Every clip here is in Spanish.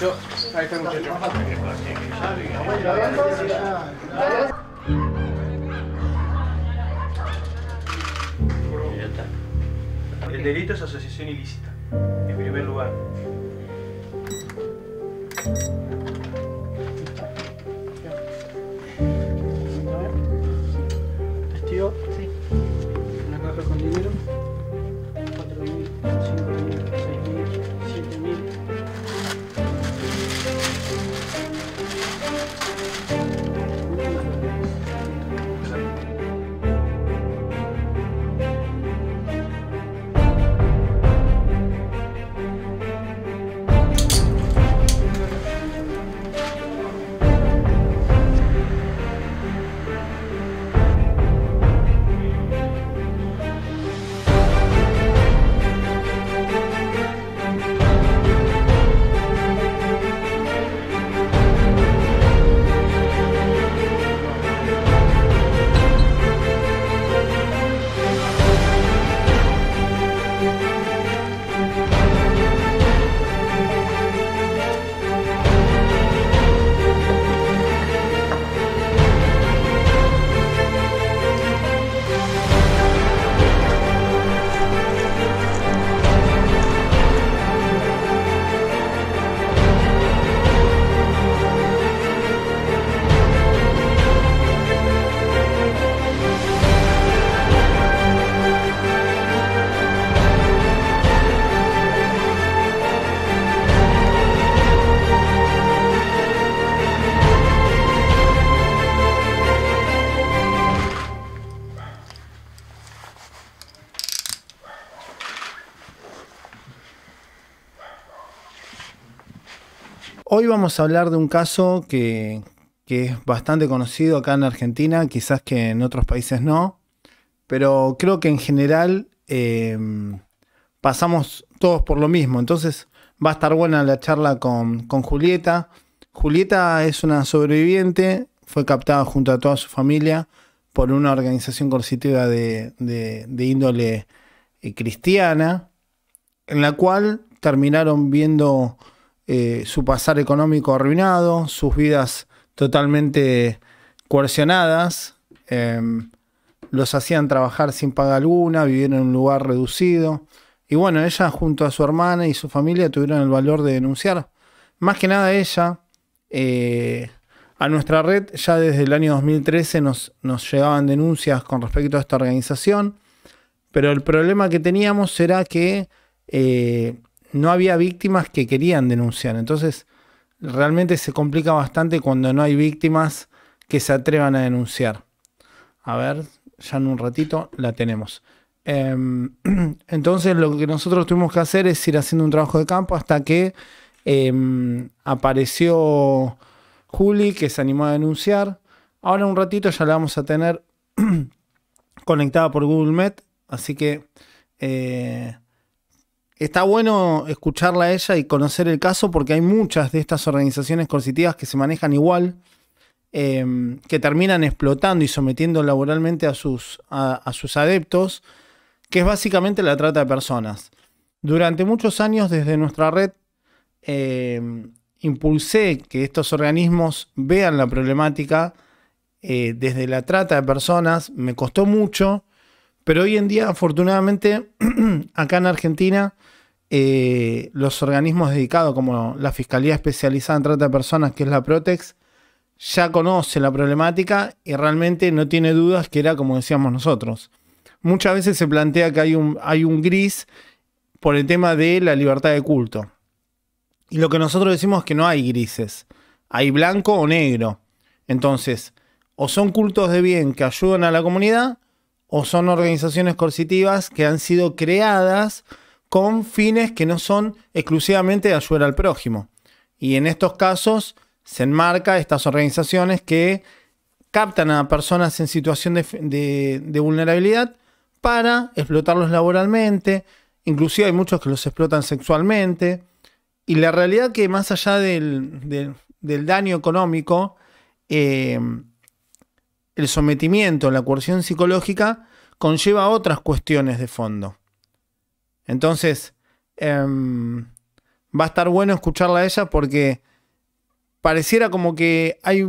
Yo, ahí está el muchacho. El delito es asociación ilícita, en primer lugar. ¿Testigo? Sí. Una caja con dinero. 4.000, 5.000, 6.000, 7.000. Hoy vamos a hablar de un caso que es bastante conocido acá en Argentina, quizás que en otros países no, pero creo que en general pasamos todos por lo mismo. Entonces va a estar buena la charla con Julieta. Julieta es una sobreviviente, fue captada junto a toda su familia por una organización coercitiva de índole cristiana, en la cual terminaron viendo su pasar económico arruinado, sus vidas totalmente coercionadas, los hacían trabajar sin paga alguna, vivir en un lugar reducido. Y bueno, ella junto a su hermana y su familia tuvieron el valor de denunciar. Más que nada ella, a nuestra red ya desde el año 2013 nos llegaban denuncias con respecto a esta organización, pero el problema que teníamos era que no había víctimas que querían denunciar. Entonces realmente se complica bastante cuando no hay víctimas que se atrevan a denunciar. A ver, ya en un ratito la tenemos. Entonces lo que nosotros tuvimos que hacer es ir haciendo un trabajo de campo hasta que apareció Juli, que se animó a denunciar. Ahora un ratito ya la vamos a tener conectada por Google Meet, así que está bueno escucharla a ella y conocer el caso, porque hay muchas de estas organizaciones coercitivas que se manejan igual, que terminan explotando y sometiendo laboralmente a sus adeptos, que es básicamente la trata de personas. Durante muchos años desde nuestra red impulsé que estos organismos vean la problemática desde la trata de personas. Me costó mucho, pero hoy en día afortunadamente acá en Argentina los organismos dedicados como la Fiscalía Especializada en Trata de Personas, que es la Protex, ya conoce la problemática y realmente no tiene dudas que era como decíamos nosotros. Muchas veces se plantea que hay un gris por el tema de la libertad de culto. Y lo que nosotros decimos es que no hay grises. Hay blanco o negro. Entonces, o son cultos de bien que ayudan a la comunidad, o son organizaciones coercitivas que han sido creadas con fines que no son exclusivamente de ayudar al prójimo. Y en estos casos se enmarca estas organizaciones que captan a personas en situación de vulnerabilidad para explotarlos laboralmente. Inclusive hay muchos que los explotan sexualmente. Y la realidad que más allá del daño económico, el sometimiento, la coerción psicológica conlleva otras cuestiones de fondo. Entonces, va a estar bueno escucharla a ella porque pareciera como que hay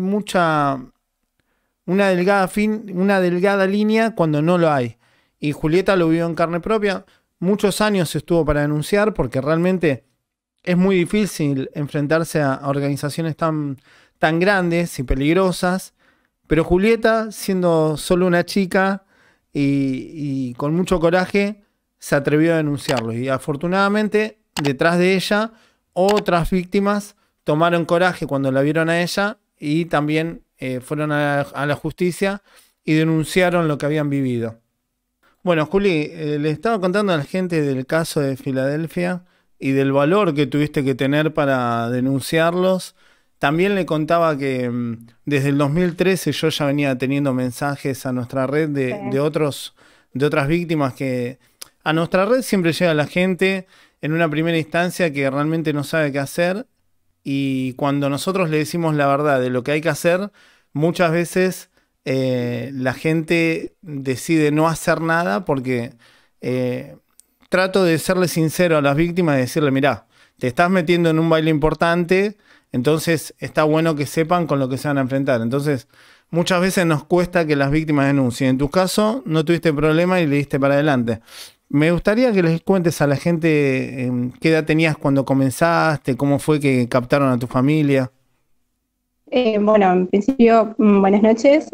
una delgada línea cuando no lo hay. Y Julieta lo vio en carne propia. Muchos años estuvo para denunciar porque realmente es muy difícil enfrentarse a organizaciones tan grandes y peligrosas. Pero Julieta, siendo solo una chica y con mucho coraje, se atrevió a denunciarlo. Y afortunadamente, detrás de ella, otras víctimas tomaron coraje cuando la vieron a ella y también fueron a la justicia y denunciaron lo que habían vivido. Bueno, Juli, le estaba contando a la gente del caso de Filadelfia y del valor que tuviste que tener para denunciarlos. También le contaba que desde el 2013 yo ya venía teniendo mensajes a nuestra red Sí. de otras víctimas que a nuestra red siempre llega la gente en una primera instancia que realmente no sabe qué hacer y cuando nosotros le decimos la verdad de lo que hay que hacer, muchas veces la gente decide no hacer nada porque eh, trato de serle sincero a las víctimas y decirle, mirá, te estás metiendo en un baile importante, entonces está bueno que sepan con lo que se van a enfrentar. Entonces, muchas veces nos cuesta que las víctimas denuncien. En tu caso, no tuviste problema y le diste para adelante. Me gustaría que les cuentes a la gente qué edad tenías cuando comenzaste, cómo fue que captaron a tu familia. Bueno, en principio, buenas noches.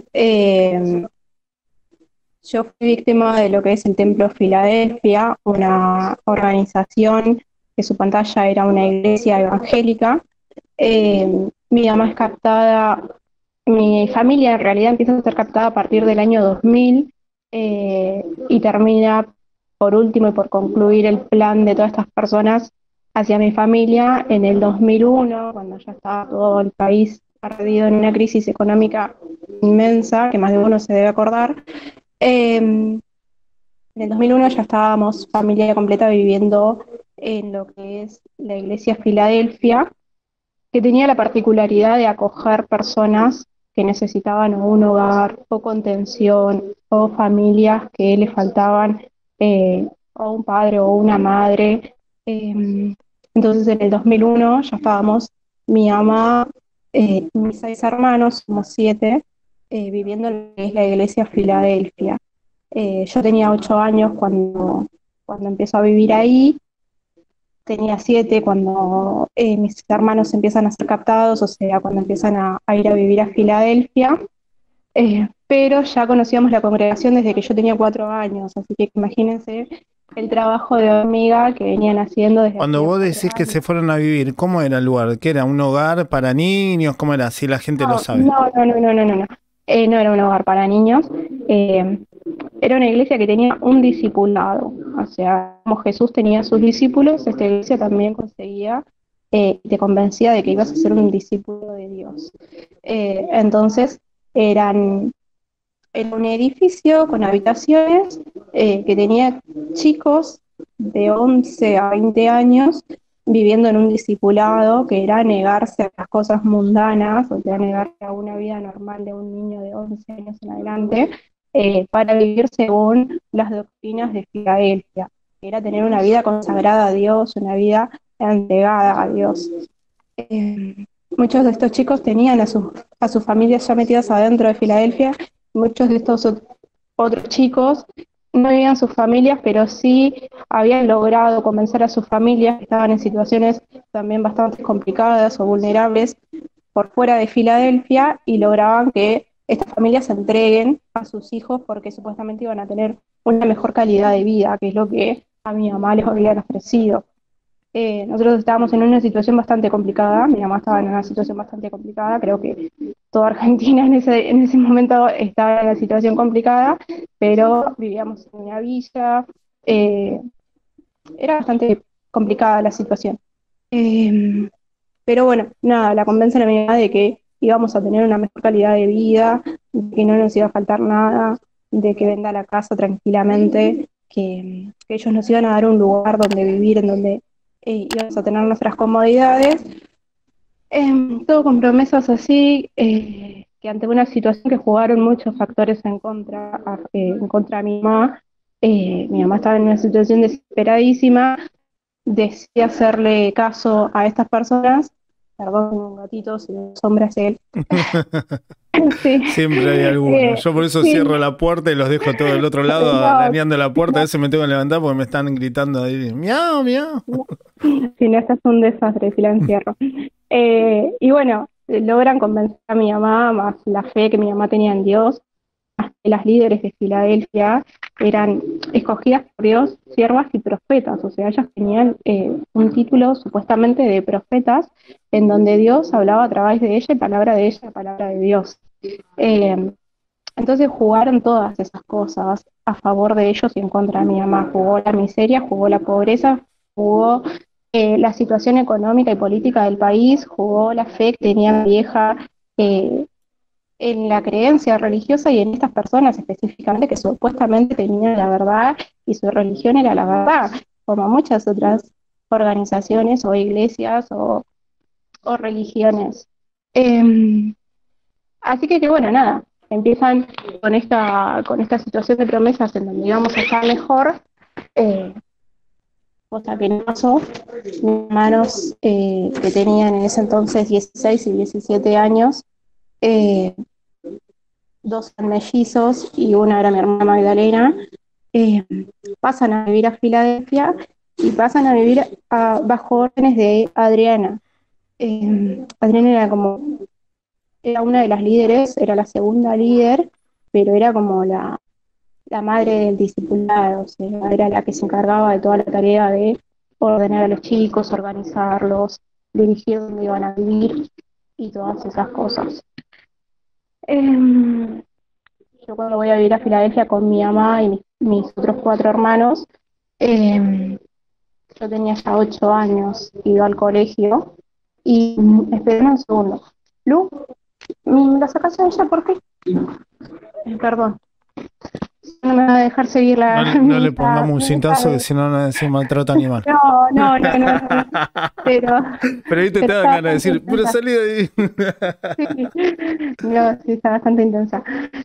Yo fui víctima de lo que es el Templo Filadelfia, una organización que su pantalla era una iglesia evangélica. Mi mamá es captada, mi familia en realidad empieza a ser captada a partir del año 2000 y termina por último y por concluir el plan de todas estas personas hacia mi familia en el 2001, cuando ya estaba todo el país perdido en una crisis económica inmensa, que más de uno se debe acordar. En el 2001 ya estábamos familia completa viviendo en lo que es la iglesia Filadelfia, que tenía la particularidad de acoger personas que necesitaban o un hogar o contención o familias que le faltaban o un padre o una madre. Entonces en el 2001 ya estábamos mi mamá, mis 6 hermanos, somos 7, viviendo en lo que es la iglesia Filadelfia. Yo tenía 8 años cuando empiezo a vivir ahí, tenía 7 cuando mis hermanos empiezan a ser captados, o sea, cuando empiezan a ir a vivir a Filadelfia. Pero ya conocíamos la congregación desde que yo tenía 4 años, así que imagínense el trabajo de hormiga que venían haciendo desde Cuando hacía vos cuatro decís que se años. fueron a vivir, ¿cómo era el lugar? ¿Qué era? ¿Un hogar para niños? ¿Cómo era? Si la gente lo No, sabe. no, no, no, no, no, no, no. No era un hogar para niños. Eh, Era una iglesia que tenía un discipulado. O sea, como Jesús tenía sus discípulos, esta iglesia también conseguía y te convencía de que ibas a ser un discípulo de Dios. Entonces, eran, era un edificio con habitaciones que tenía chicos de 11 a 20 años viviendo en un discipulado que era negarse a las cosas mundanas, o sea, negarse a una vida normal de un niño de 11 años en adelante, para vivir según las doctrinas de Filadelfia, que era tener una vida consagrada a Dios, una vida entregada a Dios. Muchos de estos chicos tenían a sus familias ya metidas adentro de Filadelfia. Muchos de estos otros chicos no vivían sus familias, pero sí habían logrado convencer a sus familias que estaban en situaciones también bastante complicadas o vulnerables por fuera de Filadelfia y lograban que estas familias se entreguen a sus hijos porque supuestamente iban a tener una mejor calidad de vida, que es lo que a mi mamá les habían ofrecido. Nosotros estábamos en una situación bastante complicada, mi mamá estaba en una situación bastante complicada, creo que toda Argentina en ese momento estaba en una situación complicada, pero vivíamos en una villa, eh, era bastante complicada la situación. Eh, pero bueno, nada, la convencen a mi mamá de que íbamos a tener una mejor calidad de vida, de que no nos iba a faltar nada, de que venda la casa tranquilamente, que ellos nos iban a dar un lugar donde vivir, en donde íbamos a tener nuestras comodidades. Todo con promesas así, que ante una situación que jugaron muchos factores en contra de mi mamá estaba en una situación desesperadísima, decide hacerle caso a estas personas. Perdón, un gatito, si la sombra es él. Sí, Siempre hay alguno. Yo por eso sí, cierro la puerta y los dejo todo del otro lado no, arañando la puerta. A no, veces me tengo que levantar porque me están gritando ahí, miau, miau. no. Si no, esto es un desastre, si la encierro. Y bueno, logran convencer a mi mamá, más la fe que mi mamá tenía en Dios. Las líderes de Filadelfia eran escogidas por Dios, siervas y profetas, o sea, ellas tenían un título supuestamente de profetas, en donde Dios hablaba a través de ella, y palabra de ella, palabra de Dios. Eh, entonces jugaron todas esas cosas a favor de ellos y en contra de mi mamá. Jugó la miseria, jugó la pobreza, jugó la situación económica y política del país, jugó la fe que tenía mi vieja eh, en la creencia religiosa y en estas personas específicamente que supuestamente tenían la verdad y su religión era la verdad, como muchas otras organizaciones o iglesias o religiones. Eh, Así que bueno, nada, empiezan con esta situación de promesas en donde íbamos a estar mejor, eh, cosa que no pasó. Mis hermanos que tenían en ese entonces 16 y 17 años, eh, dos eran mellizos y una era mi hermana Magdalena, eh, pasan a vivir a Filadelfia y pasan a vivir bajo órdenes de Adriana. Adriana era una de las líderes, era la segunda líder, pero era como la madre del discipulado, o sea, era la que se encargaba de toda la tarea de ordenar a los chicos, organizarlos, dirigir dónde iban a vivir y todas esas cosas. Eh, yo cuando voy a vivir a Filadelfia con mi mamá y mis otros cuatro hermanos, eh, yo tenía ya 8 años, iba al colegio y espera un segundo. Lu, ¿me la sacas a ella por qué? Perdón, no me va a dejar seguir No, no le pongamos un mi cintazo que hija. si no nos decir maltrato animal. No, no, no, no, no, pero, Pero ahí te pero dan está ganas de bastante decir, pero intensa. salí de ahí. Sí, no, sí, está bastante intensa.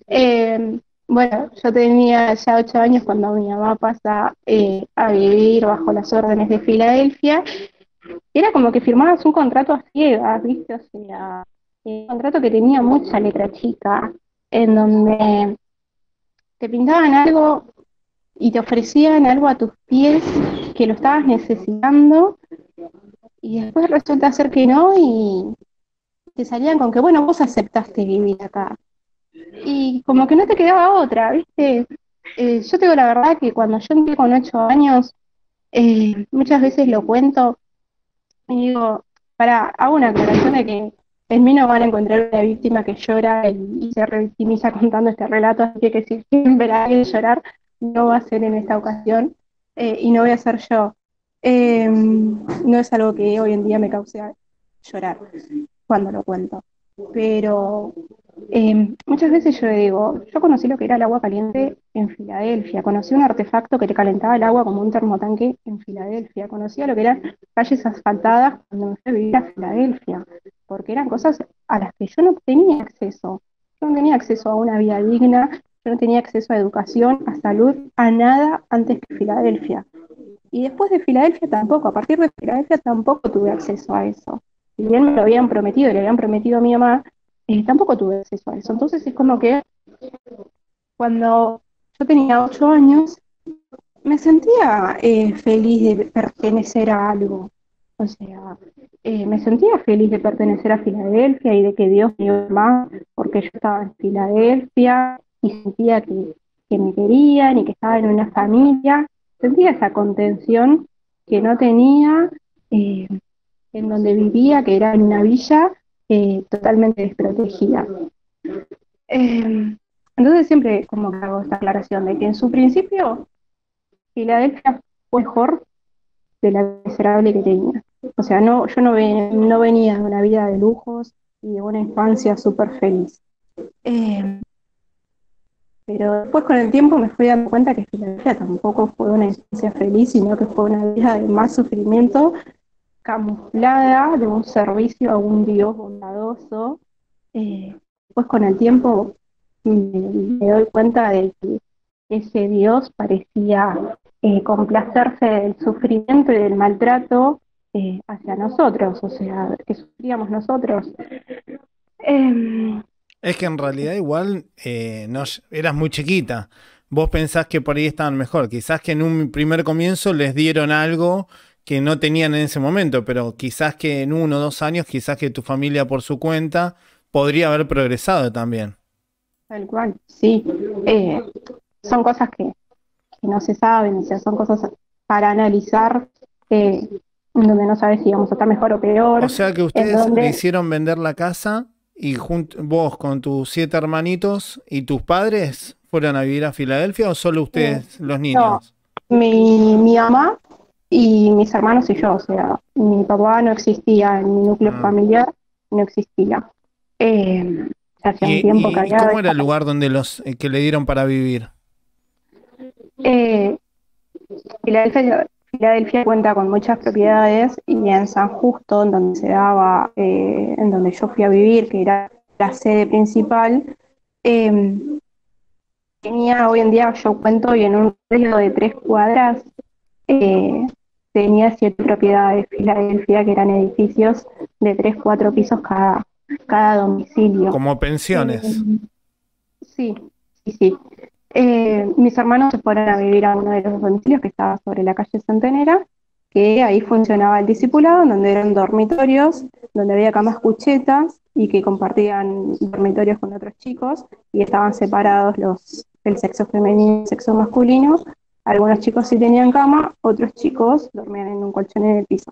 Bueno, yo tenía ya 8 años cuando mi mamá pasa a vivir bajo las órdenes de Filadelfia. Era como que firmabas un contrato a ciegas, ¿viste? O sea, un contrato que tenía mucha letra chica, en donde te pintaban algo y te ofrecían algo a tus pies que lo estabas necesitando y después resulta ser que no y te salían con que, bueno, vos aceptaste vivir acá. Y como que no te quedaba otra, ¿viste? Yo te digo la verdad que cuando yo entré con 8 años, muchas veces lo cuento y digo, hago una aclaración de que en mí no van a encontrar una víctima que llora y se revictimiza contando este relato, así que si quieren ver a alguien llorar, no va a ser en esta ocasión y no voy a ser yo. No es algo que hoy en día me cause llorar cuando lo cuento, pero muchas veces yo digo, yo conocí lo que era el agua caliente en Filadelfia, conocí un artefacto que te calentaba el agua como un termotanque en Filadelfia, conocía lo que eran calles asfaltadas cuando me fui a vivir a Filadelfia, porque eran cosas a las que yo no tenía acceso. Yo no tenía acceso a una vida digna, yo no tenía acceso a educación, a salud, a nada antes que Filadelfia. Y después de Filadelfia tampoco, a partir de Filadelfia tampoco tuve acceso a eso. Si bien me lo habían prometido y le habían prometido a mi mamá, tampoco tuve acceso a eso. Entonces es como que cuando yo tenía 8 años, me sentía feliz de pertenecer a algo. O sea, me sentía feliz de pertenecer a Filadelfia y de que Dios me iba más porque yo estaba en Filadelfia y sentía que me querían y que estaba en una familia. Sentía esa contención que no tenía eh, en donde vivía, que era en una villa totalmente desprotegida. Eh, entonces siempre como que hago esta aclaración de que en su principio Filadelfia fue mejor de la miserable que tenía. O sea, no, yo no venía de una vida de lujos y de una infancia súper feliz. Eh, pero después con el tiempo me fui dando cuenta que Filadelfia tampoco fue una infancia feliz, sino que fue una vida de más sufrimiento, camuflada de un servicio a un Dios bondadoso. Después con el tiempo me doy cuenta de que ese Dios parecía complacerse del sufrimiento y del maltrato hacia nosotros, o sea, que sufríamos nosotros. Em, Es que en realidad igual no, eras muy chiquita. Vos pensás que por ahí estaban mejor. Quizás que en un primer comienzo les dieron algo que no tenían en ese momento, pero quizás que en 1 o 2 años, quizás que tu familia por su cuenta podría haber progresado también. Tal cual, sí. Eh, Son cosas que no se saben, o sea, son cosas para analizar, eh, en donde no sabes si vamos a estar mejor o O peor, sea que en ustedes le donde hicieron vender la casa y vos con tus 7 hermanitos y tus padres fueron a vivir a Filadelfia o solo eh, ustedes, los no, niños. mi mamá y mis hermanos y yo, o sea, mi papá no existía en mi núcleo Ah. familiar, no existía. Eh, Hacía ¿Y, un tiempo que y había cómo era el desaparecido. lugar donde los que le dieron para vivir? Eh, Filadelfia cuenta con muchas propiedades y en San Justo, en donde se daba, en donde yo fui a vivir, que era la sede principal, eh, tenía hoy en día, yo cuento, y en un radio de 3 cuadras, eh, tenía 7 propiedades Filadelfia, que eran edificios de 3, 4 pisos cada domicilio. Como Eh, pensiones. sí, sí, sí. Mis hermanos se fueron a vivir a uno de los domicilios que estaba sobre la calle Centenera, que ahí funcionaba el discipulado, donde eran dormitorios, donde había camas cuchetas y que compartían dormitorios con otros chicos y estaban separados el sexo femenino y el sexo masculino. Algunos chicos sí tenían cama, otros chicos dormían en un colchón en el piso.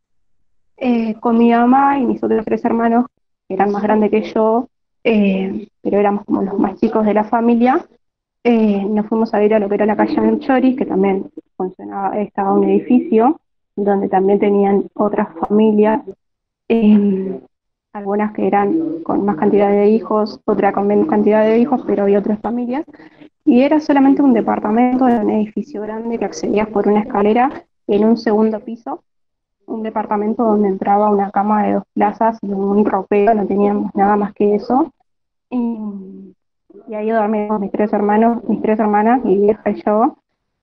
Con mi mamá y mis otros 3 hermanos, que eran más grandes que yo, pero éramos como los más chicos de la familia, nos fuimos a ir a lo que era la calle Anchoris, que también funcionaba, estaba un edificio donde también tenían otras familias, eh, algunas que eran con más cantidad de hijos, otra con menos cantidad de hijos, pero había otras familias. Y era solamente un departamento de un edificio grande que accedías por una escalera en un segundo piso, un departamento donde entraba una cama de 2 plazas y un ropero, no teníamos nada más que eso. Y, y ahí dormíamos mis 3 hermanos, mis 3 hermanas, mi vieja y yo,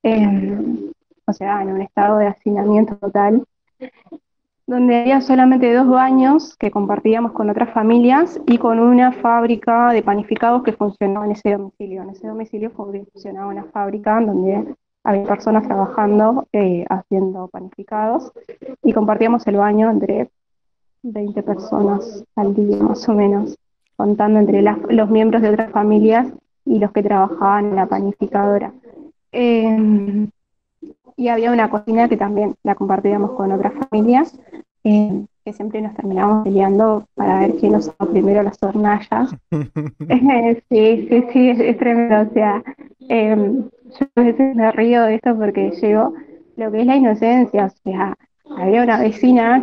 o sea, en un estado de hacinamiento total, donde había solamente 2 baños que compartíamos con otras familias y con una fábrica de panificados que funcionaba en ese domicilio. En ese domicilio funcionaba una fábrica donde había personas trabajando, haciendo panificados, y compartíamos el baño entre 20 personas al día, más o menos, contando entre los miembros de otras familias y los que trabajaban en la panificadora. Eh, y había una cocina que también la compartíamos con otras familias, que siempre nos terminábamos peleando para ver quién usaba primero las hornallas. Sí, sí, sí, es tremendo. O sea, yo a veces me río de esto porque llego lo que es la inocencia. O sea, había una vecina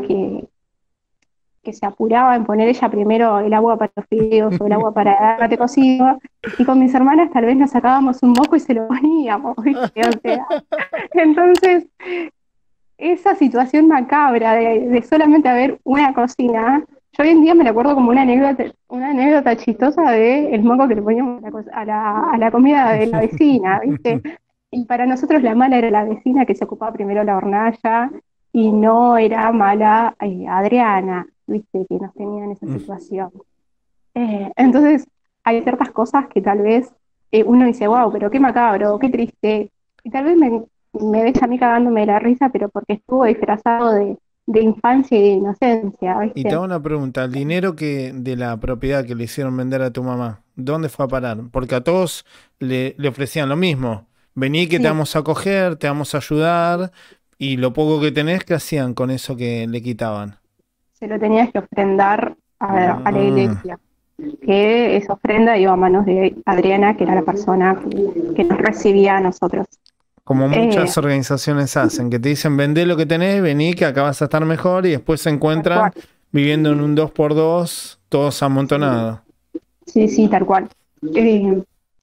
que se apuraba en poner ella primero el agua para los fideos o el agua para el mate cocido, y con mis hermanas tal vez nos sacábamos un moco y se lo poníamos, ¿viste? O sea, entonces esa situación macabra de solamente haber una cocina, yo hoy en día me la acuerdo como una anécdota chistosa de el moco que le poníamos a la comida de la vecina, ¿viste? Y para nosotros la mala era la vecina que se ocupaba primero la hornalla y no era mala Adriana, ¿viste? Que nos tenía en esa situación. Entonces hay ciertas cosas que tal vez uno dice, wow, pero qué macabro, qué triste. Y tal vez me ves a mí cagándome de la risa, pero porque estuvo disfrazado de infancia y de inocencia, Y te ¿viste? hago una pregunta, el dinero que de la propiedad que le hicieron vender a tu mamá, ¿dónde fue a parar? Porque a todos le ofrecían lo mismo. Vení que te Sí, vamos a coger, te vamos a ayudar, y lo poco que tenés, ¿qué hacían con eso que le quitaban? se lo tenías que ofrendar a la Ah, iglesia, que esa ofrenda iba a manos de Adriana, que era la persona que nos recibía a nosotros. como Eh, muchas organizaciones hacen, que te dicen vendé lo que tenés, vení que acá vas a estar mejor y después se Tal cual, encuentran viviendo en un 2x2, todos sí, amontonados. sí, sí, tal cual. Eh,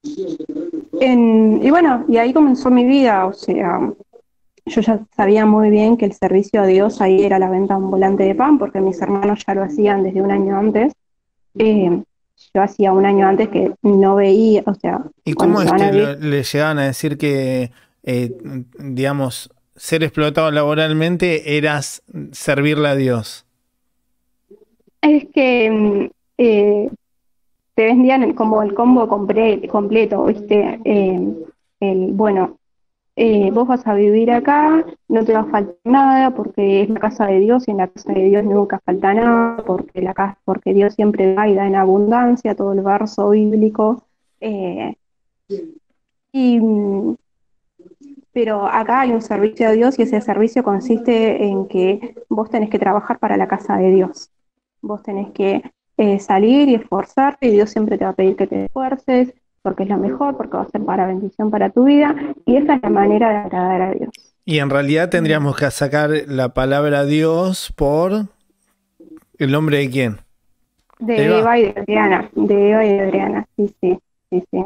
y bueno, y ahí comenzó mi vida, o sea, yo ya sabía muy bien que el servicio a Dios ahí era la venta ambulante de pan, porque mis hermanos ya lo hacían desde un año antes. Eh, yo hacía un año antes que no veía, o sea, ¿Y cuando cómo se es van a que vivir, le llegaban a decir que digamos, ser explotado laboralmente eras servirle a Dios? Es que te vendían como el combo completo, ¿viste? Bueno, vos vas a vivir acá, no te va a faltar nada porque es la casa de Dios y en la casa de Dios nunca falta nada porque Dios siempre da y da en abundancia, todo el verso bíblico. eh, y, pero acá hay un servicio a Dios y ese servicio consiste en que vos tenés que trabajar para la casa de Dios. Vos tenés que salir y esforzarte y Dios siempre te va a pedir que te esfuerces porque es lo mejor, porque va a ser para bendición para tu vida y esa es la manera de agradar a Dios. Y en realidad tendríamos que sacar la palabra Dios por el nombre de quién. De Eva y de Adriana, sí, sí, sí, sí.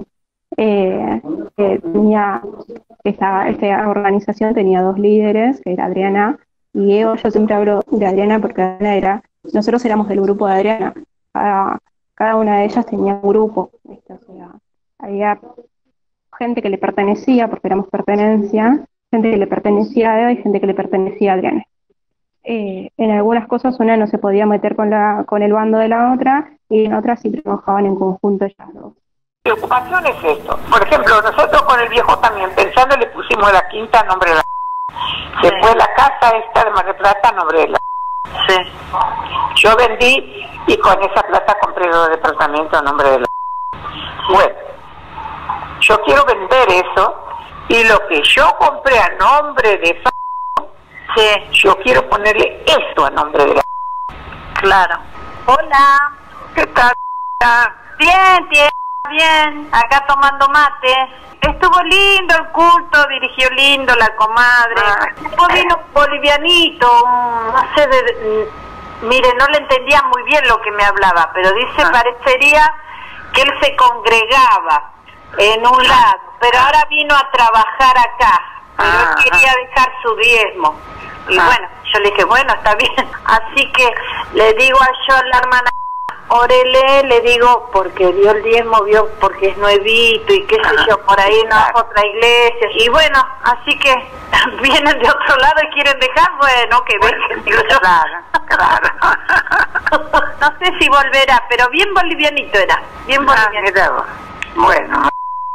Tenía esta organización tenía dos líderes, que era Adriana y Eva. Yo siempre hablo de Adriana porque Adriana nosotros éramos del grupo de Adriana, cada una de ellas tenía un grupo, ¿viste? O sea, había gente que le pertenecía, porque éramos pertenencia, gente que le pertenecía a Eva y gente que le pertenecía a Adriana. En algunas cosas una no se podía meter con el bando de la otra y en otras sí trabajaban en conjunto ellas dos. Preocupación es esto. Por ejemplo, nosotros con el viejo también, pensando, le pusimos la quinta a nombre de la... Se fue la casa esta de Mar del Plata a nombre de la... Sí. Yo vendí y con esa plata compré los departamentos a nombre de la... Bueno, yo quiero vender eso y lo que yo compré a nombre de esa... Sí. Yo quiero ponerle esto a nombre de la... Claro. Hola. ¿Qué tal? Bien, tía. Bien, acá tomando mate. Estuvo lindo el culto, dirigió lindo la comadre. Después vino un bolivianito, no sé, mire, no le entendía muy bien lo que me hablaba, pero dice, parecería que él se congregaba en un lado, pero ahora vino a trabajar acá, pero él quería dejar su diezmo. Y bueno, yo le dije, bueno, está bien. Así que le digo a la hermana, órele, le digo, porque dio el diezmo, vio, porque es nuevito y qué sé yo, por ahí no es otra iglesia. Y bueno, así que vienen de otro lado y quieren dejar, bueno, que dejen, digo yo. Claro. No sé si volverá, pero bien bolivianito era, bien bolivianito. Bueno,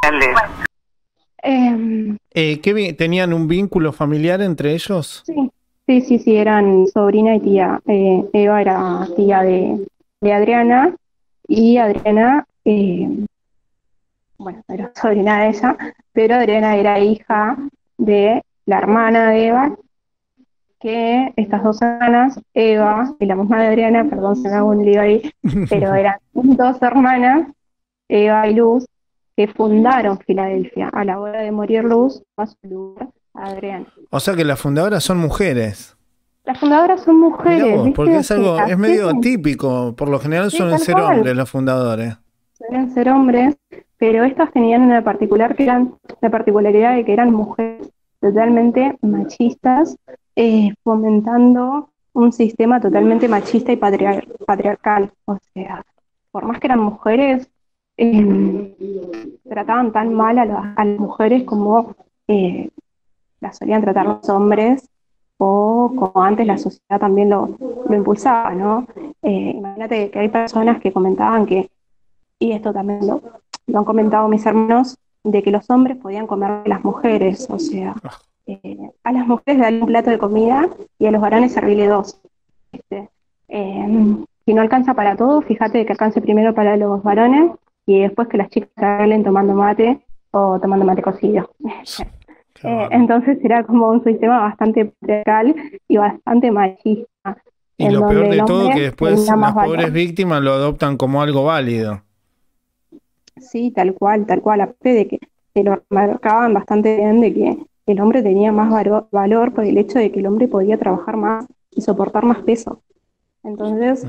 ¿tenían un vínculo familiar entre ellos? Sí, eran sobrina y tía. Eva era tía de Adriana y Adriana, bueno, era sobrina de ella, pero Adriana era hija de la hermana de Eva, que estas dos hermanas, Eva y la mamá de Adriana, perdón, se me hago un lío ahí, pero eran dos hermanas, Eva y Luz, que fundaron Filadelfia. A la hora de morir Luz, pasó su lugar a Adriana. O sea que las fundadoras son mujeres. Las fundadoras son mujeres. Vos, porque es algo, es medio sí. Típico. Por lo general suelen tal ser cual. hombres los fundadores. Suelen ser hombres, pero estas tenían una particularidad de que eran mujeres totalmente machistas, fomentando un sistema totalmente machista y patriarcal. O sea, por más que eran mujeres, trataban tan mal a las mujeres como las solían tratar los hombres, o como antes la sociedad también lo impulsaba, ¿no? Imagínate que hay personas que comentaban y esto también lo han comentado mis hermanos, de que los hombres podían comer a las mujeres, o sea, a las mujeres darle un plato de comida y a los varones servirle dos. Si no alcanza para todo, fíjate que alcance primero para los varones y después que las chicas se arreglen tomando mate o tomando mate cocido. Entonces era como un sistema bastante patriarcal y bastante machista. Y lo peor de todo que después las pobres víctimas lo adoptan como algo válido. Sí, tal cual, aparte de que se lo marcaban bastante bien de que el hombre tenía más valor por el hecho de que el hombre podía trabajar más y soportar más peso. Entonces,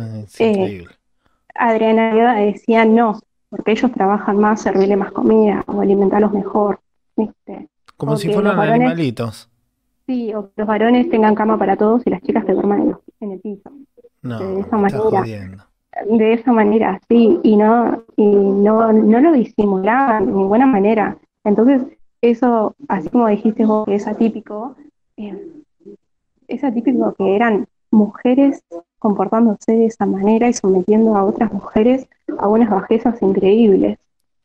Adriana decía no, porque ellos trabajan más, servirle más comida o alimentarlos mejor, ¿viste? Como si fueran animalitos. Sí, o que los varones tengan cama para todos y las chicas se duerman en el piso. No, de esa manera. jodiendo. De esa manera, sí, y no lo disimulaban de ninguna manera. Entonces, eso, así como dijiste vos que eh, es atípico que eran mujeres comportándose de esa manera y sometiendo a otras mujeres a unas bajezas increíbles.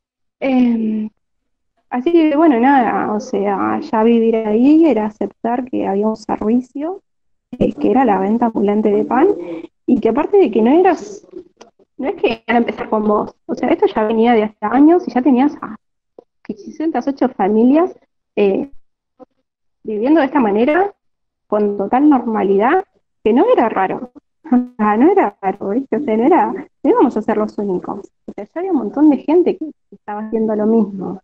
Eh, Así que bueno, nada, o sea, ya vivir ahí era aceptar que había un servicio, que era la venta ambulante de pan, y que aparte de que no es que iban a empezar con vos, o sea, esto ya venía de hace años y ya tenías a 608 familias eh, viviendo de esta manera, con total normalidad, que no era raro. O sea, no era raro, ¿viste? O sea, no íbamos a ser los únicos. O sea, ya había un montón de gente que estaba haciendo lo mismo.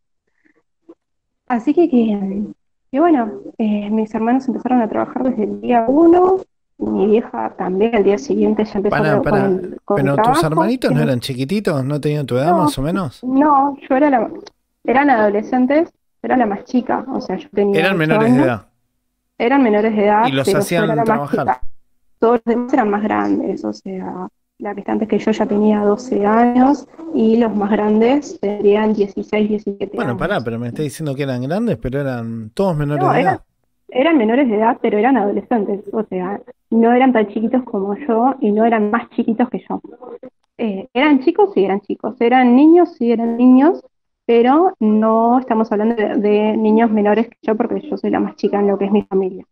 Así que bueno, mis hermanos empezaron a trabajar desde el día uno, mi vieja también, al día siguiente ya empezó con el Pero tus trabajo. hermanitos no eran chiquititos, no tenían tu edad No, más o menos. no, eran adolescentes, era la más chica, o sea, yo tenía Eran 8 menores de años, edad eran menores de edad, y los pero yo era hacían la más trabajar. chica. Todos los demás eran más grandes, o sea, la que está antes que yo ya tenía 12 años y los más grandes tendrían 16, 17 Bueno, pará, años. pero me está diciendo que eran grandes, pero eran todos menores No, de edad. eran menores de edad, pero eran adolescentes, o sea, no eran tan chiquitos como yo y no eran más chiquitos que yo. Eran chicos, sí eran chicos, eran niños, sí eran niños, pero no estamos hablando de niños menores que yo porque yo soy la más chica en lo que es mi familia.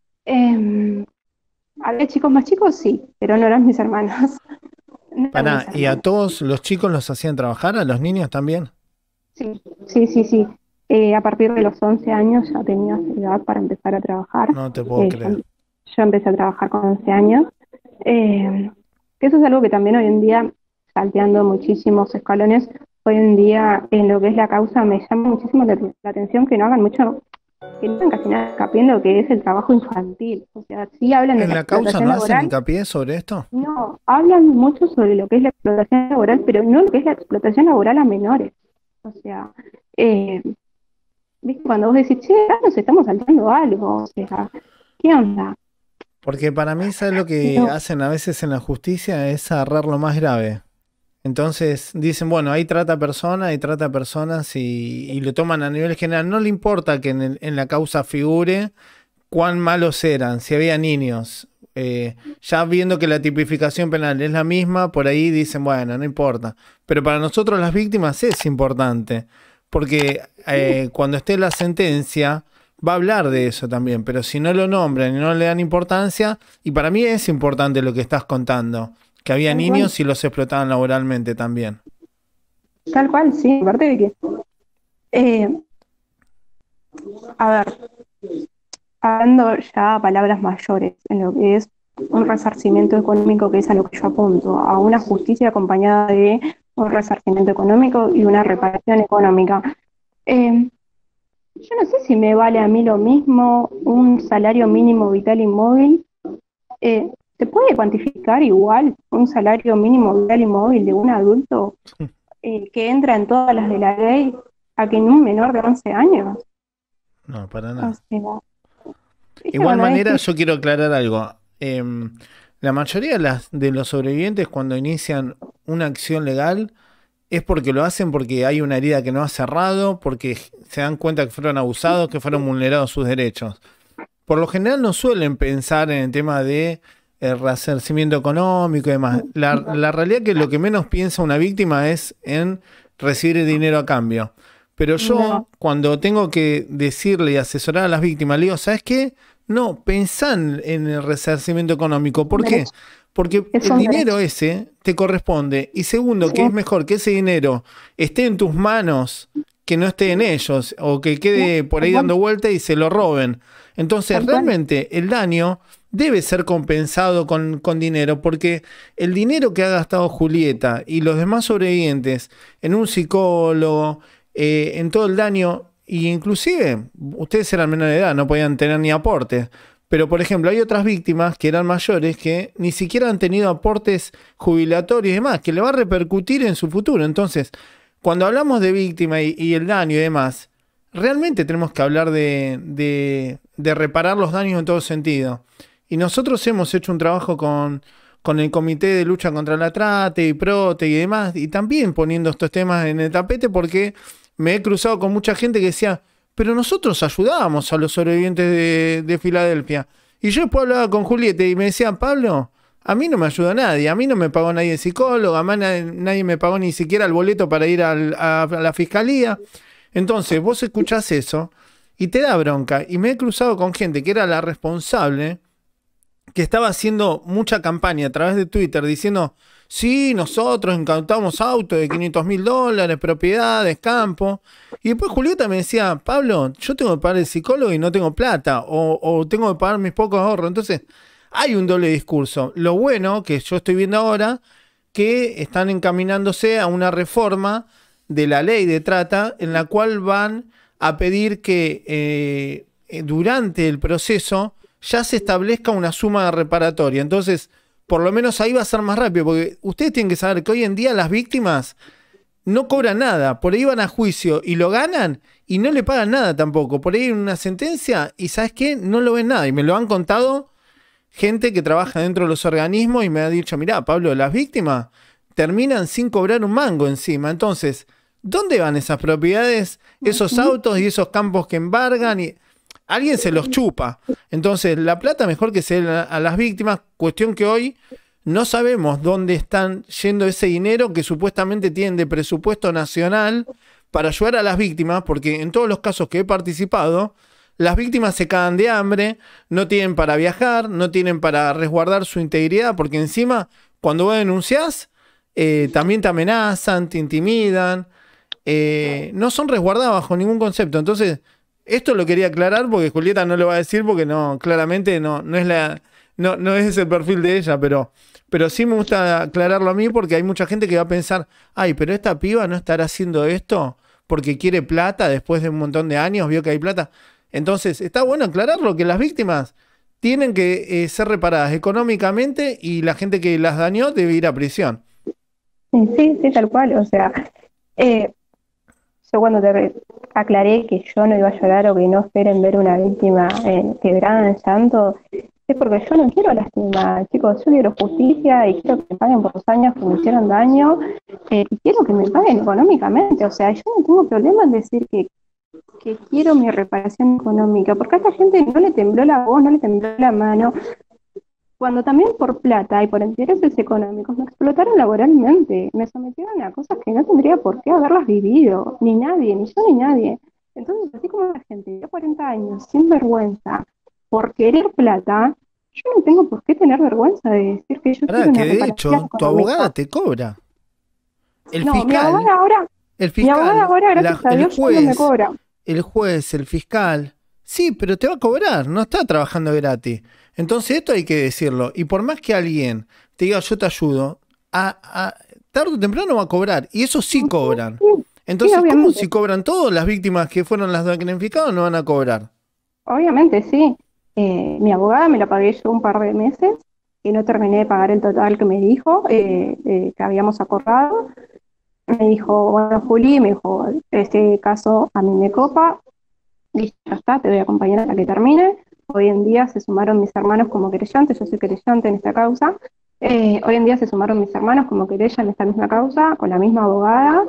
Eh, ¿Había chicos más chicos? Sí, pero no eran mis hermanos. No eran mis Pará, ¿y a hermanos. todos los chicos los hacían trabajar? ¿A los niños también? Sí, sí, sí, sí. A partir de los 11 años ya tenía edad para empezar a trabajar. No te puedo creer. Yo empecé a trabajar con 11 años. Eh, que eso es algo que también hoy en día, salteando muchísimos escalones, hoy en día en lo que es la causa me llama muchísimo la atención que no hagan mucho, que no hagan casi nada hincapié en lo que es el trabajo infantil. O sea, sí hablan de ¿En la la causa explotación no hacen laboral. hincapié sobre esto? No, hablan mucho sobre lo que es la explotación laboral, pero no lo que es la explotación laboral a menores. O sea, eh, ¿viste? Cuando vos decís, che, acá nos estamos saltando algo, o sea, ¿qué onda? Porque para mí, ¿sabes lo que No, hacen a veces en la justicia? Es agarrar lo más grave. Entonces dicen, bueno, ahí trata a personas y lo toman a nivel general. No le importa que en la causa figure cuán malos eran, si había niños. Ya viendo que la tipificación penal es la misma, por ahí dicen, bueno, no importa. Pero para nosotros las víctimas es importante, porque cuando esté la sentencia va a hablar de eso también, pero si no lo nombran y no le dan importancia, y para mí es importante lo que estás contando, que había tal cual, niños y los explotaban laboralmente también. tal cual, sí, aparte de que, eh, a ver, hablando ya a palabras mayores, en lo que es un resarcimiento económico, que es a lo que yo apunto, a una justicia acompañada de un resarcimiento económico y una reparación económica. Eh, yo no sé si me vale a mí lo mismo un salario mínimo vital y móvil. ¿Se puede cuantificar igual un salario mínimo vital y móvil de un adulto que entra en todas las de la ley a que en un menor de 11 años? No, para O nada. sea, ¿viste Igual cuando manera, decís, yo quiero aclarar algo. La mayoría de los sobrevivientes cuando inician una acción legal es porque lo hacen porque hay una herida que no ha cerrado, porque se dan cuenta que fueron abusados, que fueron vulnerados sus derechos. Por lo general no suelen pensar en el tema de resarcimiento económico y demás. La realidad es que lo que menos piensa una víctima es en recibir dinero a cambio. Pero yo, no, cuando tengo que decirle y asesorar a las víctimas, le digo, ¿sabes qué? No, pensá en el resarcimiento económico. ¿Por qué? derecho, Porque es el un dinero derecho, ese te corresponde. Y segundo, que sí, es mejor que ese dinero esté en tus manos, que no esté en ellos, o que sí, quede por tal ahí cual, dando vuelta y se lo roben. Entonces, tal cual, realmente el daño debe ser compensado con dinero, porque el dinero que ha gastado Julieta y los demás sobrevivientes en un psicólogo, en todo el daño, y inclusive ustedes eran menores de edad, no podían tener ni aportes. Pero, por ejemplo, hay otras víctimas que eran mayores que ni siquiera han tenido aportes jubilatorios y demás, que le va a repercutir en su futuro. Entonces, cuando hablamos de víctima y el daño y demás, realmente tenemos que hablar de reparar los daños en todo sentido. Y nosotros hemos hecho un trabajo con el Comité de Lucha contra la Trata y Prote y demás, y también poniendo estos temas en el tapete porque me he cruzado con mucha gente que decía, pero nosotros ayudábamos a los sobrevivientes de Filadelfia. Y yo después hablaba con Julieta y me decía, Pablo, a mí no me ayudó nadie, a mí no me pagó nadie de psicólogo, a mí nadie me pagó ni siquiera el boleto para ir a la fiscalía. Entonces vos escuchás eso y te da bronca. Y me he cruzado con gente que era la responsable, que estaba haciendo mucha campaña a través de Twitter diciendo, sí, nosotros incautamos autos de $500.000, propiedades, campo. Y después Julieta me decía, Pablo, yo tengo que pagar el psicólogo y no tengo plata, o tengo que pagar mis pocos ahorros. Entonces, hay un doble discurso. Lo bueno que yo estoy viendo ahora, que están encaminándose a una reforma de la ley de trata, en la cual van a pedir que durante el proceso ya se establezca una suma reparatoria. Entonces, por lo menos ahí va a ser más rápido, porque ustedes tienen que saber que hoy en día las víctimas no cobran nada. Por ahí van a juicio y lo ganan y no le pagan nada tampoco. Por ahí hay una sentencia y ¿sabes qué? No lo ven nada. Y me lo han contado gente que trabaja dentro de los organismos y me ha dicho, mirá, Pablo, las víctimas terminan sin cobrar un mango encima. Entonces, ¿dónde van esas propiedades, esos autos y esos campos que embargan? Y alguien se los chupa. Entonces, la plata mejor que se dé a las víctimas, cuestión que hoy no sabemos dónde están yendo ese dinero que supuestamente tienen de presupuesto nacional para ayudar a las víctimas, porque en todos los casos que he participado, las víctimas se cagan de hambre, no tienen para viajar, no tienen para resguardar su integridad, porque encima, cuando vos denunciás, también te amenazan, te intimidan, no son resguardadas bajo ningún concepto. Entonces, esto lo quería aclarar porque Julieta no lo va a decir porque no, claramente no es el perfil de ella, pero sí me gusta aclararlo a mí porque hay mucha gente que va a pensar, ay, pero esta piba no estará haciendo esto porque quiere plata después de un montón de años, vio que hay plata. Entonces, está bueno aclararlo, que las víctimas tienen que ser reparadas económicamente y la gente que las dañó debe ir a prisión. Sí, tal cual, o sea, yo cuando te aclaré que yo no iba a llorar o que no esperen ver una víctima quebrada en llanto, es porque yo no quiero lastimar, chicos, yo quiero justicia y quiero que me paguen por los años que me hicieron daño, y quiero que me paguen económicamente, o sea, yo no tengo problema en decir que quiero mi reparación económica, porque a esta gente no le tembló la voz, no le tembló la mano, cuando también por plata y por intereses económicos me explotaron laboralmente, me sometieron a cosas que no tendría por qué haberlas vivido, ni nadie, ni yo ni nadie. Entonces, así como la gente de 40 años sin vergüenza por querer plata, yo no tengo por qué tener vergüenza de decir que yo quiero una que de hecho, económica. tu abogada te cobra. El no, fiscal, mi abogada ahora, gracias a Dios, ya no me cobra. El juez, el fiscal, sí, pero te va a cobrar, no está trabajando gratis. Entonces esto hay que decirlo. Y por más que alguien te diga yo te ayudo, tarde o temprano va a cobrar. Y eso sí cobran. Entonces, sí, ¿cómo si cobran todos? Las víctimas que fueron las damnificadas no van a cobrar. Obviamente, sí. Mi abogada me la pagué yo un par de meses y no terminé de pagar el total que me dijo, que habíamos acordado. Me dijo, bueno, Juli, me dijo, este caso a mí me copa, listo, ya está, te voy a acompañar hasta que termine. Hoy en día se sumaron mis hermanos como querellantes, yo soy querellante en esta causa. Hoy en día se sumaron mis hermanos como querella en esta misma causa, con la misma abogada,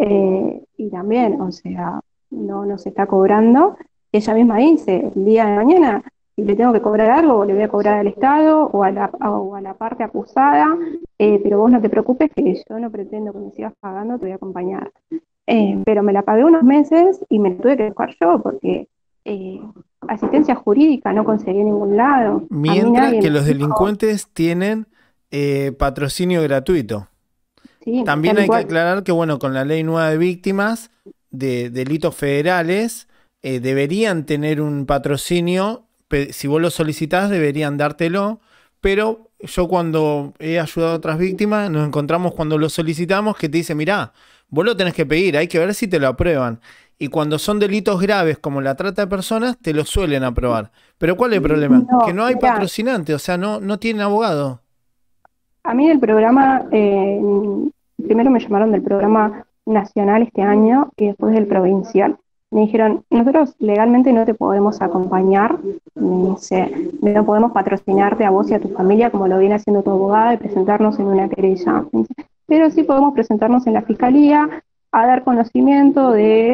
y también, o sea, no se está cobrando. Ella misma dice, el día de mañana, si le tengo que cobrar algo, le voy a cobrar al Estado o a la parte acusada, pero vos no te preocupes que yo no pretendo que me sigas pagando, te voy a acompañar. Pero me la pagué unos meses y me la tuve que buscar yo, porque asistencia jurídica no conseguí en ningún lado. Mientras que los delincuentes tienen patrocinio gratuito. Sí, también hay que aclarar que, bueno, con la ley nueva de víctimas de delitos federales, deberían tener un patrocinio. Si vos lo solicitás, deberían dártelo, pero yo cuando he ayudado a otras víctimas, nos encontramos cuando lo solicitamos que te dice, mirá, vos lo tenés que pedir, hay que ver si te lo aprueban. Y cuando son delitos graves como la trata de personas, te lo suelen aprobar. Pero ¿cuál es el problema? Que no hay patrocinante, o sea, no tienen abogado. A mí del programa, primero me llamaron del programa nacional este año y después del provincial. Me dijeron, nosotros legalmente no te podemos acompañar, me dice, no podemos patrocinarte a vos y a tu familia como lo viene haciendo tu abogada y presentarnos en una querella. Pero sí podemos presentarnos en la fiscalía a dar conocimiento de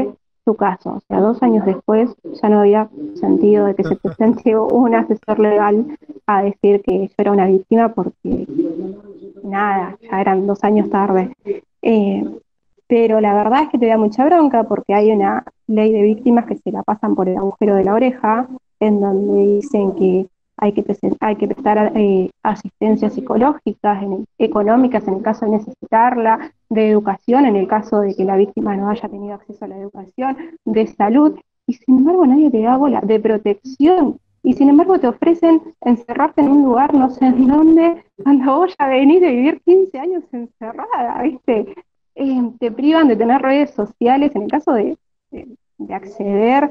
su caso. O sea, 2 años después ya no había sentido de que se presente un asesor legal a decir que yo era una víctima porque nada, ya eran 2 años tarde. Pero la verdad es que te da mucha bronca porque hay una ley de víctimas que se la pasan por el agujero de la oreja, en donde dicen que hay que prestar asistencia psicológica, económicas en el caso de necesitarla, de educación en el caso de que la víctima no haya tenido acceso a la educación, de salud, y sin embargo nadie te da bola, de protección, y sin embargo te ofrecen encerrarte en un lugar no sé en dónde, cuando vos ya venís de vivir 15 años encerrada, ¿viste? Te privan de tener redes sociales, en el caso de acceder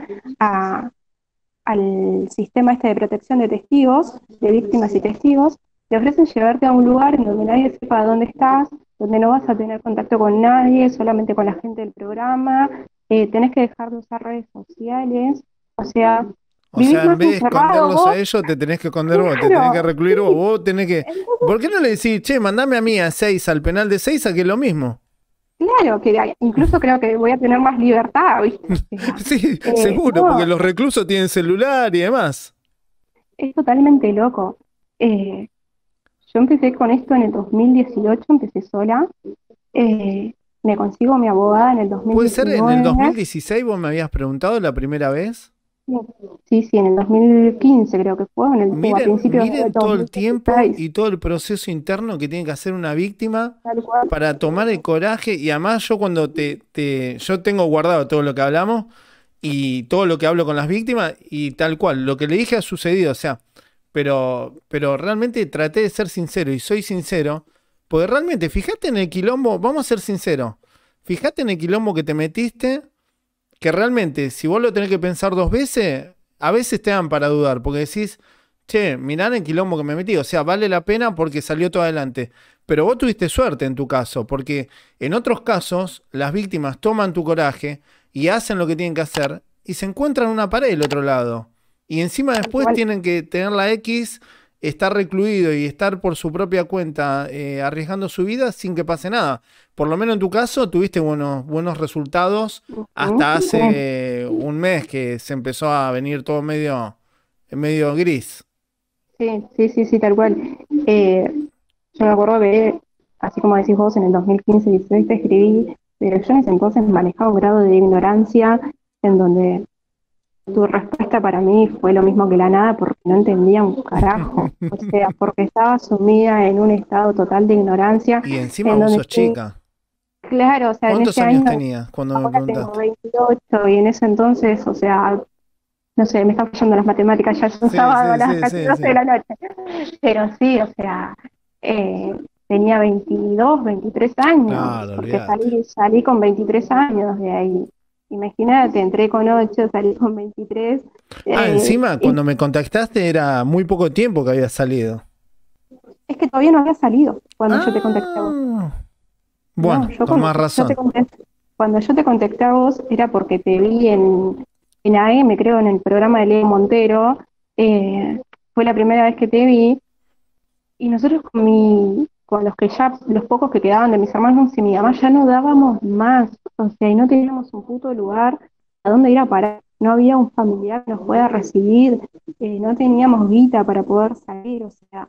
al sistema este de protección de testigos, de víctimas y testigos, te ofrecen llevarte a un lugar en donde nadie sepa dónde estás, donde no vas a tener contacto con nadie, solamente con la gente del programa, tenés que dejar de usar redes sociales, o sea, en vez de esconderlos a ellos, te tenés que esconder vos, te tenés que recluir vos tenés que... ¿Por qué no le decís, che, mandame a mí a Ezeiza, al penal de Ezeiza, que es lo mismo? Claro, que incluso creo que voy a tener más libertad, ¿viste? Sí, seguro, porque los reclusos tienen celular y demás. Es totalmente loco. Yo empecé con esto en el 2018, empecé sola. Me consigo mi abogada en el 2019. ¿Puede ser en el 2016 vos me habías preguntado la primera vez? Sí, en el 2015 creo que fue, a principios miren todo el tiempo y todo el proceso interno que tiene que hacer una víctima para tomar el coraje. Y además yo cuando yo tengo guardado todo lo que hablamos y todo lo que hablo con las víctimas y tal cual, lo que le dije ha sucedido, o sea, pero realmente traté de ser sincero y soy sincero, porque realmente, fíjate en el quilombo, vamos a ser sinceros, fíjate en el quilombo que te metiste, que realmente, si vos lo tenés que pensar 2 veces, a veces te dan para dudar, porque decís, che, mirá el quilombo que me metí, o sea, vale la pena porque salió todo adelante. Pero vos tuviste suerte en tu caso, porque en otros casos, las víctimas toman tu coraje y hacen lo que tienen que hacer y se encuentran una pared del otro lado. Y encima después tienen que tener la X, estar recluido y estar por su propia cuenta arriesgando su vida sin que pase nada. Por lo menos en tu caso tuviste buenos resultados hasta hace un mes que se empezó a venir todo medio gris. Sí, tal cual. Yo me acuerdo que, así como decís vos, en el 2015-16 te escribí, pero yo en ese entonces manejaba un grado de ignorancia en donde tu respuesta para mí fue lo mismo que la nada porque no entendía un carajo. O sea, porque estaba sumida en un estado total de ignorancia. Y encima vos sos chica. Claro, o sea, ¿cuántos en ese años año, tenías cuando me ahora preguntaste? tengo 28 y en ese entonces, o sea, no sé, me están fallando las matemáticas, ya es un sábado a las casi 12 de la noche. Pero sí, o sea, tenía 22, 23 años, Claro, porque salí con 23 años de ahí. Imagínate, entré con 8, salí con 23. Encima, cuando me contactaste era muy poco tiempo que había salido. Es que todavía no había salido cuando yo te contacté a vos. Bueno, con más razón. Cuando yo te contacté a vos era porque te vi en AM, creo, en el programa de Leo Montero. Fue la primera vez que te vi. Y nosotros con los pocos que quedaban de mis hermanos y mi mamá ya no dábamos más. O sea, y no teníamos un puto lugar a dónde ir a parar. No había un familiar que nos pueda recibir. No teníamos guita para poder salir. O sea,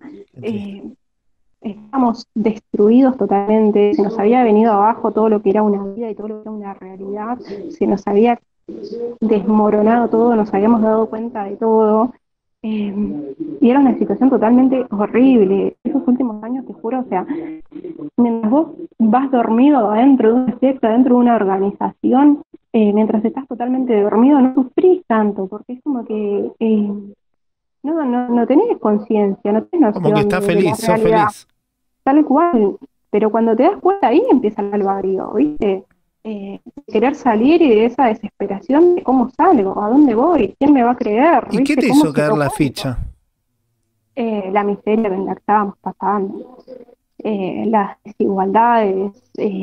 estábamos destruidos totalmente, se nos había venido abajo todo lo que era una vida y todo lo que era una realidad, se nos había desmoronado todo, nos habíamos dado cuenta de todo, y era una situación totalmente horrible. Esos últimos años, te juro, o sea, mientras vos vas dormido adentro de un secta, adentro de una organización, mientras estás totalmente dormido no sufrís tanto, porque es como que no tenés conciencia, no tenés noción como que estás feliz, sos feliz. Tal cual, pero cuando te das cuenta ahí empieza el albario, ¿viste? Querer salir y de esa desesperación de cómo salgo, a dónde voy, quién me va a creer. ¿Y qué te hizo caer la ficha? La miseria en la que estábamos pasando, las desigualdades,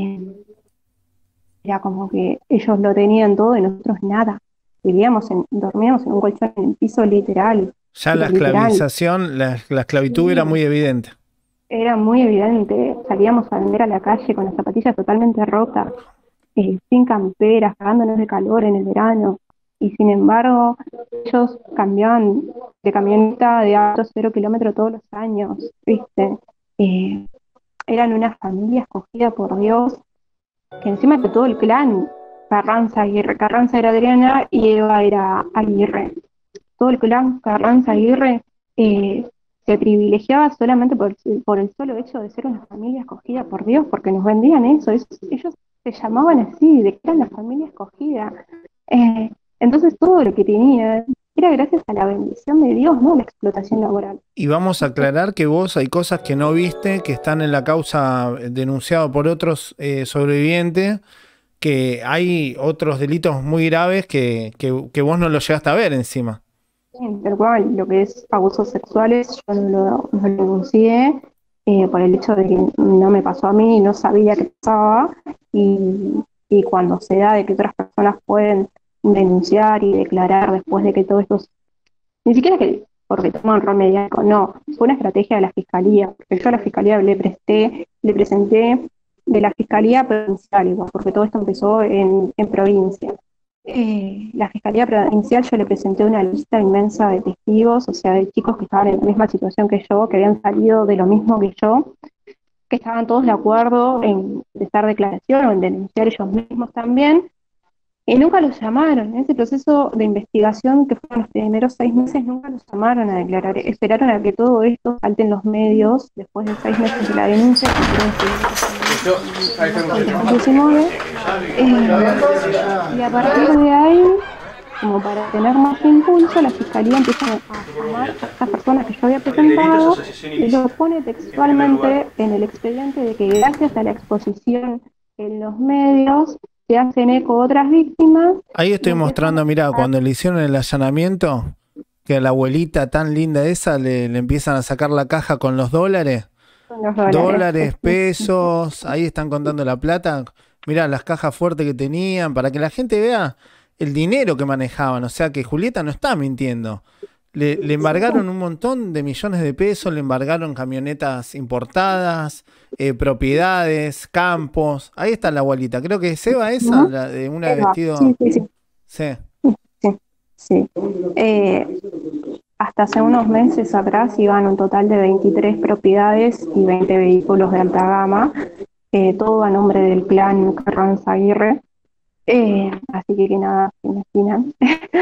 era como que ellos lo tenían todo y nosotros nada. Dormíamos en un colchón en el piso literal. Ya la esclavización, la esclavitud era muy evidente. Era muy evidente, salíamos a vender a la calle con las zapatillas totalmente rotas. sin camperas, cagándonos de calor en el verano. Y sin embargo, ellos cambiaban de camioneta de auto 0 kilómetros todos los años, ¿viste? Eran una familia escogida por Dios, que encima de todo el clan, Carranza era Adriana y Eva era Aguirre. Todo el clan Carranza Aguirre se privilegiaba solamente por el solo hecho de ser una familia escogida por Dios, porque nos vendían eso. Ellos se llamaban así, de que eran la familia escogida. Entonces todo lo que tenían era gracias a la bendición de Dios, no la explotación laboral. Y vamos a aclarar que vos hay cosas que no viste, que están en la causa denunciado por otros sobrevivientes, que hay otros delitos muy graves que vos no los llegaste a ver encima. Sí, tal cual, lo que es abusos sexuales yo no lo denuncié por el hecho de que no me pasó a mí, no sabía qué pasaba, y cuando se da de que otras personas pueden denunciar y declarar después de que todo esto, ni siquiera que porque toma un rol mediático, no, fue una estrategia de la Fiscalía, porque yo a la Fiscalía le presenté de la Fiscalía Provincial igual, porque todo esto empezó en provincia. La Fiscalía Provincial yo le presenté una lista inmensa de testigos, o sea, de chicos que estaban en la misma situación que yo, que habían salido de lo mismo que yo, que estaban todos de acuerdo en prestar declaración o en denunciar ellos mismos también, y nunca los llamaron. En ese proceso de investigación, que fueron los primeros 6 meses, nunca los llamaron a declarar. Esperaron a que todo esto salte en los medios, después de 6 meses de la denuncia, y a partir de ahí, como para tener más impulso, la Fiscalía empieza a llamar a estas personas que yo había presentado y lo pone textualmente en el expediente de que gracias a la exposición en los medios se hacen eco otras víctimas. Ahí estoy mostrando, mirá, cuando le hicieron el allanamiento, que a la abuelita tan linda esa le empiezan a sacar la caja con los dólares. Dólares, pesos, ahí están contando la plata. Mirá las cajas fuertes que tenían, para que la gente vea el dinero que manejaban. O sea que Julieta no está mintiendo. Le embargaron un montón de millones de pesos, le embargaron camionetas importadas, propiedades, campos. Ahí está la abuelita. Creo que es Eva esa, la de una de vestido. Sí. Hasta hace unos meses atrás iban un total de 23 propiedades y 20 vehículos de alta gama, todo a nombre del clan Carranza Aguirre. Así que nada, se imaginan.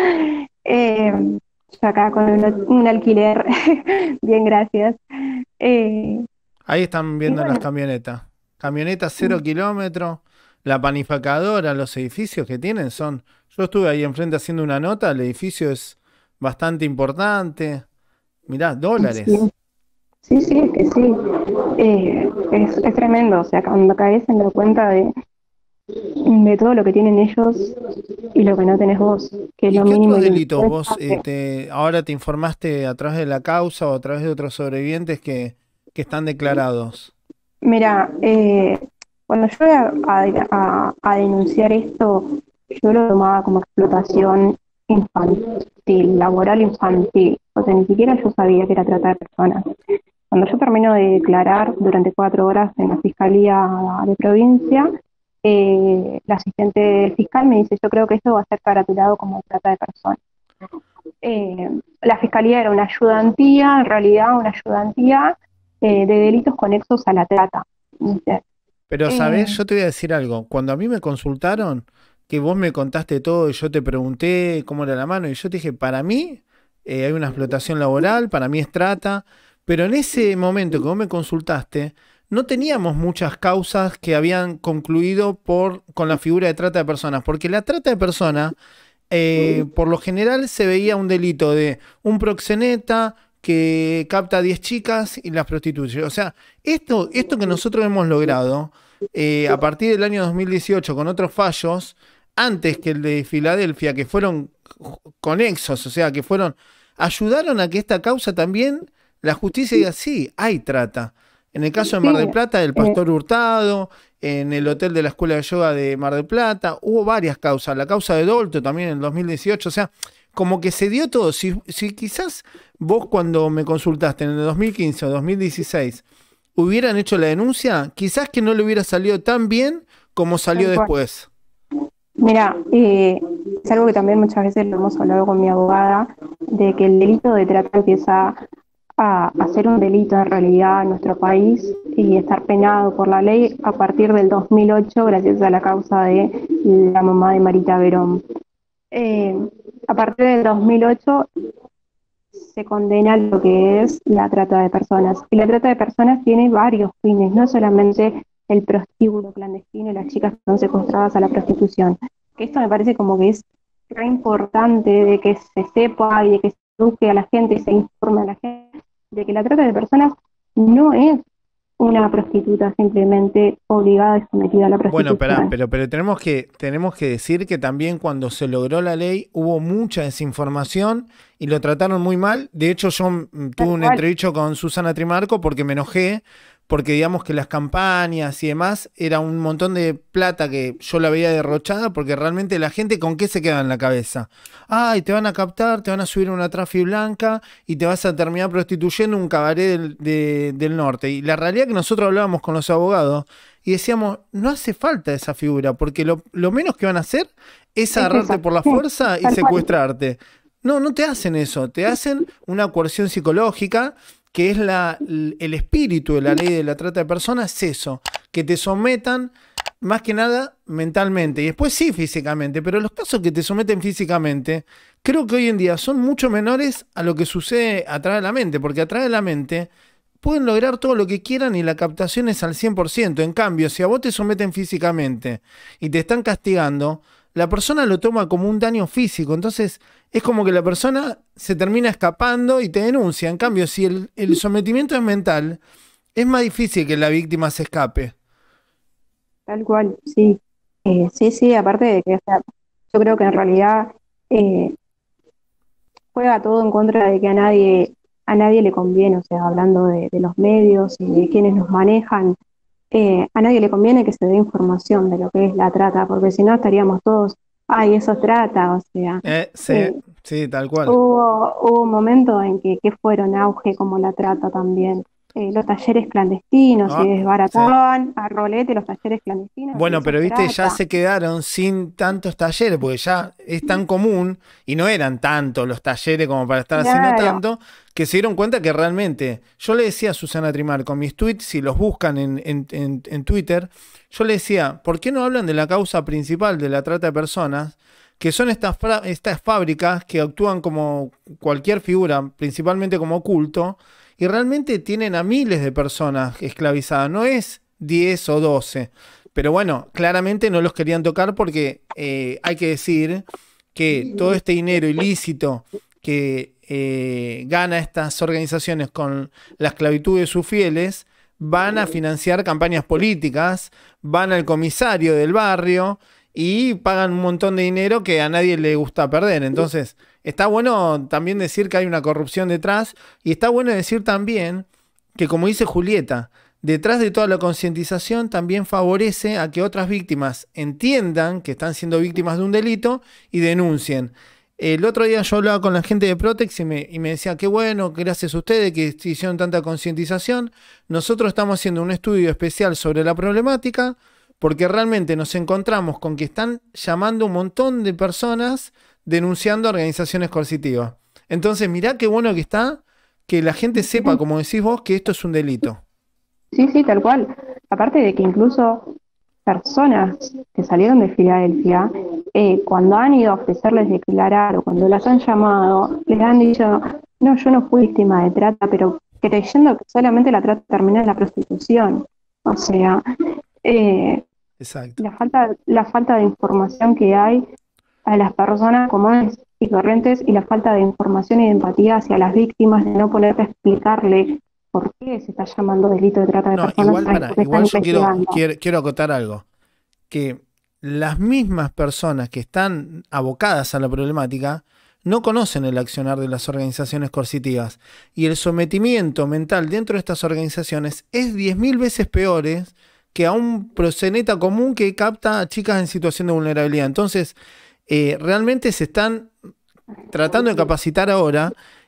Yo acá con un alquiler, bien, gracias. Ahí están viendo las camionetas. Camionetas 0 kilómetros, la panificadora, los edificios que tienen son... Yo estuve ahí enfrente haciendo una nota, el edificio es bastante importante. Mirá, dólares. Sí, es que sí. Es tremendo, o sea, cuando caes en la cuenta de todo lo que tienen ellos y lo que no tenés vos. Que ¿Y lo qué mínimo otros delitos vos ahora te informaste a través de la causa o a través de otros sobrevivientes que están declarados? Mira, cuando yo iba a denunciar esto, yo lo tomaba como explotación infantil, laboral infantil. O sea, ni siquiera yo sabía que era trata de personas. Cuando yo termino de declarar durante 4 horas en la Fiscalía de Provincia, la asistente fiscal me dice, yo creo que esto va a ser caratulado como trata de personas. La Fiscalía era una ayudantía, en realidad una ayudantía de delitos conexos a la trata. ¿Viste? Pero, ¿sabés? Yo te voy a decir algo. Cuando a mí me consultaron, que vos me contaste todo y yo te pregunté cómo era la mano, y yo te dije, para mí hay una explotación laboral, para mí es trata, pero en ese momento que vos me consultaste, no teníamos muchas causas que habían concluido con la figura de trata de personas, porque la trata de personas, por lo general se veía un delito de un proxeneta que capta 10 chicas y las prostituye. O sea, esto que nosotros hemos logrado a partir del año 2018 con otros fallos, antes que el de Filadelfia, que fueron conexos, o sea, que ayudaron a que esta causa también, la justicia diga, sí, hay trata. En el caso de Mar del Plata, del Pastor Hurtado, en el hotel de la Escuela de Yoga de Mar del Plata, hubo varias causas. La causa de Dolto también en el 2018, o sea, como que se dio todo. Si quizás vos cuando me consultaste en el 2015 o 2016 hubieran hecho la denuncia, quizás que no le hubiera salido tan bien como salió después. Mira, es algo que también muchas veces lo hemos hablado con mi abogada, de que el delito de trata empieza a ser un delito en realidad en nuestro país y estar penado por la ley a partir del 2008, gracias a la causa de la mamá de Marita Verón. A partir del 2008 se condena lo que es la trata de personas. Y la trata de personas tiene varios fines, no solamente el prostíbulo clandestino y las chicas que son secuestradas a la prostitución. Que esto me parece como que es re importante de que se sepa y de que se eduque a la gente y se informe a la gente de que la trata de personas no es una prostituta simplemente obligada y sometida a la prostitución. Bueno, pero tenemos que decir que también cuando se logró la ley hubo mucha desinformación y lo trataron muy mal. De hecho, yo tuve un entredicho con Susana Trimarco porque me enojé, porque digamos que las campañas y demás era un montón de plata que yo la veía derrochada, porque realmente la gente ¿con qué se queda en la cabeza? Ay, te van a captar, te van a subir a una trafi blanca y te vas a terminar prostituyendo en un cabaret del norte. Y la realidad es que nosotros hablábamos con los abogados y decíamos, no hace falta esa figura, porque lo menos que van a hacer es agarrarte por la fuerza y secuestrarte. No te hacen eso, te hacen una coerción psicológica, que es el espíritu de la ley de la trata de personas, es eso, que te sometan más que nada mentalmente, y después sí físicamente, pero los casos que te someten físicamente, creo que hoy en día son mucho menores a lo que sucede a través de la mente, porque a través de la mente pueden lograr todo lo que quieran y la captación es al 100%, en cambio, si a vos te someten físicamente y te están castigando, la persona lo toma como un daño físico, entonces es como que la persona se termina escapando y te denuncia. En cambio, si el sometimiento es mental, es más difícil que la víctima se escape. Tal cual, sí. Sí, aparte de que, o sea, yo creo que en realidad juega todo en contra de que a nadie le conviene, o sea, hablando de los medios y de quienes los manejan, a nadie le conviene que se dé información de lo que es la trata, porque si no estaríamos todos, ay, eso es trata, o sea. Sí, tal cual. Hubo un momento en que fueron auge como la trata también. Los talleres clandestinos, se desbarataban a rolete los talleres clandestinos. Bueno, pero viste, ya se quedaron sin tantos talleres, porque ya es tan común, y no eran tantos los talleres como para estar haciendo tanto, que se dieron cuenta que realmente, yo le decía a Susana Trimarco, mis tweets, si los buscan en Twitter, yo le decía, ¿por qué no hablan de la causa principal de la trata de personas? Que son estas fábricas que actúan como cualquier figura, principalmente como culto, y realmente tienen a miles de personas esclavizadas, no es 10 o 12. Pero bueno, claramente no los querían tocar porque hay que decir que todo este dinero ilícito que gana estas organizaciones con la esclavitud de sus fieles, van a financiar campañas políticas, van al comisario del barrio y pagan un montón de dinero que a nadie le gusta perder. Entonces, está bueno también decir que hay una corrupción detrás, y está bueno decir también que, como dice Julieta, detrás de toda la concientización también favorece a que otras víctimas entiendan que están siendo víctimas de un delito y denuncien. El otro día yo hablaba con la gente de Protex y me decía, qué bueno, gracias a ustedes que hicieron tanta concientización. Nosotros estamos haciendo un estudio especial sobre la problemática, porque realmente nos encontramos con que están llamando un montón de personas denunciando organizaciones coercitivas. Entonces, mirá qué bueno que está, que la gente sepa, como decís vos, que esto es un delito. Sí, tal cual. Aparte de que incluso personas que salieron de Filadelfia, cuando han ido a ofrecerles declarar o cuando las han llamado, les han dicho, no, yo no fui víctima de trata, pero creyendo que solamente la trata termina en la prostitución. O sea, exacto. La falta de información que hay a las personas comunes y corrientes, y la falta de información y de empatía hacia las víctimas, de no poder explicarle por qué se está llamando delito de trata de personas. Igual yo quiero acotar algo, que las mismas personas que están abocadas a la problemática no conocen el accionar de las organizaciones coercitivas, y el sometimiento mental dentro de estas organizaciones es 10.000 veces peor que a un proxeneta común que capta a chicas en situación de vulnerabilidad. Entonces, realmente se están tratando de capacitar ahora,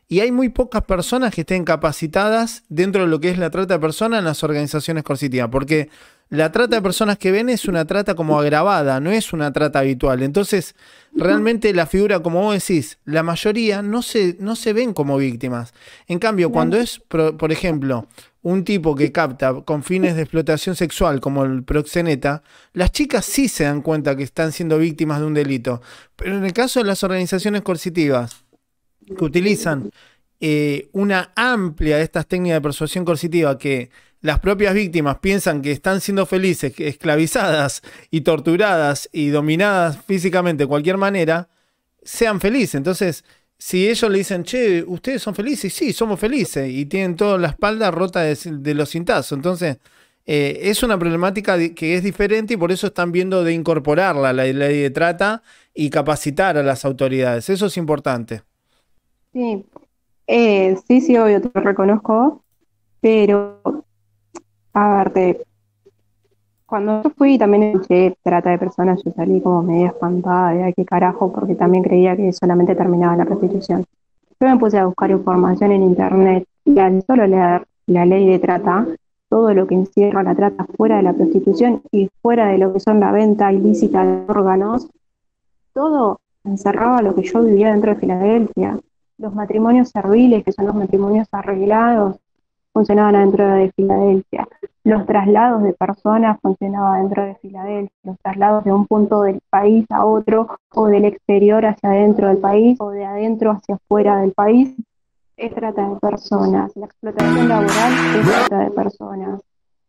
y hay muy pocas personas que estén capacitadas dentro de lo que es la trata de personas en las organizaciones coercitivas, porque la trata de personas que ven es una trata como agravada, no es una trata habitual. Entonces, realmente la figura, como vos decís, la mayoría no se ven como víctimas. En cambio, cuando es, por ejemplo, un tipo que capta con fines de explotación sexual, como el proxeneta, las chicas sí se dan cuenta que están siendo víctimas de un delito. Pero en el caso de las organizaciones coercitivas, que utilizan una amplia de estas técnicas de persuasión coercitiva, que las propias víctimas piensan que están siendo felices, esclavizadas y torturadas y dominadas físicamente de cualquier manera, sean felices. Entonces, si ellos le dicen, che, ¿ustedes son felices? Sí, somos felices, y tienen toda la espalda rota de los cintazos. Entonces, es una problemática que es diferente, y por eso están viendo de incorporarla a la ley de trata y capacitar a las autoridades. Eso es importante. Sí, sí, obvio, te lo reconozco, pero a ver, cuando yo fui también escuché trata de personas, yo salí como medio espantada de ay, qué carajo, porque también creía que solamente terminaba la prostitución. Yo me puse a buscar información en internet y al solo leer la ley de trata, todo lo que encierra la trata fuera de la prostitución y fuera de lo que son la venta ilícita de órganos, todo encerraba lo que yo vivía dentro de Filadelfia. Los matrimonios serviles, que son los matrimonios arreglados, funcionaban dentro de Filadelfia. Los traslados de personas funcionaban dentro de Filadelfia. Los traslados de un punto del país a otro, o del exterior hacia adentro del país, o de adentro hacia afuera del país, es trata de personas. La explotación laboral es trata de personas.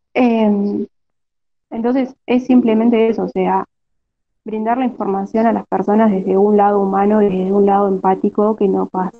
Entonces, es simplemente eso, o sea, brindar la información a las personas desde un lado humano y desde un lado empático que no pasa.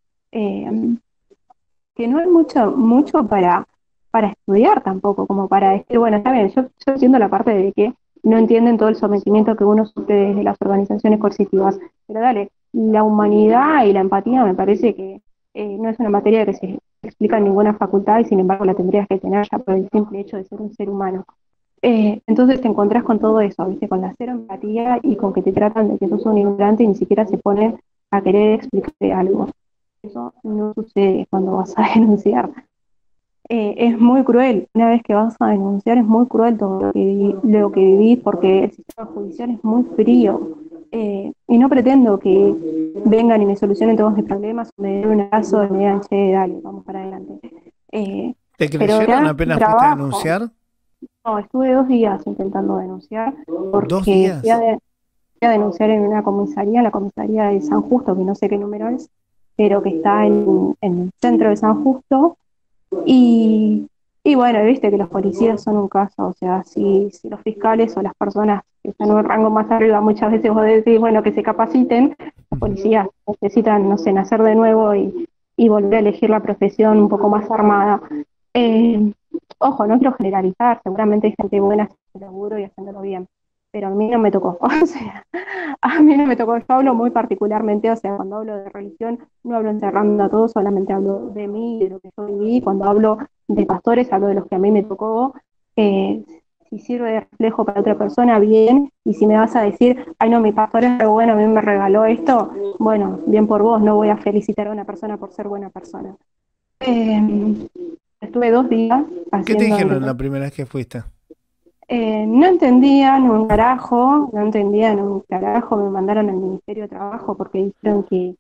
Que no hay mucho para estudiar tampoco, como para decir, bueno, está bien, yo entiendo la parte de que no entienden todo el sometimiento que uno sufre desde las organizaciones coercitivas, pero dale, la humanidad y la empatía me parece que no es una materia que se explica en ninguna facultad, y sin embargo la tendrías que tener ya por el simple hecho de ser un ser humano. Entonces te encontrás con todo eso, ¿viste? Con la cero empatía y con que te tratan de que sos un ignorante y ni siquiera se ponen a querer explicarte algo. Eso no sucede cuando vas a denunciar. Es muy cruel, una vez que vas a denunciar es muy cruel todo lo que vivís, porque el sistema judicial es muy frío. Y no pretendo que vengan y me solucionen todos mis problemas, o me den un abrazo y me digan, che, dale, vamos para adelante. ¿Te creyeron apenas fuiste a denunciar? No, estuve 2 días intentando denunciar, porque 2 días. Fui a denunciar en una comisaría, la comisaría de San Justo, que no sé qué número es, pero que está en el centro de San Justo, y bueno, viste que los policías son un caso, o sea, si los fiscales o las personas que están en un rango más arriba, muchas veces vos decís, bueno, que se capaciten, los policías necesitan, no sé, nacer de nuevo y volver a elegir la profesión un poco más armada. Ojo, no quiero generalizar, seguramente hay gente buena haciendo laburo y haciéndolo bien, pero a mí no me tocó, o sea, a mí no me tocó. Yo hablo muy particularmente, o sea, cuando hablo de religión, no hablo encerrando a todos, solamente hablo de mí, de lo que yo viví. Cuando hablo de pastores, hablo de los que a mí me tocó. Si sirve de reflejo para otra persona, bien, y si me vas a decir, ay no, mi pastor es re bueno, a mí me regaló esto, bueno, bien por vos, no voy a felicitar a una persona por ser buena persona. Estuve 2 días haciendo... ¿Qué te dijeron la primera vez que fuiste? No entendían un carajo, me mandaron al Ministerio de Trabajo porque dijeron que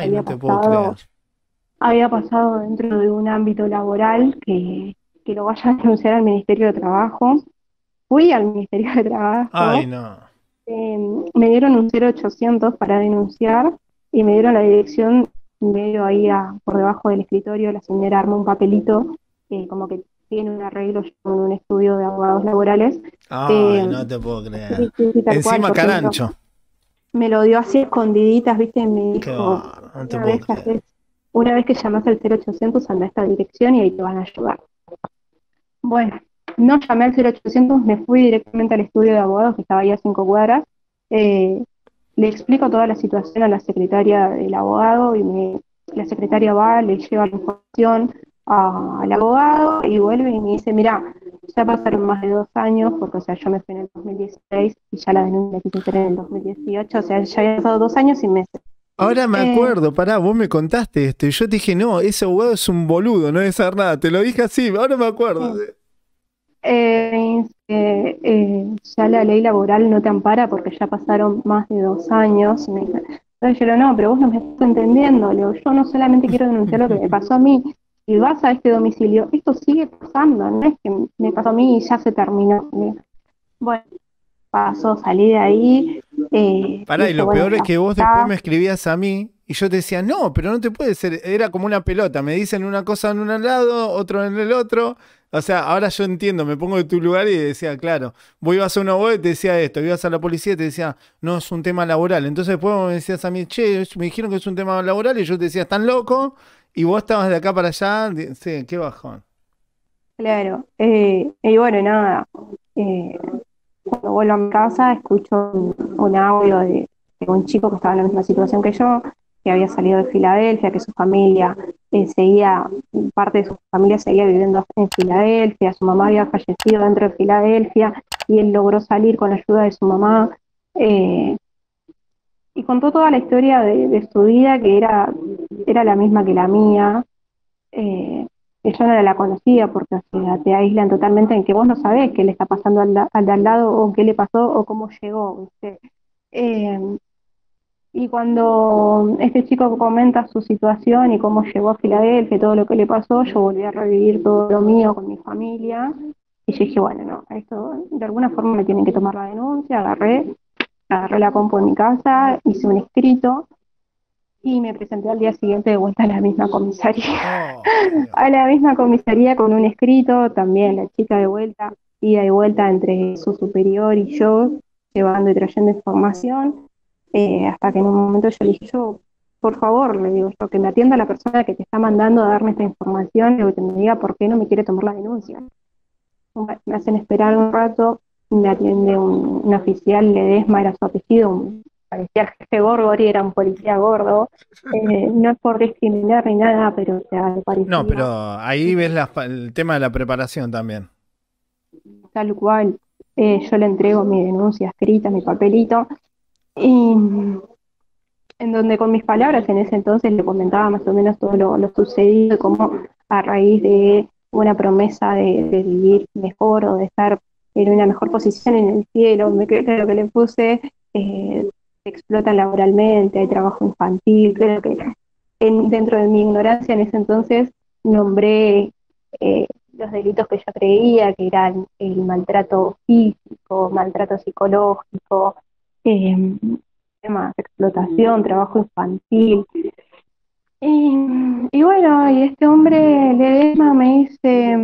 había pasado dentro de un ámbito laboral que lo vaya a denunciar al Ministerio de Trabajo. Fui al Ministerio de Trabajo. Ay, no. Me dieron un 0800 para denunciar y me dieron la dirección medio ahí por debajo del escritorio. La señora armó un papelito como que tiene un arreglo con un estudio de abogados laborales. Ay, no te puedo creer. Sí, encima carancho. Me lo dio así escondiditas, ¿viste? Me dijo, una vez que llamas al 0800 anda a esta dirección y ahí te van a ayudar. Bueno, no llamé al 0800, me fui directamente al estudio de abogados que estaba ahí a 5 cuadras. Le explico toda la situación a la secretaria del abogado y la secretaria va, le lleva la información al abogado y vuelve y me dice, mira, ya pasaron más de 2 años, porque o sea, yo me fui en el 2016 y ya la denuncia quise hacer en el 2018, o sea, ya habían pasado 2 años y meses. Ahora me acuerdo, pará, vos me contaste esto y yo te dije, no, ese abogado es un boludo, no debe saber nada. Te lo dije así, ahora me acuerdo. Ya la ley laboral no te ampara porque ya pasaron más de 2 años. Me dice, entonces yo le digo, no, pero vos no me estás entendiendo. Le digo, yo no solamente quiero denunciar lo que me pasó a mí. Si vas a este domicilio, esto sigue pasando, no es que me pasó a mí y ya se terminó. Bueno, pasó, salí de ahí. Pará, y lo bueno, peor es que vos está. después me escribías a mí y yo te decía, no, pero no te puede ser. Era como una pelota, me dicen una cosa en un lado, otro en el otro. O sea, ahora yo entiendo, me pongo de tu lugar y decía, claro, vos ibas a una web y te decía esto, ibas a la policía y te decía, no, es un tema laboral. Entonces después vos me decías a mí, che, me dijeron que es un tema laboral y yo te decía, ¿están loco? Y vos estabas de acá para allá, sí, qué bajón. Claro, y bueno, nada, cuando vuelvo a mi casa escucho un audio de un chico que estaba en la misma situación que yo, que había salido de Filadelfia, que su familia parte de su familia seguía viviendo en Filadelfia, su mamá había fallecido dentro de Filadelfia y él logró salir con la ayuda de su mamá, y contó toda la historia de su vida, que era la misma que la mía. Que yo no la conocía porque, o sea, te aíslan totalmente en que vos no sabés qué le está pasando al de al lado o qué le pasó o cómo llegó, ¿viste? Eh, y cuando este chico comenta su situación y cómo llegó a Filadelfia y todo lo que le pasó, yo volví a revivir todo lo mío con mi familia y yo dije, bueno, no, esto de alguna forma me tienen que tomar la denuncia. Agarré la compu en mi casa, hice un escrito y me presenté al día siguiente de vuelta a la misma comisaría. Oh, Dios. A la misma comisaría con un escrito, también la chica de vuelta, ida y vuelta entre su superior y yo, llevando y trayendo información, hasta que en un momento yo le dije, yo, por favor, le digo yo, que me atienda la persona que te está mandando a darme esta información, y que me diga por qué no me quiere tomar la denuncia. Bueno, me hacen esperar un rato, me atiende un oficial, Ledesma era su apellido, parecía el jefe Gorgori, era un policía gordo. No es por discriminar ni nada, pero o sea, le parecía No, pero ahí ves el tema de la preparación también. tal cual. Yo le entrego mi denuncia escrita, mi papelito, y en donde con mis palabras en ese entonces le comentaba más o menos todo lo sucedido y cómo a raíz de una promesa de vivir mejor o de estar en una mejor posición en el cielo, creo que le puse, se explotan laboralmente, hay trabajo infantil, creo que dentro de mi ignorancia en ese entonces nombré los delitos que yo creía que eran el maltrato físico, maltrato psicológico, temas de explotación, trabajo infantil. Y bueno, y este hombre, Ledesma, me dice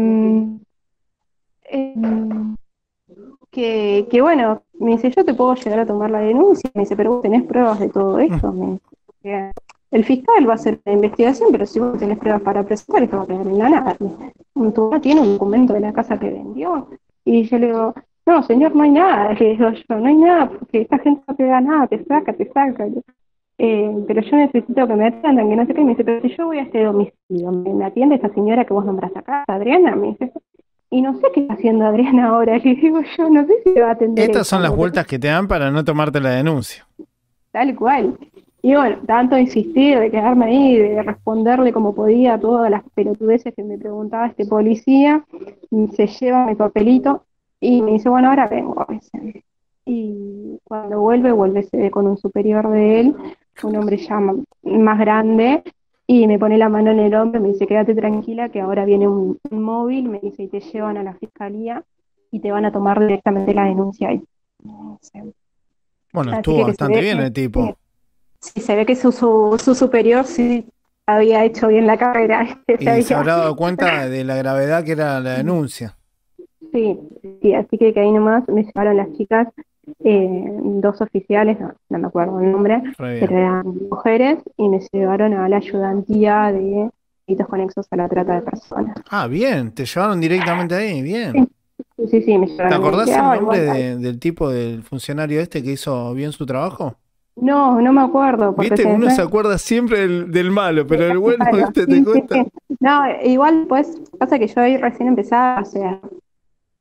que bueno, me dice, yo te puedo llegar a tomar la denuncia, me dice, pero vos tenés pruebas de todo esto. Me dice, el fiscal va a hacer la investigación, pero si vos tenés pruebas para presentar, esto va a quedar en la nada. Tu mamá tiene un documento de la casa que vendió. Y yo le digo, no, señor, no hay nada. Le digo yo, no hay nada, porque esta gente no te da nada, te saca. Pero yo necesito que me atiendan, que no sé qué. Me dice, pero si yo voy a este domicilio, me atiende esta señora que vos nombrás acá, Adriana, me dice. Y no sé qué está haciendo Adriana ahora. Le digo yo, no sé si te va a atender. Estas son las vueltas que te dan para no tomarte la denuncia. Tal cual. Y bueno, tanto insistir, de quedarme ahí, de responderle como podía a todas las pelotudeces que me preguntaba este policía, se lleva mi papelito y me dice, bueno, ahora vengo. Y cuando vuelve con un superior de él, un hombre ya más grande, y me pone la mano en el hombro y me dice, quédate tranquila que ahora viene un móvil, me dice, y te llevan a la fiscalía y te van a tomar directamente la denuncia ahí. No sé. Bueno, Así estuvo que bastante bien el tipo. Sí, se ve que su superior sí había hecho bien la carrera. Y se habrá dado cuenta de la gravedad que era la denuncia. Sí, así que ahí nomás me llevaron las chicas, 2 oficiales, no me acuerdo el nombre, pero eran mujeres, y me llevaron a la ayudantía de delitos conexos a la trata de personas. Ah, bien, te llevaron directamente ahí, bien. Sí, me llevaron. ¿Te acordás el nombre del tipo, del funcionario este que hizo bien su trabajo? No me acuerdo. Viste, uno se acuerda siempre del malo, pero el bueno, ¿viste? Te cuesta. Sí. No, igual pues pasa que yo ahí recién empezaba, o sea,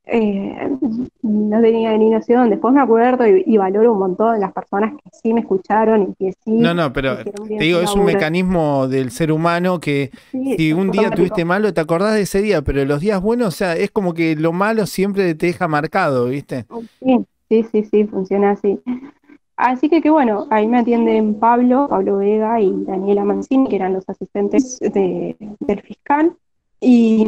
no tenía ni noción. Después me acuerdo y valoro un montón las personas que sí me escucharon y que sí No, pero hicieron te bien digo, su es un laburo. mecanismo del ser humano que Sí, si es un día automático. tuviste malo, te acordás de ese día, pero los días buenos, o sea, es como que lo malo siempre te deja marcado, ¿viste? Sí, funciona así. Así que bueno, ahí me atienden Pablo Vega y Daniela Mancini, que eran los asistentes del fiscal. Y,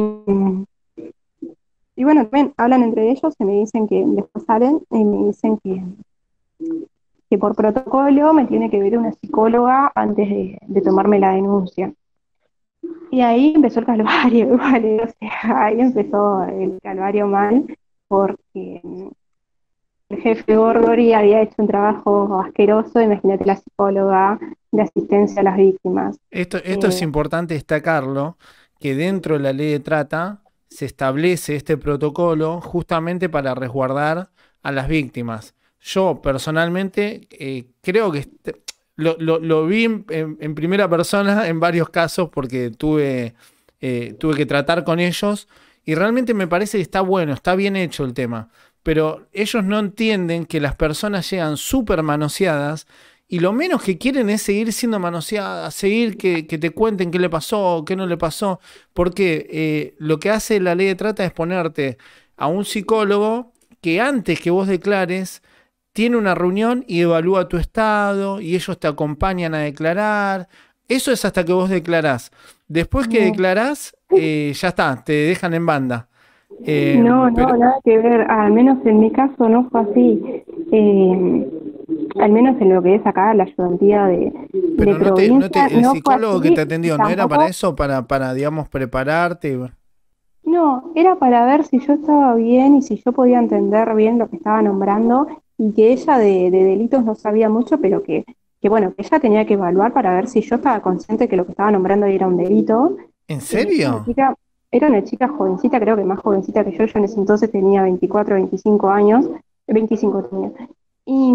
y bueno, también hablan entre ellos y me dicen que después salen y me dicen que por protocolo me tiene que ver una psicóloga antes de tomarme la denuncia. Y ahí empezó el calvario, igual, o sea, ahí empezó el calvario mal, porque el jefe Gorgori había hecho un trabajo asqueroso, imagínate la psicóloga de asistencia a las víctimas. Esto es importante destacarlo, que dentro de la ley de trata se establece este protocolo justamente para resguardar a las víctimas. Yo personalmente creo que lo vi en primera persona en varios casos porque tuve que tratar con ellos y realmente me parece que está bueno, está bien hecho el tema. Pero ellos no entienden que las personas llegan súper manoseadas y lo menos que quieren es seguir siendo manoseadas, seguir que te cuenten qué le pasó, qué no le pasó, porque lo que hace la ley de trata es ponerte a un psicólogo que antes que vos declares, tiene una reunión y evalúa tu estado y ellos te acompañan a declarar. Eso es hasta que vos declarás. Después que No, declarás, ya está, te dejan en banda. no, Pero, nada que ver, al menos en mi caso no fue así. Al menos en lo que es acá la ayudantía de pero provincia, el no fue psicólogo que te así, y atendió, ¿no era para tampoco. eso? Digamos, prepararte. No, era para ver si yo estaba bien y si yo podía entender bien lo que estaba nombrando y que ella de delitos no sabía mucho, pero que bueno, que ella tenía que evaluar para ver si yo estaba consciente que lo que estaba nombrando era un delito. ¿En Era una serio? chica, era una chica jovencita, creo que más jovencita que yo en ese entonces tenía 24, 25 años, 25 tenía. Y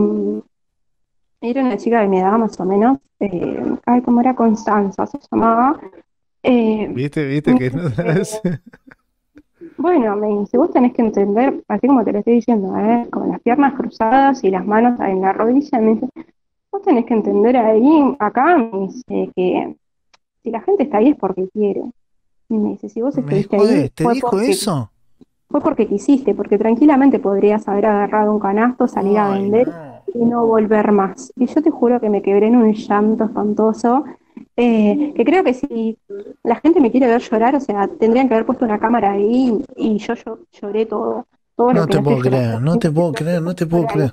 era una chica de mi edad más o menos, ay, ¿cómo era? Constanza se llamaba. Eh, ¿Viste me que no sabes? Bueno, me dice, vos tenés que entender, así como te lo estoy diciendo, con las piernas cruzadas y las manos en la rodilla, me dice, vos tenés que entender ahí, acá, me dice que si la gente está ahí es porque quiere. Y me dice, si vos ¿Me estuviste ahí jodés? ¿Te dijo eso? fue porque quisiste, porque tranquilamente podrías haber agarrado un canasto, salir a Ay, vender no. y no volver más. Y yo te juro que me quebré en un llanto espantoso, que creo que si la gente me quiere ver llorar, o sea, tendrían que haber puesto una cámara ahí y yo lloré todo lo No que te no estoy puedo llorando. creer, no te puedo creer, no te puedo creer.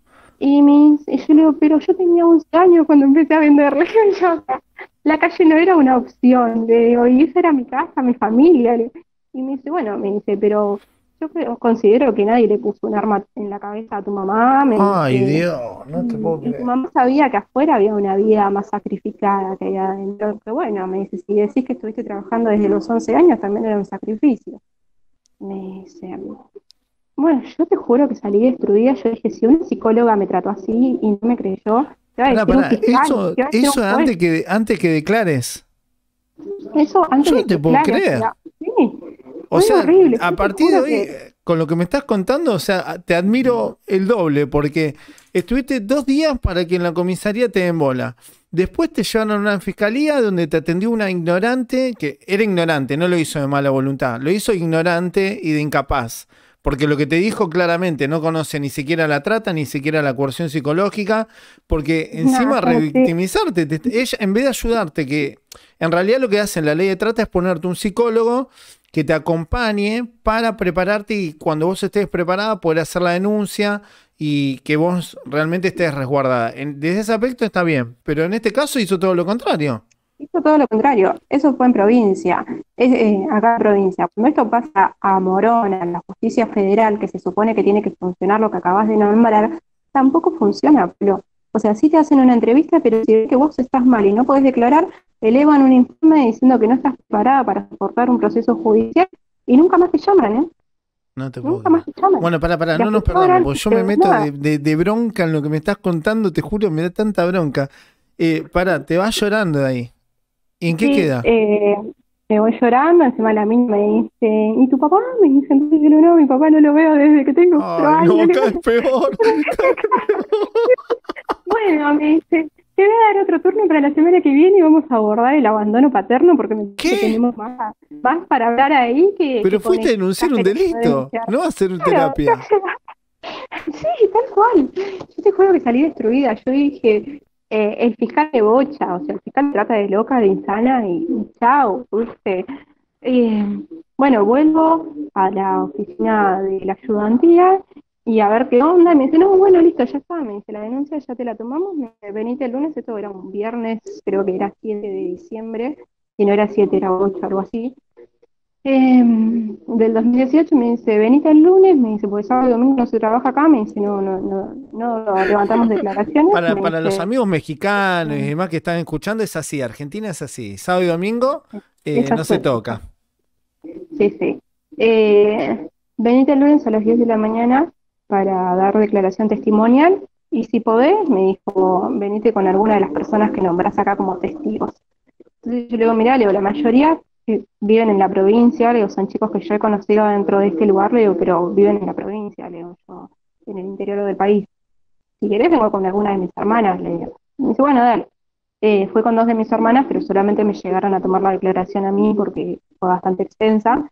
Y yo le digo, pero yo tenía 11 años cuando empecé a venderle. Yo, la calle no era una opción, le digo, y esa era mi casa, mi familia. Y me dice, bueno, me dice, pero considero que nadie le puso un arma en la cabeza a tu mamá, me Ay, dice, Dios, no te puedo y tu creer. mamá sabía que afuera había una vida más sacrificada que ahí adentro. Que bueno, me dice, si decís que estuviste trabajando desde los 11 años, también era un sacrificio. Me dice, bueno, yo te juro que salí destruida. Yo dije, si una psicóloga me trató así y no me creyó, ¿qué va a decir un Pará, fiscal? ¿Qué va a decir un eso juez? antes que declares. Eso antes Yo de no te que puedo declare, o creer. sea, sí, O fue sea, horrible. a Yo te partir de juro hoy, que con lo que me estás contando, o sea, te admiro el doble, porque estuviste 2 días para que en la comisaría te den bola. Después te llevaron a una fiscalía donde te atendió una ignorante, que era ignorante, no lo hizo de mala voluntad, lo hizo ignorante y de incapaz. Porque lo que te dijo claramente, no conoce ni siquiera la trata, ni siquiera la coerción psicológica, porque nada, encima yo no sé. revictimizarte, ella en vez de ayudarte, que en realidad lo que hace en la ley de trata es ponerte un psicólogo que te acompañe para prepararte y cuando vos estés preparada poder hacer la denuncia y que vos realmente estés resguardada. Desde ese aspecto está bien, pero en este caso hizo todo lo contrario. Hizo todo lo contrario. Eso fue en provincia, acá en provincia. Cuando esto pasa a Morona, en la justicia federal, que se supone que tiene que funcionar lo que acabas de nombrar, tampoco funciona, Pablo. O sea, sí te hacen una entrevista, pero si ven que vos estás mal y no podés declarar, elevan un informe diciendo que no estás preparada para soportar un proceso judicial y nunca más te llaman, ¿eh? No te puedo Nunca creer. más te llaman. Bueno, Te no nos perdamos, asesoran porque y yo te me ven meto nada. de bronca en lo que me estás contando, te juro, me da tanta bronca. Te vas llorando de ahí. ¿Y en qué Sí, queda? Me voy llorando, encima la mina me dice, ¿y tu papá? Me dice, entonces yo no, mi papá no lo veo desde que tengo 4 Ay, años. no, cada vez peor. Bueno, me dice, te voy a dar otro turno para la semana que viene y vamos a abordar el abandono paterno porque me dice que ¿Qué? tenemos más para hablar ahí Pero que con fuiste a el denunciar un mensaje que puede delito, denunciar. no a hacer Claro, terapia. sí, tal cual. Yo te juro que salí destruida. Yo dije, el fiscal de bocha, o sea, el fiscal me trata de loca, de insana y chao, ¿viste? Eh, bueno, vuelvo a la oficina de la ayudantía y a ver qué onda. Me dice, no, bueno, listo, ya está. Me dice, la denuncia ya te la tomamos. Venite el lunes, esto era un viernes, creo que era 7 de diciembre. Si no era 7 era 8, algo así. Del 2018 me dice, venite el lunes, me dice, porque sábado y domingo no se trabaja acá, me dice, no levantamos declaraciones, me Para los dice, amigos mexicanos y "Mm, demás que están escuchando, es así, Argentina es así. Sábado y domingo es no se así, toca. sí, sí. Venite el lunes a las 10 de la mañana para dar declaración testimonial, y si podés, me dijo, venite con alguna de las personas que nombrás acá como testigos. Entonces yo le digo, mirá, le digo, la mayoría viven en la provincia, le digo, son chicos que yo he conocido dentro de este lugar, le digo, pero viven en la provincia, le digo, yo, en el interior del país. Si querés, vengo con alguna de mis hermanas, le digo. Me dice, bueno, dale. Fue con 2 de mis hermanas, pero solamente me llegaron a tomar la declaración a mí porque fue bastante extensa.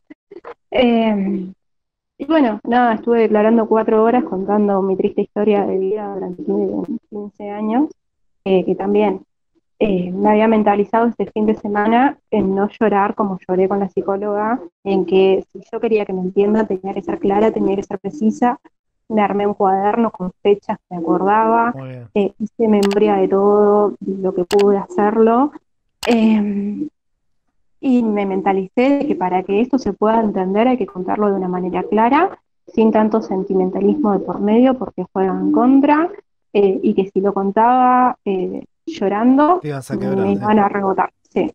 Eh, y bueno, nada, estuve declarando 4 horas contando mi triste historia de vida durante 15 años, que también me había mentalizado este fin de semana en no llorar como lloré con la psicóloga, en que si yo quería que me entienda tenía que ser clara, tenía que ser precisa. Me armé un cuaderno con fechas que me acordaba, Muy bien. hice memoria de todo lo que pude hacerlo, eh, y me mentalicé de que para que esto se pueda entender hay que contarlo de una manera clara, sin tanto sentimentalismo de por medio, porque juega en contra, y que si lo contaba llorando, Te ibas a me quebrar, sí. iban a rebotar. Sí.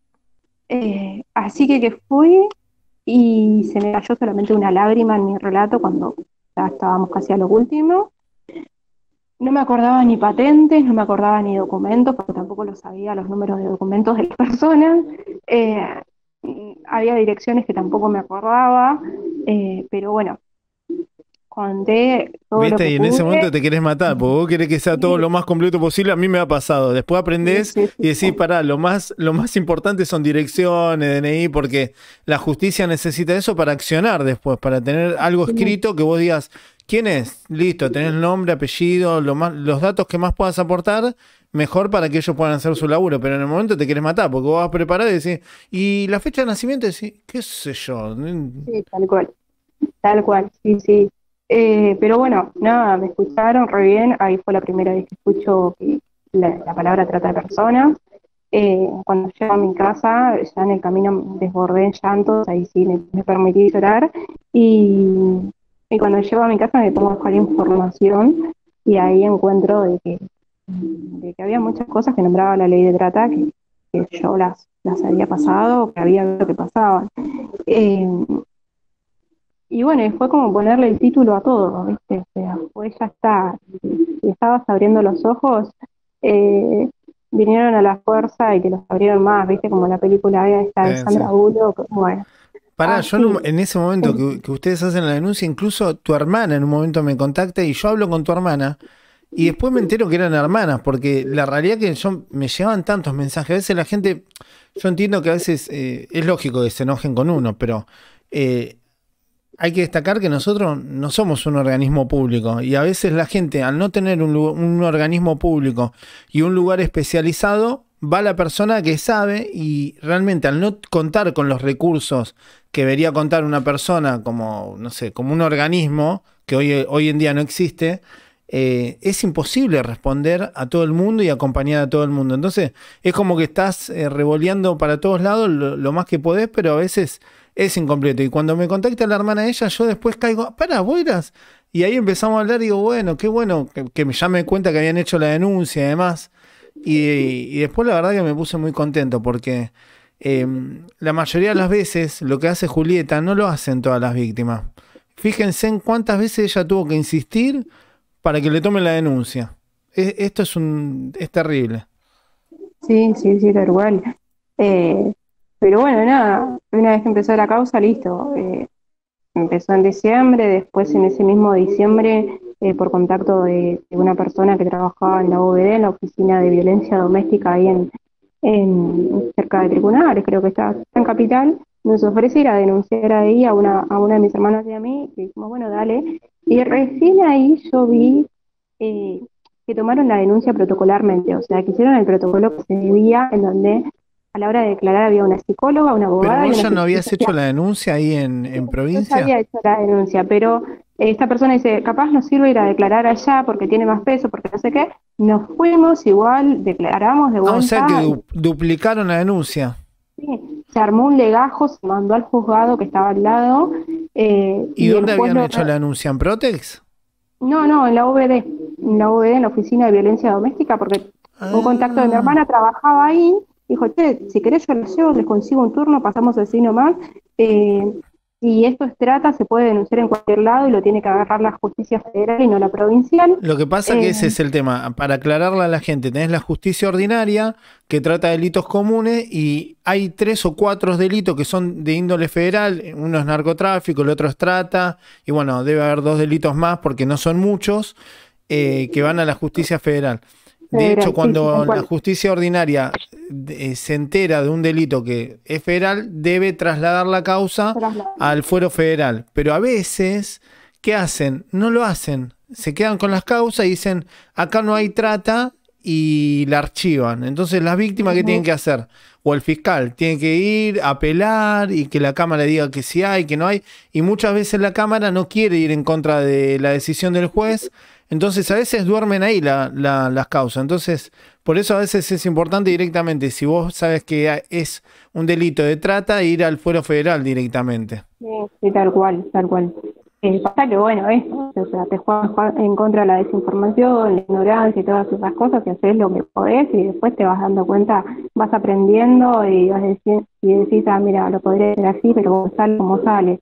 Así que fui y se me cayó solamente una lágrima en mi relato cuando ya estábamos casi a lo último. No me acordaba ni patentes, no me acordaba ni documentos, porque tampoco lo sabía los números de documentos de las personas. Eh, Había direcciones que tampoco me acordaba, pero bueno, conté todo lo ¿Viste? que Y en ese momento pude. te querés matar, porque vos querés que sea todo Sí, lo más completo posible. A mí me ha pasado. Después sí, aprendés sí, y sí, decís, sí. pará, lo más importante son direcciones, DNI, porque la justicia necesita eso para accionar después, para tener algo Sí, escrito que vos digas, ¿quién es? Listo, tenés nombre, apellido, los datos que más puedas aportar, mejor para que ellos puedan hacer su laburo. Pero en el momento te querés matar, porque vos vas preparado y decís, ¿y la fecha de nacimiento? Decís, qué sé yo. sí, tal cual, sí, sí. Pero bueno, nada, me escucharon re bien, ahí fue la primera vez que escucho que la palabra trata de personas. Cuando llego a mi casa, ya en el camino me desbordé en llantos, ahí sí me permití llorar, y, y cuando llego a mi casa me pongo a buscar información y ahí encuentro de que había muchas cosas que nombraba la ley de trata que yo las había pasado, que había visto que pasaban. Eh, y bueno, y fue como ponerle el título a todo, ¿viste? O sea, pues ya está, si estabas abriendo los ojos, eh, vinieron a la fuerza y te los abrieron más, ¿viste? Como la película esta de Sí. Sandra Bullock, bueno, Pará, yo así. en ese momento Eh, que ustedes hacen la denuncia, incluso tu hermana en un momento me contacta y yo hablo con tu hermana y después me entero que eran hermanas, porque la realidad que me llegaban tantos mensajes, a veces la gente, yo entiendo que a veces es lógico que se enojen con uno, pero eh, hay que destacar que nosotros no somos un organismo público y a veces la gente, al no tener un organismo público y un lugar especializado, va la persona que sabe y realmente al no contar con los recursos que debería contar una persona como, no sé, como un organismo que hoy en día no existe, es imposible responder a todo el mundo y acompañar a todo el mundo. Entonces es como que estás revoleando para todos lados lo más que podés, pero a veces es incompleto. Y cuando me contacta la hermana de ella, yo después caigo, para, vos eras. Y ahí empezamos a hablar y digo, bueno, qué bueno que ya me cuenta que habían hecho la denuncia y demás. Y después la verdad que me puse muy contento porque la mayoría de las veces lo que hace Julieta no lo hacen todas las víctimas. Fíjense en cuántas veces ella tuvo que insistir para que le tomen la denuncia. Esto es terrible. sí, sí, sí, tal cual. Pero bueno, nada, una vez que empezó la causa, listo. Empezó en diciembre, después en ese mismo diciembre, por contacto de una persona que trabajaba en la OVD, en la Oficina de Violencia Doméstica, ahí cerca de Tribunales, creo que está en Capital, nos ofrece ir a denunciar ahí a una de mis hermanas y a mí, y dijimos, bueno, dale. Y recién ahí yo vi eh, que tomaron la denuncia protocolarmente, o sea, que hicieron el protocolo que se debía, en donde a la hora de declarar había una psicóloga, una Pero abogada y vos una ya no asistente habías hecho social. la denuncia ahí en Yo ya provincia. había hecho la denuncia, pero esta persona dice, capaz nos sirve ir a declarar allá porque tiene más peso, porque no sé qué. Nos fuimos igual, declaramos de Ah, o sea que vuelta, duplicaron la denuncia. sí, se armó un legajo, se mandó al juzgado que estaba al lado, ¿Y y el dónde juez habían hecho la denuncia? ¿En Protex? No, no, en la OVD, en la Oficina de Violencia Doméstica, porque un contacto de mi Ah, hermana trabajaba ahí, dijo, che, si querés yo los llevo, les consigo un turno, pasamos así nomás, eh, si esto es trata, se puede denunciar en cualquier lado y lo tiene que agarrar la justicia federal y no la provincial. lo que pasa que Eh, ese es el tema. Para aclararle a la gente, tenés la justicia ordinaria que trata delitos comunes y hay 3 o 4 delitos que son de índole federal. Uno es narcotráfico, el otro es trata y bueno, debe haber 2 delitos más porque no son muchos que van a la justicia federal. De hecho, Federal, sí, sí, tal cuando la cual. justicia ordinaria se entera de un delito que es federal, debe trasladar la causa al fuero federal. Pero a veces, ¿qué hacen? No lo hacen. Se quedan con las causas y dicen, acá no hay trata y la archivan. Entonces, las víctimas, ¿qué tienen Ujú. que hacer? O el fiscal tiene que ir a apelar y que la Cámara diga que sí hay, que no hay. Y muchas veces la Cámara no quiere ir en contra de la decisión del juez. Entonces a veces duermen ahí las causas. Entonces, por eso a veces es importante directamente, si vos sabes que es un delito de trata, ir al fuero federal directamente. Sí, sí, tal cual, tal cual. Pasa que bueno, esto, o sea, te juegas en contra de la desinformación, la ignorancia y todas esas cosas, que haces lo que podés y después te vas dando cuenta, vas aprendiendo y decís, ah, mira, lo podría hacer así, pero sale como sale.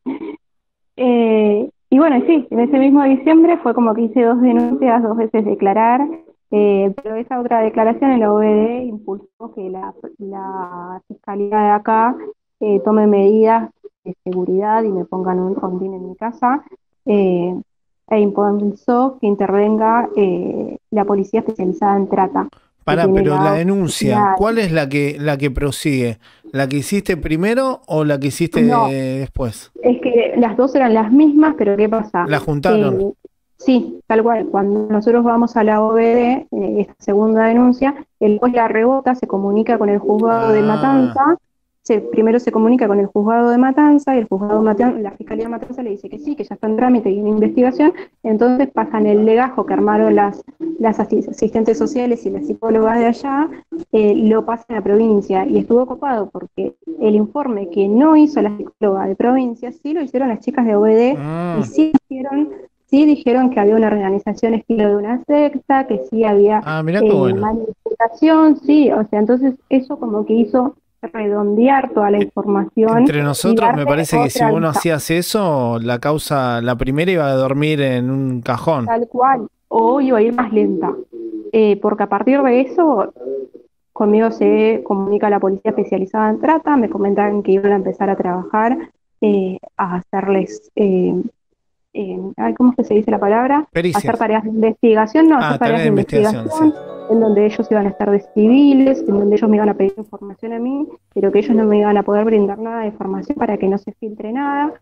Y bueno, sí, en ese mismo diciembre fue como que hice 2 denuncias, 2 veces declarar, pero esa otra declaración en la OVD impulsó que la fiscalía de acá tome medidas de seguridad y me pongan un rondín en mi casa, eh, e impulsó que intervenga la policía especializada en trata, que Pará, tiene pero la la denuncia, oficina. ¿cuál es la que prosigue? ¿La que hiciste primero o la que hiciste No, después? es que las dos eran las mismas, pero ¿qué pasa? ¿La juntaron? Sí, tal cual. Cuando nosotros vamos a la OVD, esta segunda denuncia, el juez la rebota, se comunica con el juzgado de Ah, Matanza, primero se comunica con el juzgado de Matanza y el juzgado de Matanza, la fiscalía de Matanza le dice que sí, que ya está en trámite y en investigación, entonces pasan el legajo que armaron las asistentes sociales y las psicólogas de allá, lo pasan a provincia y estuvo ocupado porque el informe que no hizo la psicóloga de provincia sí lo hicieron las chicas de OVD y mm. sí dijeron que había una organización estilo de una secta, que sí había Ah, mirá qué bueno. manipulación, sí, o sea, entonces eso como que hizo redondear toda la información Entre y nosotros, me darle parece que si otra vos no vista, hacías eso, la causa, la primera iba a dormir en un cajón. tal cual, o iba a ir más lenta, porque a partir de eso conmigo se comunica la policía especializada en trata, me comentan que iban a empezar a trabajar, a hacerles ay, ¿cómo es que se dice la palabra? Hacer Pericias. tareas de investigación, no, hacer Ah, tarea tareas de de investigación, sí. investigación, en donde ellos iban a estar de civiles, en donde ellos me iban a pedir información a mí, pero que ellos no me iban a poder brindar nada de información para que no se filtre nada.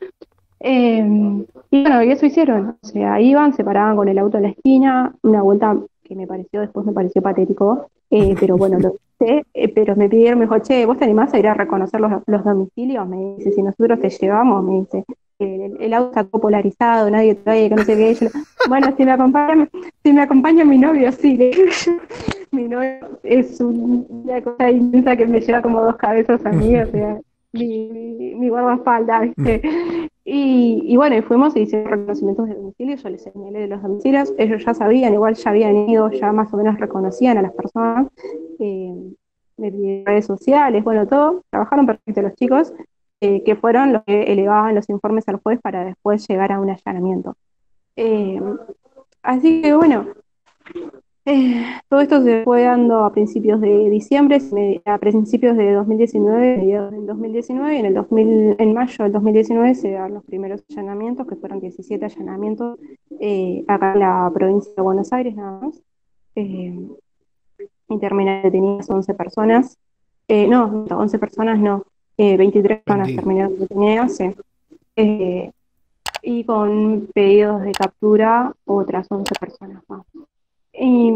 Y bueno, y eso hicieron, o sea, iban, se paraban con el auto en la esquina, una vuelta que después me pareció patético, pero bueno, lo hice, pero me pidieron, me dijo, che, ¿vos te animás a ir a reconocer los domicilios? Me dice, si nosotros te llevamos, me dice, el auto está todo polarizado, nadie te oye, que no sé qué. Bueno, si me acompaña mi novio, sí, le digo yo. Mi novio es una cosa inmensa que me lleva como 2 cabezas a mí, o sea, mi guardaespaldas, ¿viste? Y bueno, y fuimos y hicimos reconocimientos de domicilio, yo les señalé de los domicilios, ellos ya sabían, igual ya habían ido, ya más o menos reconocían a las personas, eh, de redes sociales, bueno, todo, trabajaron perfecto los chicos, que fueron los que elevaban los informes al juez para después llegar a un allanamiento. Eh, Así que bueno, Todo esto se fue dando a principios de diciembre, a principios de 2019, mediados del 2019, y en mayo del 2019 se dan los primeros allanamientos, que fueron 17 allanamientos acá en la provincia de Buenos Aires nada más. Eh, y terminé detenidas 11 personas. No, 11 personas no, 23 personas 20. terminaron detenidas, sí. Eh, y con pedidos de captura otras 11 personas más. Y,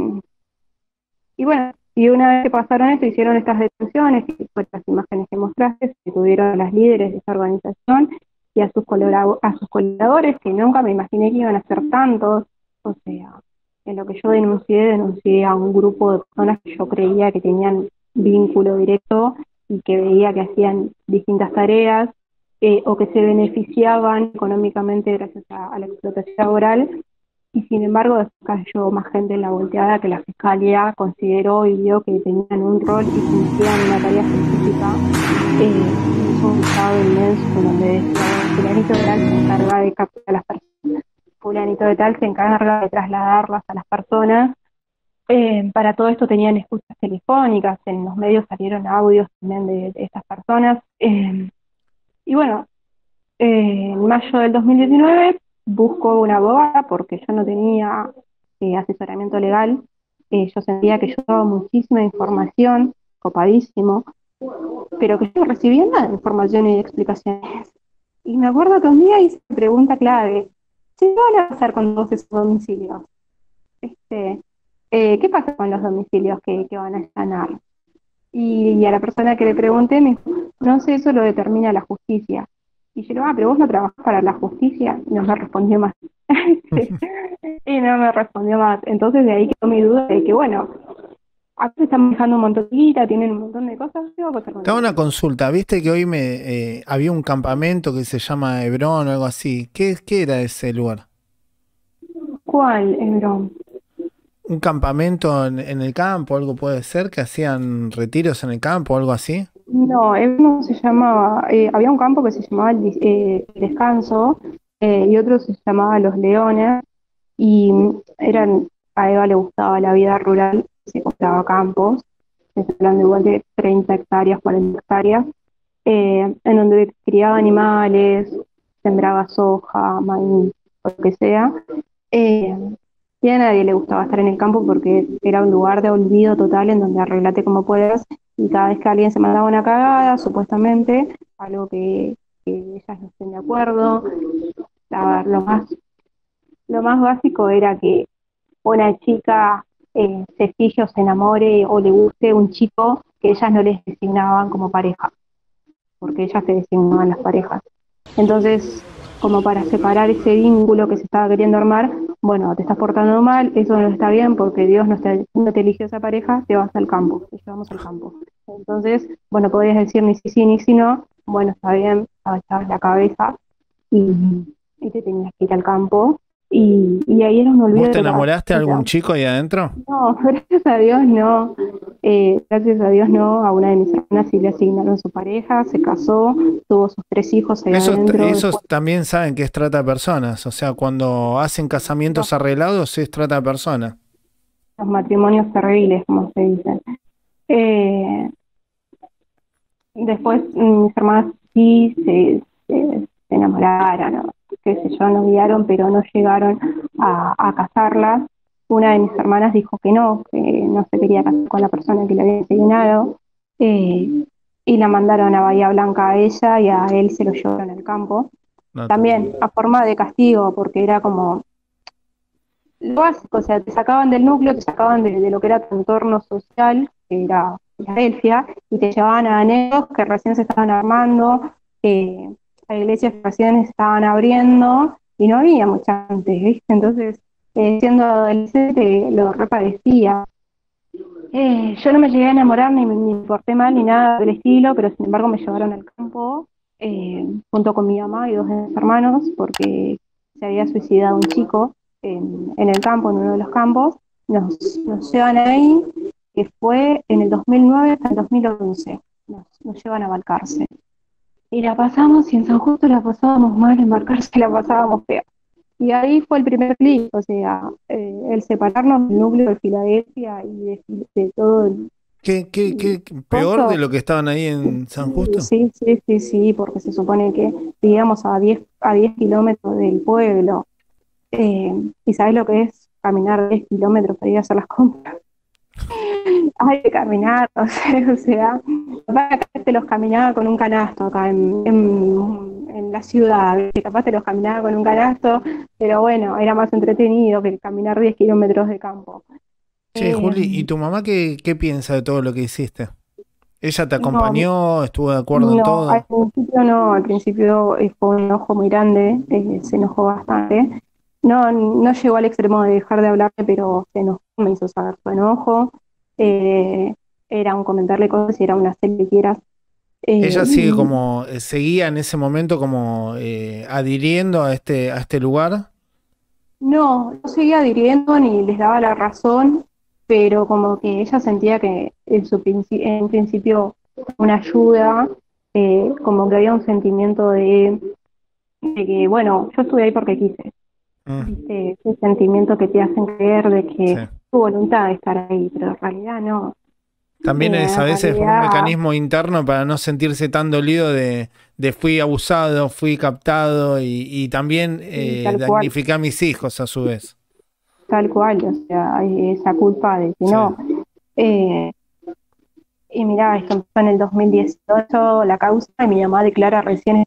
y bueno, y una vez que pasaron esto, hicieron estas detenciones, que fueron las imágenes que mostraste, que tuvieron a las líderes de esta organización y a a sus colaboradores, que nunca me imaginé que iban a ser tantos. O sea, en lo que yo denuncié a un grupo de personas que yo creía que tenían vínculo directo y que veía que hacían distintas tareas, o que se beneficiaban económicamente gracias a la explotación laboral, y sin embargo después cayó más gente en la volteada que la fiscalía consideró y vio que tenían un rol y cumplían una tarea específica. Hizo un estado inmenso donde decía, fulanito de tal se encarga de capturar a las personas, fulanito de tal se encarga de trasladarlas a las personas. Para todo esto tenían escuchas telefónicas, en los medios salieron audios también de estas personas. Y bueno, en mayo del 2019 busco una abogada porque yo no tenía asesoramiento legal. Yo sentía que yo daba muchísima información, copadísimo, pero que yo no recibía nada de información y de explicaciones. Y me acuerdo que un día hice una pregunta clave: ¿qué van a pasar con todos esos domicilios? Este, ¿Qué pasa con los domicilios que van a allanar? Y a la persona que le pregunté me dijo, no sé, eso lo determina la justicia. Y yo le digo, pero vos no trabajás para la justicia. Y no me respondió más. Y no me respondió más. Entonces de ahí quedó mi duda de que, bueno, acá se están manejando un montón de guita, tienen un montón de cosas. ¿Qué va a pasar con Te hago eso? una consulta. Viste que hoy había un campamento que se llama Hebrón o algo así. ¿Qué era ese lugar? ¿Cuál, Ebron? ¿Un campamento en el campo? ¿Algo puede ser? ¿Que hacían retiros en el campo o algo así? No, Ebron se llamaba, había un campo que se llamaba el Descanso, y otro se llamaba Los Leones, y a Eva le gustaba la vida rural, se compraba campos, se hablan de igual de 30 hectáreas, 40 hectáreas, en donde criaba animales, sembraba soja, maíz, o lo que sea. Eh, y a nadie le gustaba estar en el campo porque era un lugar de olvido total en donde arreglate como puedas, y cada vez que alguien se mandaba una cagada, supuestamente, algo que ellas no estén de acuerdo, a ver, lo más básico era que una chica se fije o se enamore o le guste un chico que ellas no les designaban como pareja, porque ellas se designaban las parejas. Entonces, como para separar ese vínculo que se estaba queriendo armar, bueno, te estás portando mal, eso no está bien porque Dios no te eligió esa pareja, te vas al campo, te llevamos al campo. Entonces, bueno, podrías decir ni si sí ni si no, bueno, está bien, agachabas la cabeza y, y te tenías que ir al campo, y ahí era un ¿Vos olvido te total. enamoraste de O sea, algún chico ahí adentro? no, gracias a Dios no. Gracias a Dios no. A una de mis hermanas sí le asignaron su pareja, se casó, tuvo sus 3 hijos ahí adentro. Esos Después, también saben que es trata de personas. O sea, cuando hacen no, casamientos arreglados es trata de personas. los matrimonios serviles, como se dice. Eh, Después mis hermanas sí se enamoraron, ¿no? Qué sé yo, noviaron, pero no llegaron a casarlas. Una de mis hermanas dijo que no se quería casar con la persona que le había asignado, eh, y la mandaron a Bahía Blanca a ella, y a él se lo llevaron al campo. No, También a forma de castigo, porque era como lo básico, o sea, te sacaban del núcleo, te sacaban de lo que era tu entorno social, que era Filadelfia, y te llevaban a anexos que recién se estaban armando, a iglesias que recién estaban abriendo, y no había mucha gente, ¿viste? Entonces, siendo adolescente, lo repadecía. Yo no me llegué a enamorar, ni me porté mal, ni nada del estilo, pero sin embargo me llevaron al campo, junto con mi mamá y 2 de mis hermanos, porque se había suicidado un chico en el campo, en uno de los campos. Nos llevan ahí, que fue en el 2009 hasta el 2011. Nos llevan a Balcarce. Y la pasamos, y en San Justo la pasábamos mal, en Balcarce la pasábamos fea. Y ahí fue el primer clic, o sea, el separarnos del núcleo de Filadelfia y de todo el ¿Qué peor de coso. lo que estaban ahí en San Justo? Sí, sí, sí, sí, porque se supone que vivíamos a 10 kilómetros del pueblo. ¿Y sabes lo que es caminar 10 kilómetros para ir a hacer las compras? Hay que caminar, o sea, capaz que te los caminaba con un canasto acá en la ciudad, ¿viste? Capaz te los caminaba con un canasto, pero bueno, era más entretenido que caminar 10 kilómetros de campo. Che, Eh, Juli, ¿y tu mamá qué piensa de todo lo que hiciste? ¿Ella te no, acompañó? ¿Estuvo de acuerdo en no, todo? al principio fue un enojo muy grande, se enojó bastante. No, no llegó al extremo de dejar de hablarme, pero se enojó, me hizo saber su enojo. Eh, Era un comentarle cosas y era una hacer que quieras. Ella Eh, sigue como, seguía en ese momento como adhiriendo a este lugar. no, no seguía dirigiendo ni les daba la razón, pero como que ella sentía que en principio una ayuda, como que había un sentimiento de que, bueno, yo estuve ahí porque quise. Mm, ¿Viste? Ese sentimiento que te hacen creer de sí. que tu voluntad de estar ahí, pero en realidad no. También es En a veces un realidad, mecanismo interno para no sentirse tan dolido de fui abusado, fui captado y también sí, tal cual, damnifiqué a mis hijos a su vez. tal cual, o sea, hay esa culpa de que Sí. no. Eh, y mirá, esto empezó en el 2018, la causa, y mi mamá declara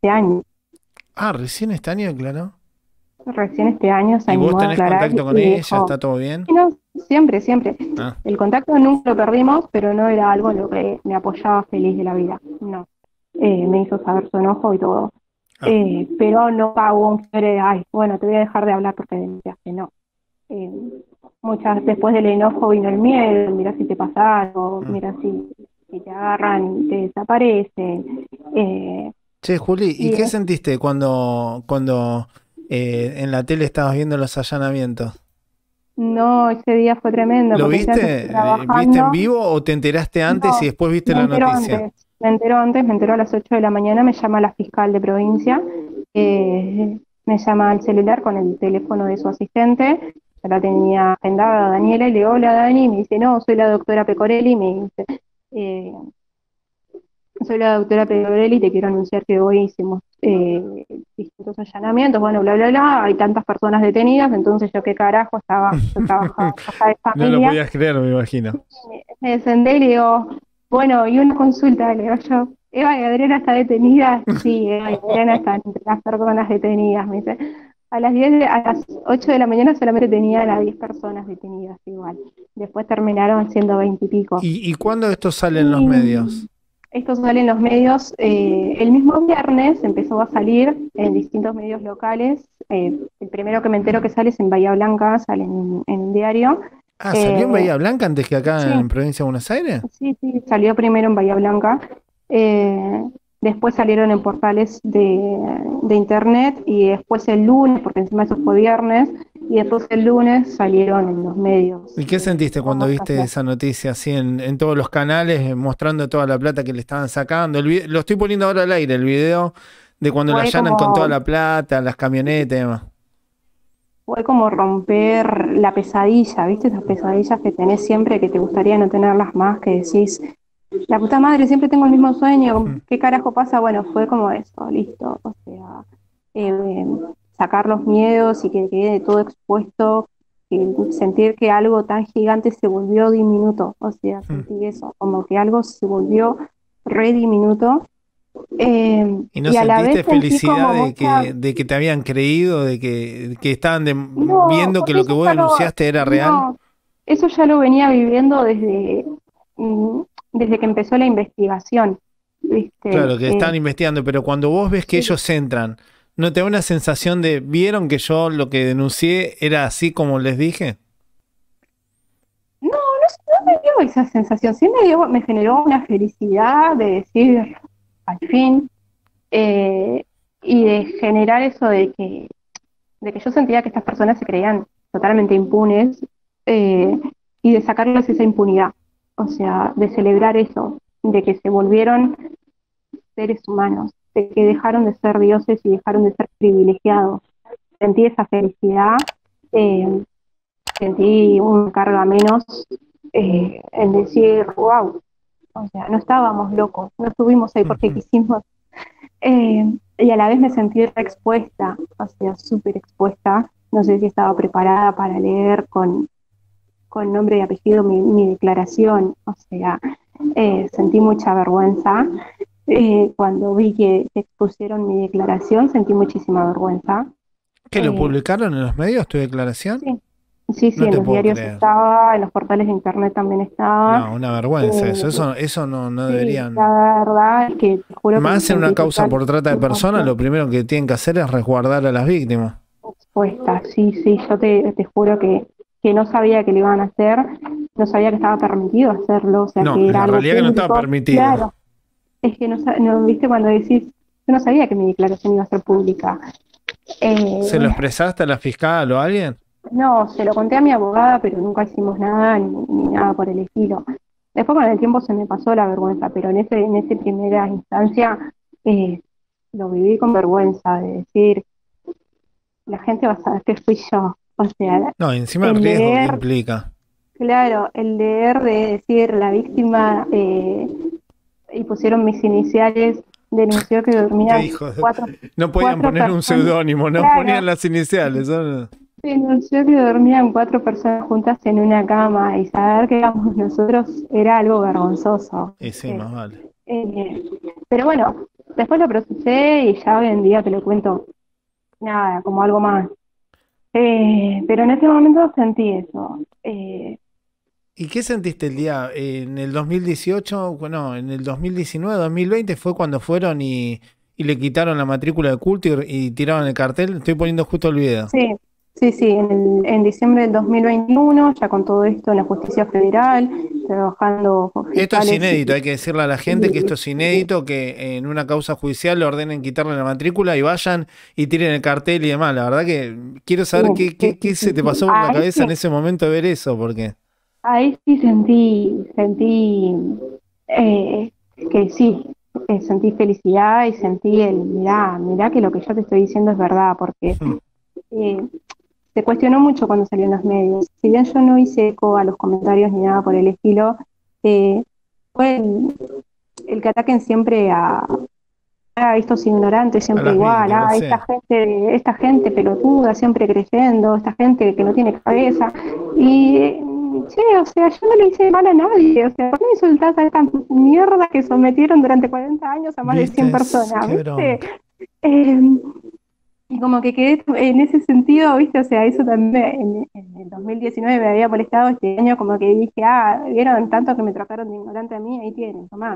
Ah, recién este año declaró. recién este año se ¿Y vos animó a tenés declarar contacto con y ella? dijo, ¿Está todo bien? y no, siempre, siempre. Ah, El contacto nunca lo perdimos, pero no era algo en lo que me apoyaba feliz de la vida, no. Me hizo saber su enojo y todo. ah. Pero no hubo un quiebre de, ay, bueno, te voy a dejar de hablar porque denunciaste, no. Eh, Después del enojo vino el miedo, mira si te pasa algo, Mm. mira si te agarran y te desaparecen. Che, Juli, ¿y Y qué sentiste cuando en la tele estabas viendo los allanamientos? no, ese día fue tremendo ¿Lo porque encima yo estoy viste? ¿Viste en trabajando. vivo o te enteraste antes y No, después viste me la enteró noticia? antes, me enteró a las 8 de la mañana, me llama la fiscal de provincia, me llama al celular con el teléfono de su asistente, yo la tenía agendada a Daniela y le digo, hola Dani, y me dice, no, soy la doctora Pecorelli, y me dice, eh, soy la doctora Pecorelli y te quiero anunciar que hoy hicimos distintos allanamientos, bueno, bla, bla, bla, hay tantas personas detenidas, entonces yo qué carajo estaba, yo trabajaba en casa de No lo familia. podías creer, me imagino. Me senté y le digo, bueno, y una consulta, le digo yo, ¿Eva y Adriana está detenida? Sí, Eva y Adriana están entre las personas detenidas, me dice. A las 8 de la mañana solamente tenían a 10 personas detenidas igual. Después terminaron siendo 20 y pico. ¿Y cuándo esto sale en los Y medios? esto sale en los medios, el mismo viernes empezó a salir en distintos medios locales. El primero que me entero que sale es en Bahía Blanca, sale en un diario. Ah, ¿salió en Eh, Bahía Blanca antes que acá sí, en Provincia de Buenos Aires? sí, sí, salió primero en Bahía Blanca, eh, después salieron en portales de internet y después el lunes, porque encima eso fue viernes, y después el lunes salieron en los medios ¿Y qué de sentiste cuando viste comunicación. esa noticia así en todos los canales, mostrando toda la plata que le estaban sacando? Lo estoy poniendo ahora al aire, el video de cuando la Fue allanan con toda como, la plata, las camionetas y demás. fue como romper la pesadilla, ¿viste? Esas pesadillas que tenés siempre que te gustaría no tenerlas más, que decís, la puta madre, siempre tengo el mismo sueño, Mm. ¿qué carajo pasa? Bueno, fue como eso, listo, o sea, eh, sacar los miedos y que quede todo expuesto, sentir que algo tan gigante se volvió diminuto, o sea, Mm. sentí eso, como que algo se volvió re diminuto, ¿Y no y a la vez sentiste sentí felicidad como mucha, de que te habían creído, de que estaban no, viendo que porque lo que vos denunciaste era real? no, eso ya lo venía viviendo mm, desde que empezó la investigación, ¿viste? Claro, que estaban investigando, pero cuando vos ves que Sí. ellos entran, ¿no te da una sensación de, vieron que yo lo que denuncié era así como les dije? No, no me dio esa sensación, sí me generó una felicidad de decir, al fin, eh, y de generar eso de que yo sentía que estas personas se creían totalmente impunes, y de sacarles esa impunidad, o sea, de celebrar eso, de que se volvieron seres humanos, de que dejaron de ser dioses y dejaron de ser privilegiados. sentí esa felicidad, eh, sentí una carga menos en decir, wow, o sea, no estábamos locos, no estuvimos ahí porque quisimos. Y a la vez me sentí re expuesta, o sea, súper expuesta. No sé si estaba preparada para leer con nombre y apellido mi declaración, o sea, sentí mucha vergüenza. Cuando vi que expusieron mi declaración, sentí muchísima vergüenza. ¿Que lo publicaron en los medios, tu declaración? Sí, No en te los puedo diarios creer. estaba, en los portales de internet también estaba. No, una vergüenza eso no Sí, deberían. la verdad es que te juro que me Más en una sentí causa por trata de personas, lo primero que tienen que hacer es resguardar a las víctimas. expuesta. Sí, yo te juro que no sabía que lo iban a hacer, no sabía que estaba permitido hacerlo, o sea, No, que era la algo realidad es que no estaba público. permitido. Claro, es que no, viste cuando decís, yo no sabía que mi declaración iba a ser pública. ¿Se lo expresaste a la fiscal o a alguien? No, se lo conté a mi abogada, pero nunca hicimos nada ni nada por el estilo. Después con el tiempo se me pasó la vergüenza, pero en ese primera instancia lo viví con vergüenza de decir, la gente va a saber que fui yo. O sea, No, encima el el riesgo que leer, implica. claro, el leer de decir la víctima y pusieron mis iniciales, denunció que Qué dormían hijo de... cuatro, No podían cuatro poner un personas. seudónimo, no Claro. ponían las iniciales. ¿No? Denunció que dormían 4 personas juntas en una cama y saber que éramos nosotros era algo vergonzoso. Y sí, más vale. Pero bueno, después lo procesé y ya hoy en día te lo cuento, nada, como algo más. Pero en ese momento sentí eso. ¿Y qué sentiste el día en el 2018? Bueno, en el 2019, 2020 fue cuando fueron y le quitaron la matrícula de culto y tiraron el cartel. Estoy poniendo justo el video. Sí, en diciembre del 2021, ya con todo esto en la justicia federal, trabajando con Esto es fiscales. inédito, hay que decirle a la gente que esto es inédito, que en una causa judicial le ordenen quitarle la matrícula y vayan y tiren el cartel y demás. La verdad que quiero saber qué se te pasó por la cabeza en ese momento de ver eso, porque... Ahí sí sentí que sí, sentí felicidad y sentí mirá que lo que yo te estoy diciendo es verdad, porque se cuestionó mucho cuando salió en los medios. Si bien yo no hice eco a los comentarios ni nada por el estilo, fue el que ataquen siempre a estos ignorantes, siempre igual, víctimas, esta gente pelotuda, siempre creyendo, esta gente que no tiene cabeza. Y che, o sea, yo no le hice mal a nadie, o sea, ¿por qué me insultás a esta mierda que sometieron durante 40 años a más de 100 personas? ¿Viste? Y como que quedé en ese sentido, ¿viste? O sea, eso también en el 2019 me había molestado, este año como que dije, vieron tanto que me trataron de ignorante a mí, ahí tienen, tomá.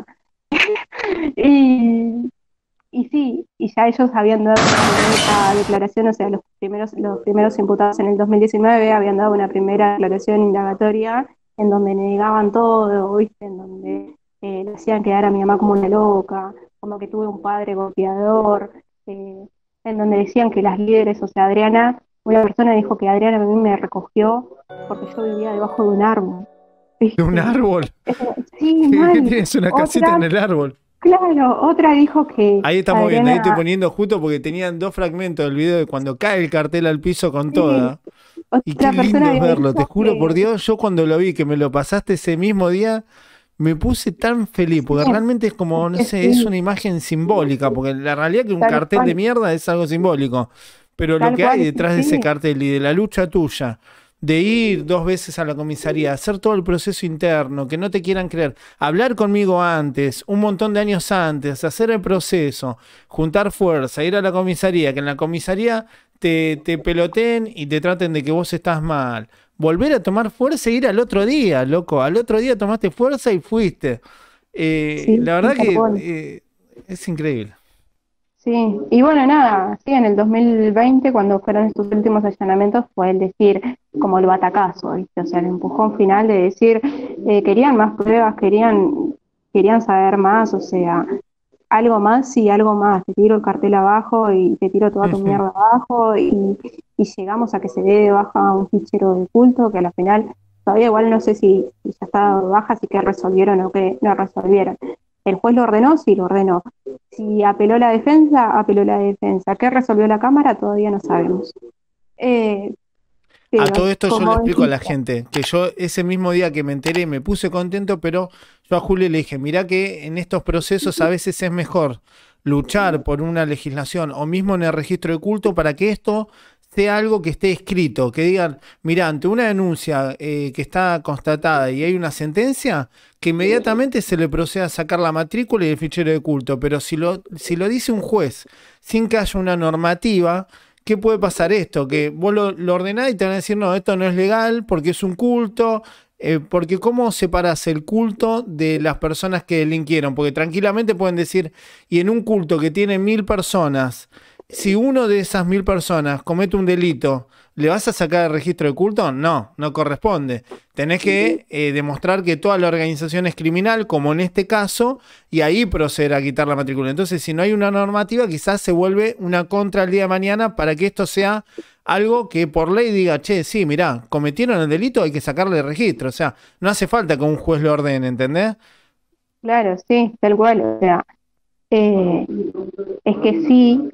Y sí, y ya ellos habían dado esa declaración, o sea, los primeros imputados en el 2019 habían dado una primera declaración indagatoria en donde negaban todo, ¿viste? En donde le hacían quedar a mi mamá como una loca, como que tuve un padre golpeador, en donde decían que las líderes, o sea, Adriana, una persona dijo que Adriana a mí me recogió porque yo vivía debajo de un árbol. ¿Viste? ¿De un árbol? Sí, mal. ¿Qué tienes una casita en el árbol? Claro, otra dijo que... Ahí estamos viendo, ahí estoy poniendo justo porque tenían 2 fragmentos del video de cuando cae el cartel al piso con toda. Y qué lindo es verlo, te juro por Dios, yo cuando lo vi, que me lo pasaste ese mismo día, me puse tan feliz, porque realmente es como, no sé, es una imagen simbólica, porque la realidad es que un cartel de mierda es algo simbólico, pero lo que hay detrás de ese cartel y de la lucha tuya, de ir 2 veces a la comisaría, hacer todo el proceso interno, que no te quieran creer, hablar conmigo antes, un montón de años antes, hacer el proceso, juntar fuerza, ir a la comisaría, que en la comisaría te peloteen y te traten de que vos estás mal, volver a tomar fuerza y ir al otro día, loco, al otro día tomaste fuerza y fuiste. La verdad que es increíble. Sí, y bueno, nada, sí, en el 2020, cuando fueron estos últimos allanamientos, fue el decir, como el batacazo, ¿viste? O sea, el empujón final de decir, querían más pruebas, querían saber más, o sea, algo más, sí, algo más, te tiro el cartel abajo y te tiro toda tu mierda abajo y llegamos a que se dé de baja un fichero de culto, que a la final, todavía igual no sé si ya está dado de baja, así que resolvieron o que no resolvieron. ¿El juez lo ordenó? Sí, lo ordenó. Si apeló la defensa, apeló la defensa. ¿Qué resolvió la Cámara? Todavía no sabemos. A Pero todo esto yo le como explico a la dijiste, gente que yo ese mismo día que me enteré me puse contento, pero yo a Julio le dije, mirá que en estos procesos a veces es mejor luchar por una legislación o mismo en el registro de culto para que esto sea algo que esté escrito, que digan, mira, ante una denuncia que está constatada y hay una sentencia, que inmediatamente se le proceda a sacar la matrícula y el fichero de culto, pero si lo dice un juez sin que haya una normativa, ¿qué puede pasar esto? Que vos lo ordenás y te van a decir, no, esto no es legal porque es un culto, porque ¿cómo separás el culto de las personas que delinquieron? Porque tranquilamente pueden decir, y en un culto que tiene 1000 personas, si uno de esas 1000 personas comete un delito, ¿le vas a sacar el registro de culto? No, no corresponde. Tenés que demostrar que toda la organización es criminal, como en este caso, y ahí proceder a quitar la matrícula. Entonces, si no hay una normativa, quizás se vuelve una contra el día de mañana para que esto sea algo que por ley diga, che, sí, mirá, cometieron el delito, hay que sacarle el registro. O sea, no hace falta que un juez lo ordene, ¿entendés? claro, sí, tal cual. O sea, eh, es que sí,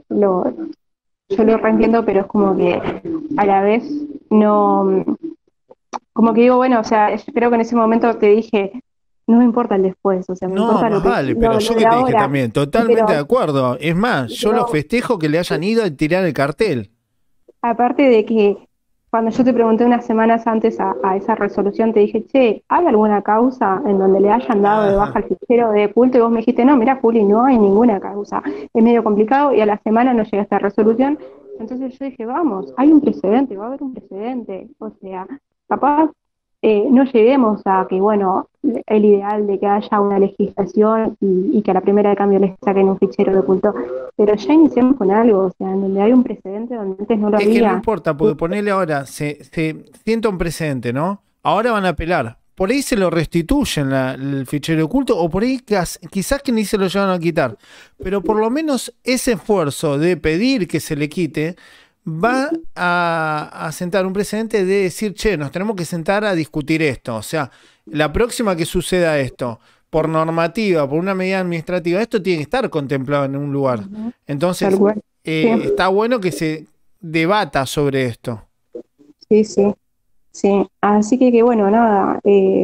yo lo reentiendo, pero es como que a la vez no, como que digo, bueno, o sea, yo creo que en ese momento te dije, no me importa el después, o sea, me No, importa más vale, pero lo yo de que te dije ahora. también, Y totalmente de acuerdo. Es más, yo lo pero festejo que le hayan ido a tirar el cartel. aparte de que cuando yo te pregunté unas semanas antes a esa resolución, te dije, che, ¿hay alguna causa en donde le hayan dado de baja Ajá. el fichero de culto? Y vos me dijiste, no, mira, Juli, no hay ninguna causa. Es medio complicado y a la semana no llega esta resolución. Entonces yo dije, vamos, hay un precedente, va a haber un precedente. O sea, capaz no lleguemos a que, bueno, el ideal de que haya una legislación y que a la primera de cambio les saquen un fichero de culto, pero ya iniciamos con algo, o sea, en donde hay un precedente donde antes no lo Es que no había. importa, porque ponerle ahora, se sienta un precedente, ¿no? Ahora van a apelar. Por ahí se lo restituyen el fichero oculto, o por ahí quizás que ni se lo llevan a quitar. Pero por lo menos ese esfuerzo de pedir que se le quite va a sentar un precedente de decir, che, nos tenemos que sentar a discutir esto. O sea, la próxima que suceda esto, por normativa, por una medida administrativa, esto tiene que estar contemplado en un lugar. Ujú, tal Entonces, cual. Sí, está bueno que se debata sobre esto. sí, sí, sí. Así que bueno, nada,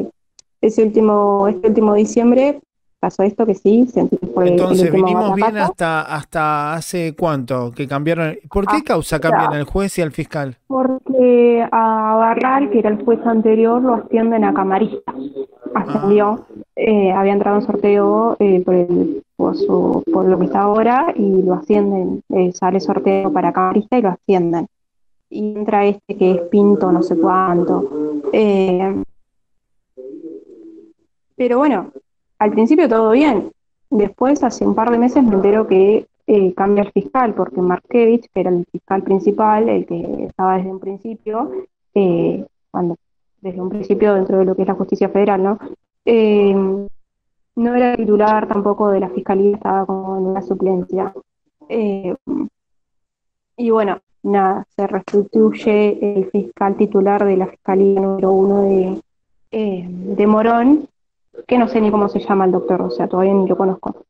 este último diciembre pasó esto que sí, sentí que fue el Entonces, último vinimos bien batacazo. hasta hace cuánto que cambiaron. ¿Por qué causa cambian Hasta al juez y al fiscal? porque a Barral, que era el juez anterior, lo ascienden a camarista. Ah, Ascendió, había entrado en sorteo por lo que está ahora y lo ascienden, sale sorteo para camarista y lo ascienden. Y entra este que es Pinto, no sé cuánto. Pero bueno, al principio todo bien. Después, hace un par de meses, me entero que cambia el fiscal, porque Markevich, que era el fiscal principal, el que estaba desde un principio, cuando desde un principio dentro de lo que es la justicia federal, ¿no? Eh, no era titular tampoco de la fiscalía, estaba como en una suplencia. Eh, y bueno, nada, se restituye el fiscal titular de la fiscalía número uno de Morón, que no sé ni cómo se llama el doctor, o sea, todavía ni lo conozco.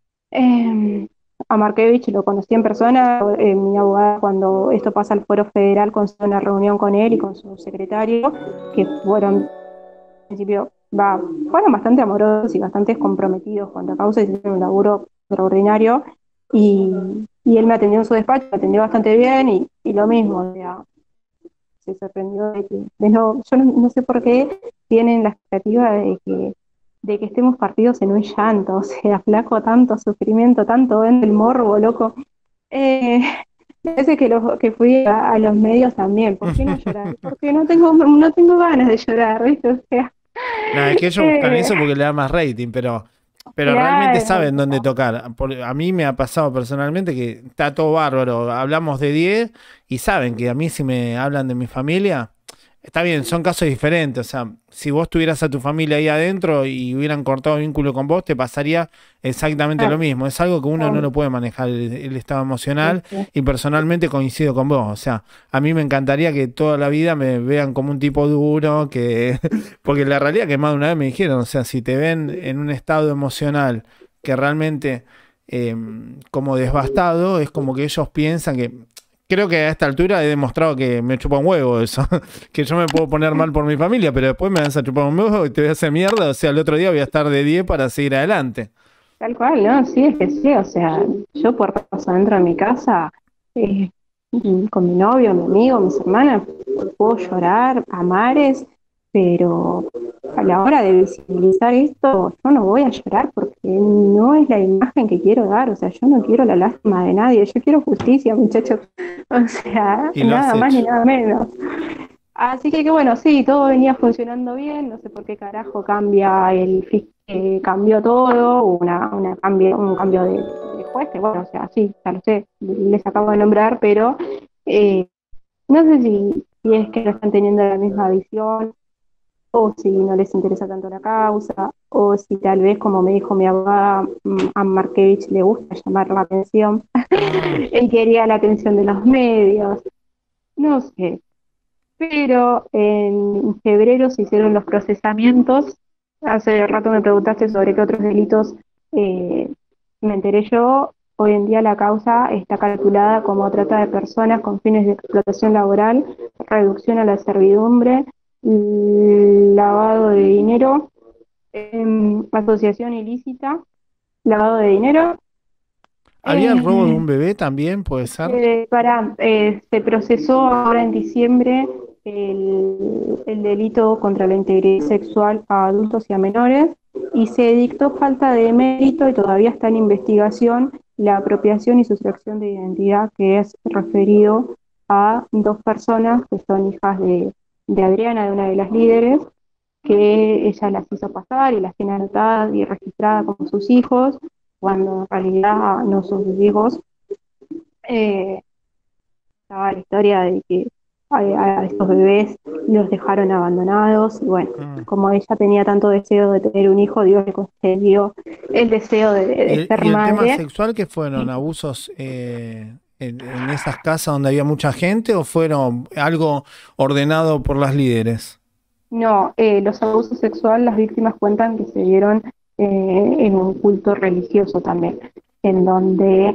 A Markevich lo conocí en persona, mi abogada cuando esto pasa al Foro Federal consiguió una reunión con él y con su secretario, que fueron, al principio, fueron bastante amorosos y bastante comprometidos con la causa, hicieron un laburo extraordinario y, y él me atendió en su despacho, me atendió bastante bien y lo mismo, o sea, se sorprendió yo no sé por qué tienen la expectativa de que estemos partidos en un llanto, o sea, flaco, tanto sufrimiento, tanto vende el morbo, loco. Eh, Parece que fui a los medios también, ¿por qué no llorar? Porque no tengo ganas de llorar, ¿viste? O sea, nada, es que ellos buscan eh, eso porque le da más rating, pero realmente saben dónde claro, tocar. A mí me ha pasado personalmente que está todo bárbaro. Hablamos de 10 y saben que a mí si me hablan de mi familia, está bien, son casos diferentes. O sea, si vos tuvieras a tu familia ahí adentro y hubieran cortado vínculo con vos, te pasaría exactamente lo claro, mismo. Es algo que uno no claro, lo puede manejar, el estado sí, emocional, sí, y personalmente coincido con vos. O sea, a mí me encantaría que toda la vida me vean como un tipo duro, porque la realidad que más de una vez me dijeron, o sea, si te ven en un estado emocional que realmente como devastado, es como que ellos piensan que... Creo que a esta altura he demostrado que me chupa un huevo eso, que yo me puedo poner mal por mi familia, pero después me vas a chupar un huevo y te voy a hacer mierda, o sea, el otro día voy a estar de 10 para seguir adelante. Tal cual, ¿no? Sí, es que sí, o sea, yo por paso adentro de mi casa, con mi novio, mi amigo, mis hermanas, puedo llorar a mares, pero a la hora de visibilizar esto, yo no voy a llorar porque no es la imagen que quiero dar, o sea, yo no quiero la lástima de nadie, yo quiero justicia, muchachos, o sea, nada más ni nada menos. Así que bueno, sí, todo venía funcionando bien, no sé por qué carajo cambió todo, un cambio de juez, que bueno, o sea, sí, ya lo sé, les acabo de nombrar, pero no sé si es que no están teniendo la misma visión, o si no les interesa tanto la causa, o si tal vez, como me dijo mi abogada, a Markevich le gusta llamar la atención, él quería la atención de los medios, no sé. Pero en febrero se hicieron los procesamientos. Hace rato me preguntaste sobre qué otros delitos me enteré yo. Hoy en día la causa está calculada como trata de personas con fines de explotación laboral, reducción a la servidumbre, lavado de dinero, asociación ilícita, lavado de dinero. ¿Había el robo de un bebé también, puede ser? Se procesó ahora en diciembre el delito contra la integridad sexual a adultos y a menores, y se dictó falta de mérito y todavía está en investigación la apropiación y sustracción de identidad, que es referido a dos personas que son hijas de Adriana, de una de las líderes, que ella las hizo pasar y las tiene anotadas y registradas como sus hijos, cuando en realidad no son sus hijos. Estaba la historia de que a estos bebés los dejaron abandonados, y bueno, como ella tenía tanto deseo de tener un hijo, Dios le concedió el deseo de ser ¿Y el madre. tema sexual qué fueron? ¿Abusos en esas casas donde había mucha gente o fueron algo ordenado por las líderes? No, los abusos sexuales, las víctimas cuentan que se dieron en un culto religioso también, en donde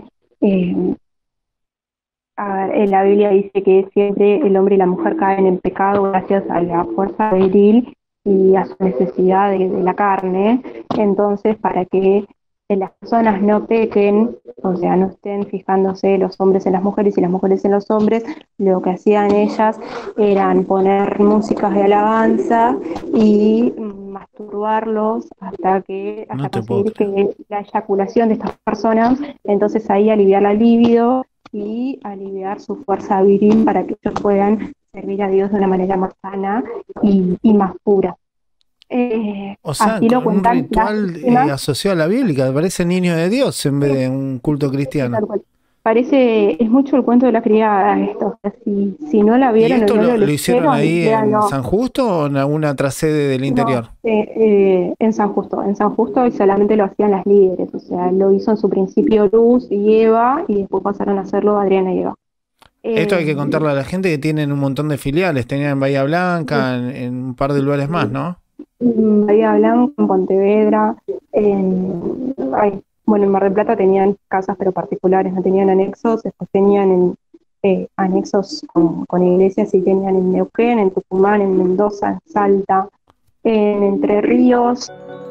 en la Biblia dice que siempre el hombre y la mujer caen en pecado gracias a la fuerza viril y a su necesidad de la carne. Entonces, para que las personas no pequen, o sea, no estén fijándose los hombres en las mujeres y las mujeres en los hombres, lo que hacían ellas eran poner músicas de alabanza y masturbarlos hasta conseguir que la eyaculación de estas personas, entonces ahí aliviar la libido y aliviar su fuerza viril para que ellos puedan servir a Dios de una manera más sana y más pura. O sea, así lo un cuentan ritual asociado a la bíblica, parece niño de Dios en vez de un culto cristiano. Es mucho el cuento de la criada esto. O sea, si no la vieron, ¿Y esto no lo hicieron ahí en San Justo o en alguna otra sede del interior? En San Justo y solamente lo hacían las líderes, o sea, lo hizo en su principio Luz y Eva, y después pasaron a hacerlo Adriana y Eva. Esto hay que contarle a la gente que tienen un montón de filiales, tenían en Bahía Blanca, en un par de lugares más, ¿no? En Bahía Blanca, en Pontevedra, en Mar del Plata tenían casas pero particulares, no tenían anexos, después tenían anexos con iglesias, y tenían en Neuquén, en Tucumán, en Mendoza, en Salta, en Entre Ríos,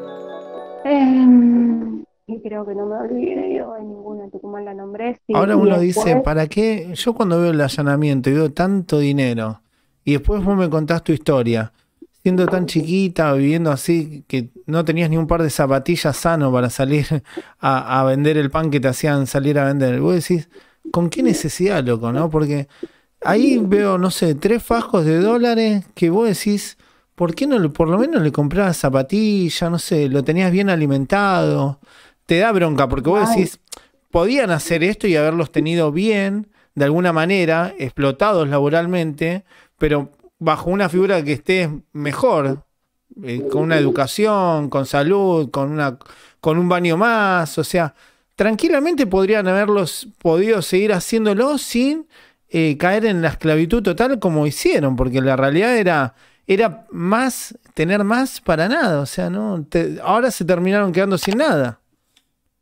y creo que no me olvidé yo de ninguna, en Tucumán la nombré. Sí, ahora uno dice, ¿para qué? Yo cuando veo el allanamiento y veo tanto dinero, y después vos me contás tu historia, siendo tan chiquita, viviendo así, que no tenías ni un par de zapatillas sano para salir a vender el pan que te hacían salir a vender. Vos decís, ¿con qué necesidad, loco, no? Porque ahí veo, no sé, 3 fajos de dólares que vos decís, ¿por qué no por lo menos le comprabas zapatillas? No sé, lo tenías bien alimentado. Te da bronca porque vos decís, podían hacer esto y haberlos tenido bien, de alguna manera, explotados laboralmente, pero bajo una figura que esté mejor, con una educación, con salud, con un baño más, o sea, tranquilamente podrían haberlos podido seguir haciéndolo sin caer en la esclavitud total como hicieron, porque la realidad era más, tener más para nada, o sea, no ahora se terminaron quedando sin nada.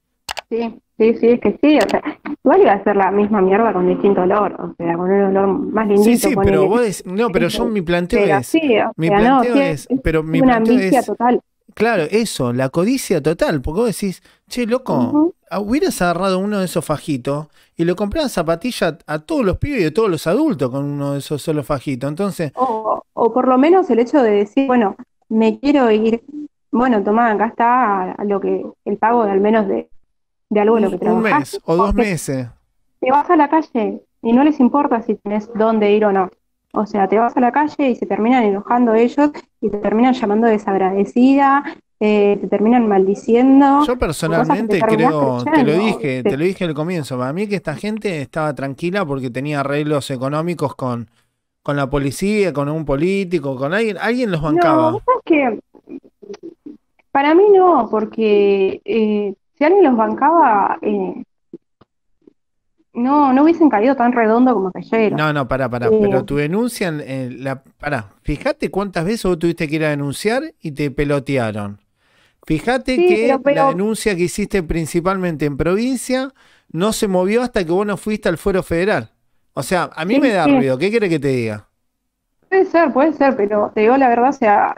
Sí, sí, sí, es que sí, o sea, igual iba a ser la misma mierda con distinto olor, o sea, con un olor más Sí, lindito, sí, pero ponele. vos decís, no, pero yo mi planteo Pero es, sí, o mi sea, no, planteo sí, es, es pero mi una planteo ambicia es, total. claro, eso, la codicia total, porque vos decís, che, loco, Ujú. hubieras agarrado uno de esos fajitos y le comprabas zapatillas a todos los pibes y a todos los adultos con uno de esos solos fajitos. Entonces, O por lo menos el hecho de decir, bueno, me quiero ir, bueno, tomá, acá está lo que, el pago de al menos de algo de lo que un mes trabajaste, o dos porque meses. te vas a la calle y no les importa si tenés dónde ir o no. O sea, te vas a la calle y se terminan enojando ellos y te terminan llamando desagradecida, te terminan maldiciendo Yo por cosas que te personalmente terminás creo, creyendo. te lo dije al comienzo, para mí que esta gente estaba tranquila porque tenía arreglos económicos con la policía, con un político, con alguien, alguien los No, bancaba. ¿sabes qué? Para mí no, porque si alguien los bancaba, no hubiesen caído tan redondo como cayeron. No, no, pará, Eh, pero tu denuncia, fíjate cuántas veces vos tuviste que ir a denunciar y te pelotearon. Fíjate sí, que la pero denuncia que hiciste principalmente en provincia no se movió hasta que vos no fuiste al fuero federal. O sea, a mí me sí, da sí, ruido, ¿qué quiere que te diga? puede ser, pero te digo la verdad, o sea,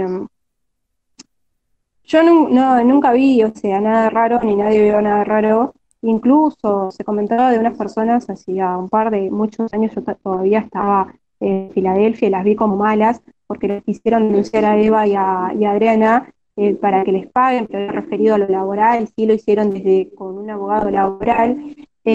yo nunca vi, o sea, nada raro, ni nadie vio nada raro. Incluso se comentaba de unas personas hacía muchos años, yo todavía estaba en Filadelfia y las vi como malas, porque les quisieron denunciar a Eva y a Adriana para que les paguen, pero referido a lo laboral, sí lo hicieron desde con un abogado laboral.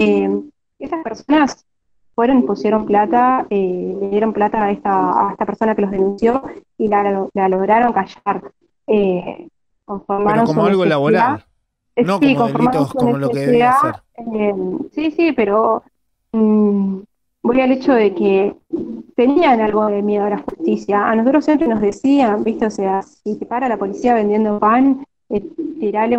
Esas personas fueron, pusieron plata, le dieron plata a esta persona que los denunció y la lograron callar. Eh, Pero Conformaron su como algo necesidad. laboral, no Sí, como conformaron delitos su como lo que debía necesidad. ser. Sí, sí, pero mm, voy al hecho de que tenían algo de miedo a la justicia. A nosotros siempre nos decían, ¿viste? O sea, si te para la policía vendiendo pan, tirale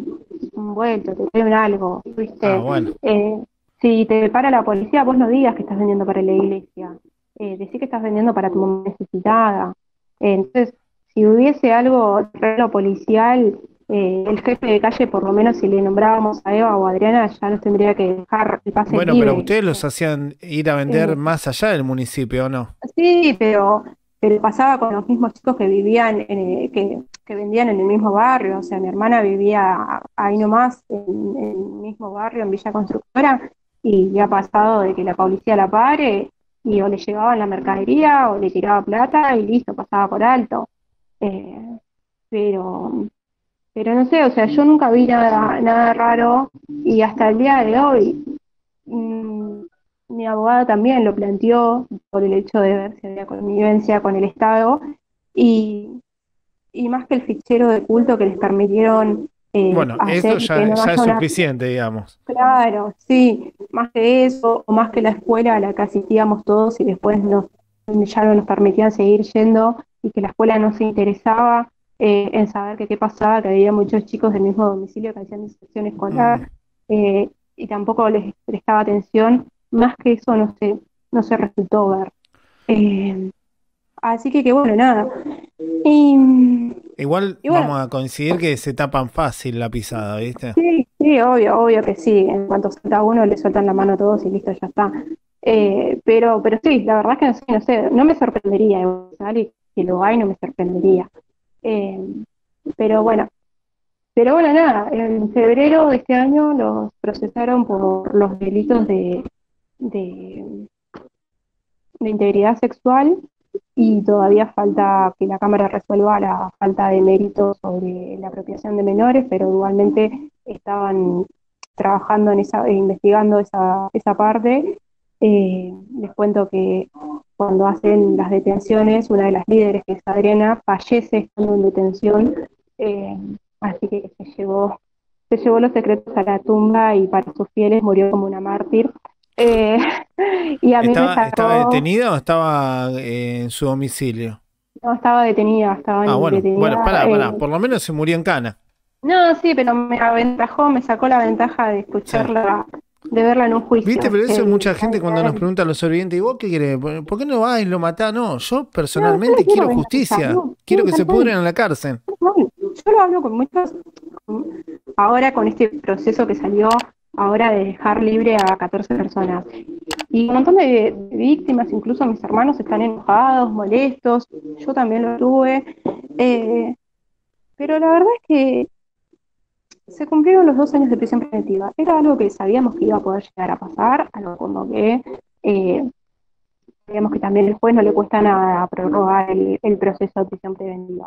un vuelto, tirale un algo, Ah, ¿viste? bueno. Si te para la policía, vos no digas que estás vendiendo para la iglesia. Decí que estás vendiendo para tu mamá necesitada. Entonces, si hubiese algo de terreno policial, el jefe de calle, por lo menos si le nombrábamos a Eva o a Adriana, ya nos tendría que dejar el pase Bueno, pero libre. ustedes los hacían ir a vender Eh, más allá del municipio, ¿o no? sí, pero pasaba con los mismos chicos que vivían, que vendían en el mismo barrio. O sea, mi hermana vivía ahí nomás, en el mismo barrio, en Villa Constructora, y ya ha pasado de que la policía la pare y o le llevaban la mercadería o le tiraba plata y listo, pasaba por alto. Eh, pero Pero no sé, o sea, yo nunca vi nada raro y hasta el día de hoy mm, mi abogada también lo planteó por el hecho de ver si había connivencia con el Estado y, y más que el fichero de culto que les permitieron Bueno, eso hacer y que no ya es haya una... suficiente, digamos. Claro, sí, más que eso, o más que la escuela a la que asistíamos todos y después ya no nos permitían seguir yendo y que la escuela no se interesaba en saber qué pasaba, que había muchos chicos del mismo domicilio que hacían inspección Mm. escolar y tampoco les prestaba atención, más que eso no se resultó ver. Eh, Así que bueno, nada. Y, Igual y bueno, vamos a coincidir que se tapan fácil la pisada, ¿viste? sí, sí, obvio que sí. En cuanto salta uno, le sueltan la mano a todos y listo, ya está. Pero sí, la verdad es que no sé, no me sorprendería, y si lo hay, no me sorprendería. Eh, pero bueno, nada, en febrero de este año los procesaron por los delitos de, de integridad sexual y todavía falta que la Cámara resuelva la falta de méritos sobre la apropiación de menores, pero igualmente estaban trabajando investigando esa parte. Les cuento que cuando hacen las detenciones, una de las líderes, que es Adriana, fallece estando en detención, eh, así que se llevó los secretos a la tumba y para sus fieles murió como una mártir. Eh, y a mí me ¿Estaba sacó. detenida o estaba en su domicilio? No, estaba detenida, Ah, bueno, detenida. pará, por lo menos se murió en cana. No, sí, pero me sacó la ventaja de Sí. escucharla, de verla en un ¿Viste? juicio. Pero eso es mucha gente cuando nos pregunta a los sobrevivientes, ¿y vos qué querés? ¿Por qué no vas y lo matás? No, yo No, yo no personalmente quiero quiero venganza, justicia. no, Quiero sí, que tal se cual, pudren en la cárcel. tal cual. Yo lo hablo con ahora con este proceso que salió ahora de dejar libre a 14 personas. Y un montón de víctimas, incluso mis hermanos están enojados, molestos, yo también lo tuve. Pero la verdad es que se cumplieron los 2 años de prisión preventiva. Era algo que sabíamos que iba a poder llegar a pasar, algo como que sabíamos que también el juez no le cuesta nada prorrogar el proceso de prisión preventiva.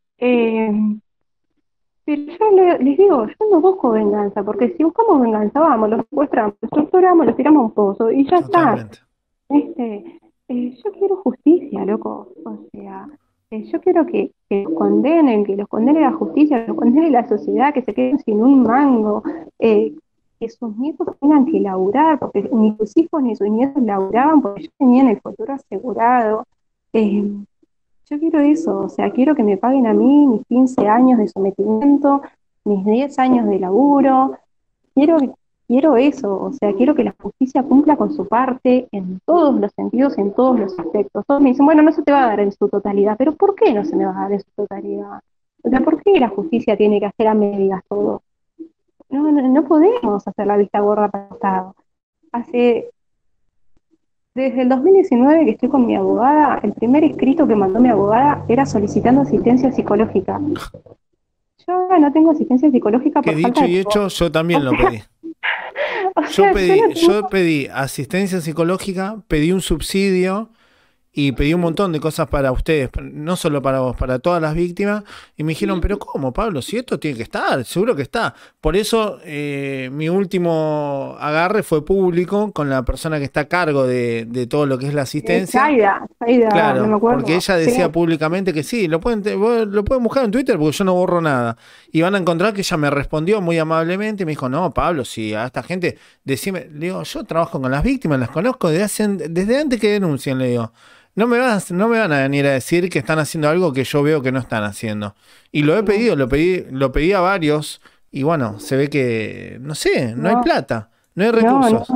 Pero yo les digo, yo no busco venganza, porque si buscamos venganza, vamos, los secuestramos, los torturamos, los tiramos a un pozo y ya Totalmente. está. Yo quiero justicia, loco. O sea, yo quiero que los condene la justicia, que los condene la sociedad, que se queden sin un mango, que sus nietos tengan que laburar, porque ni sus hijos ni sus nietos laburaban, porque ellos tenían el futuro asegurado. Yo quiero eso, o sea, quiero que me paguen a mí mis 15 años de sometimiento, mis 10 años de laburo, quiero eso, o sea, quiero que la justicia cumpla con su parte en todos los sentidos, en todos los aspectos. Todos me dicen, bueno, no se te va a dar en su totalidad, pero ¿por qué no se me va a dar en su totalidad? O sea, ¿por qué la justicia tiene que hacer a medias todo? No podemos hacer la vista gorda para el Estado. Desde el 2019 que estoy con mi abogada, el primer escrito que mandó mi abogada era solicitando asistencia psicológica. Yo ahora no tengo asistencia psicológica Que por falta dicho de y hecho, yo también lo pedí. O sea, Yo pedí asistencia psicológica, pedí un subsidio y pedí un montón de cosas para ustedes, no solo para vos, para todas las víctimas. Y me dijeron, pero ¿cómo, Pablo? Si esto tiene que estar, seguro que está. Por eso mi último agarre fue público con la persona que está a cargo de todo lo que es la asistencia. Zaida, Claro, no me acuerdo. porque ella decía públicamente que sí, lo pueden buscar en Twitter porque yo no borro nada. Y van a encontrar que ella me respondió muy amablemente y me dijo, no, Pablo, si a esta gente, decime, le digo, yo trabajo con las víctimas, las conozco desde antes que denuncien, le digo. No me van a venir a decir que están haciendo algo que yo veo que no están haciendo. Y lo he pedido, lo pedí a varios, y bueno, se ve que, no sé, no hay plata, no hay recursos.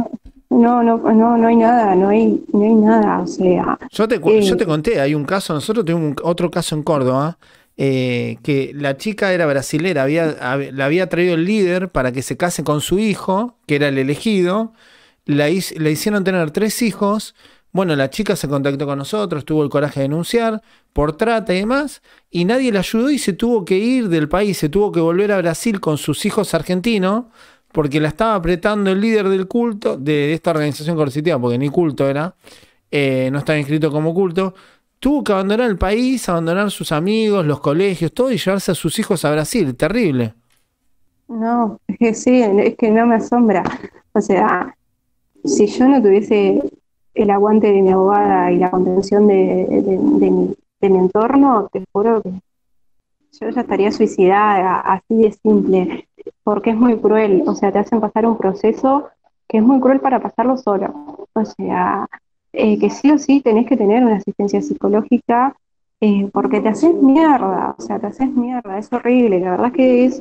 No hay nada, no hay nada, o sea. Yo te conté, hay un caso, nosotros tuvimos otro caso en Córdoba, que la chica era brasilera, la había traído el líder para que se case con su hijo, que era el elegido, le hicieron tener 3 hijos. Bueno, la chica se contactó con nosotros, tuvo el coraje de denunciar por trata y demás, y nadie la ayudó y se tuvo que ir del país, se tuvo que volver a Brasil con sus hijos argentinos, porque la estaba apretando el líder del culto, de esta organización coercitiva, porque ni culto era, no estaba inscrito como culto, tuvo que abandonar el país, abandonar sus amigos, los colegios, todo, y llevarse a sus hijos a Brasil. Terrible. No, es que sí, es que no me asombra. O sea, si yo no tuviese el aguante de mi abogada y la contención de mi entorno, te juro que yo ya estaría suicidada, así de simple, porque es muy cruel. O sea, te hacen pasar un proceso que es muy cruel para pasarlo solo. O sea, que sí o sí tenés que tener una asistencia psicológica, porque te haces mierda, o sea, te haces mierda, es horrible, la verdad que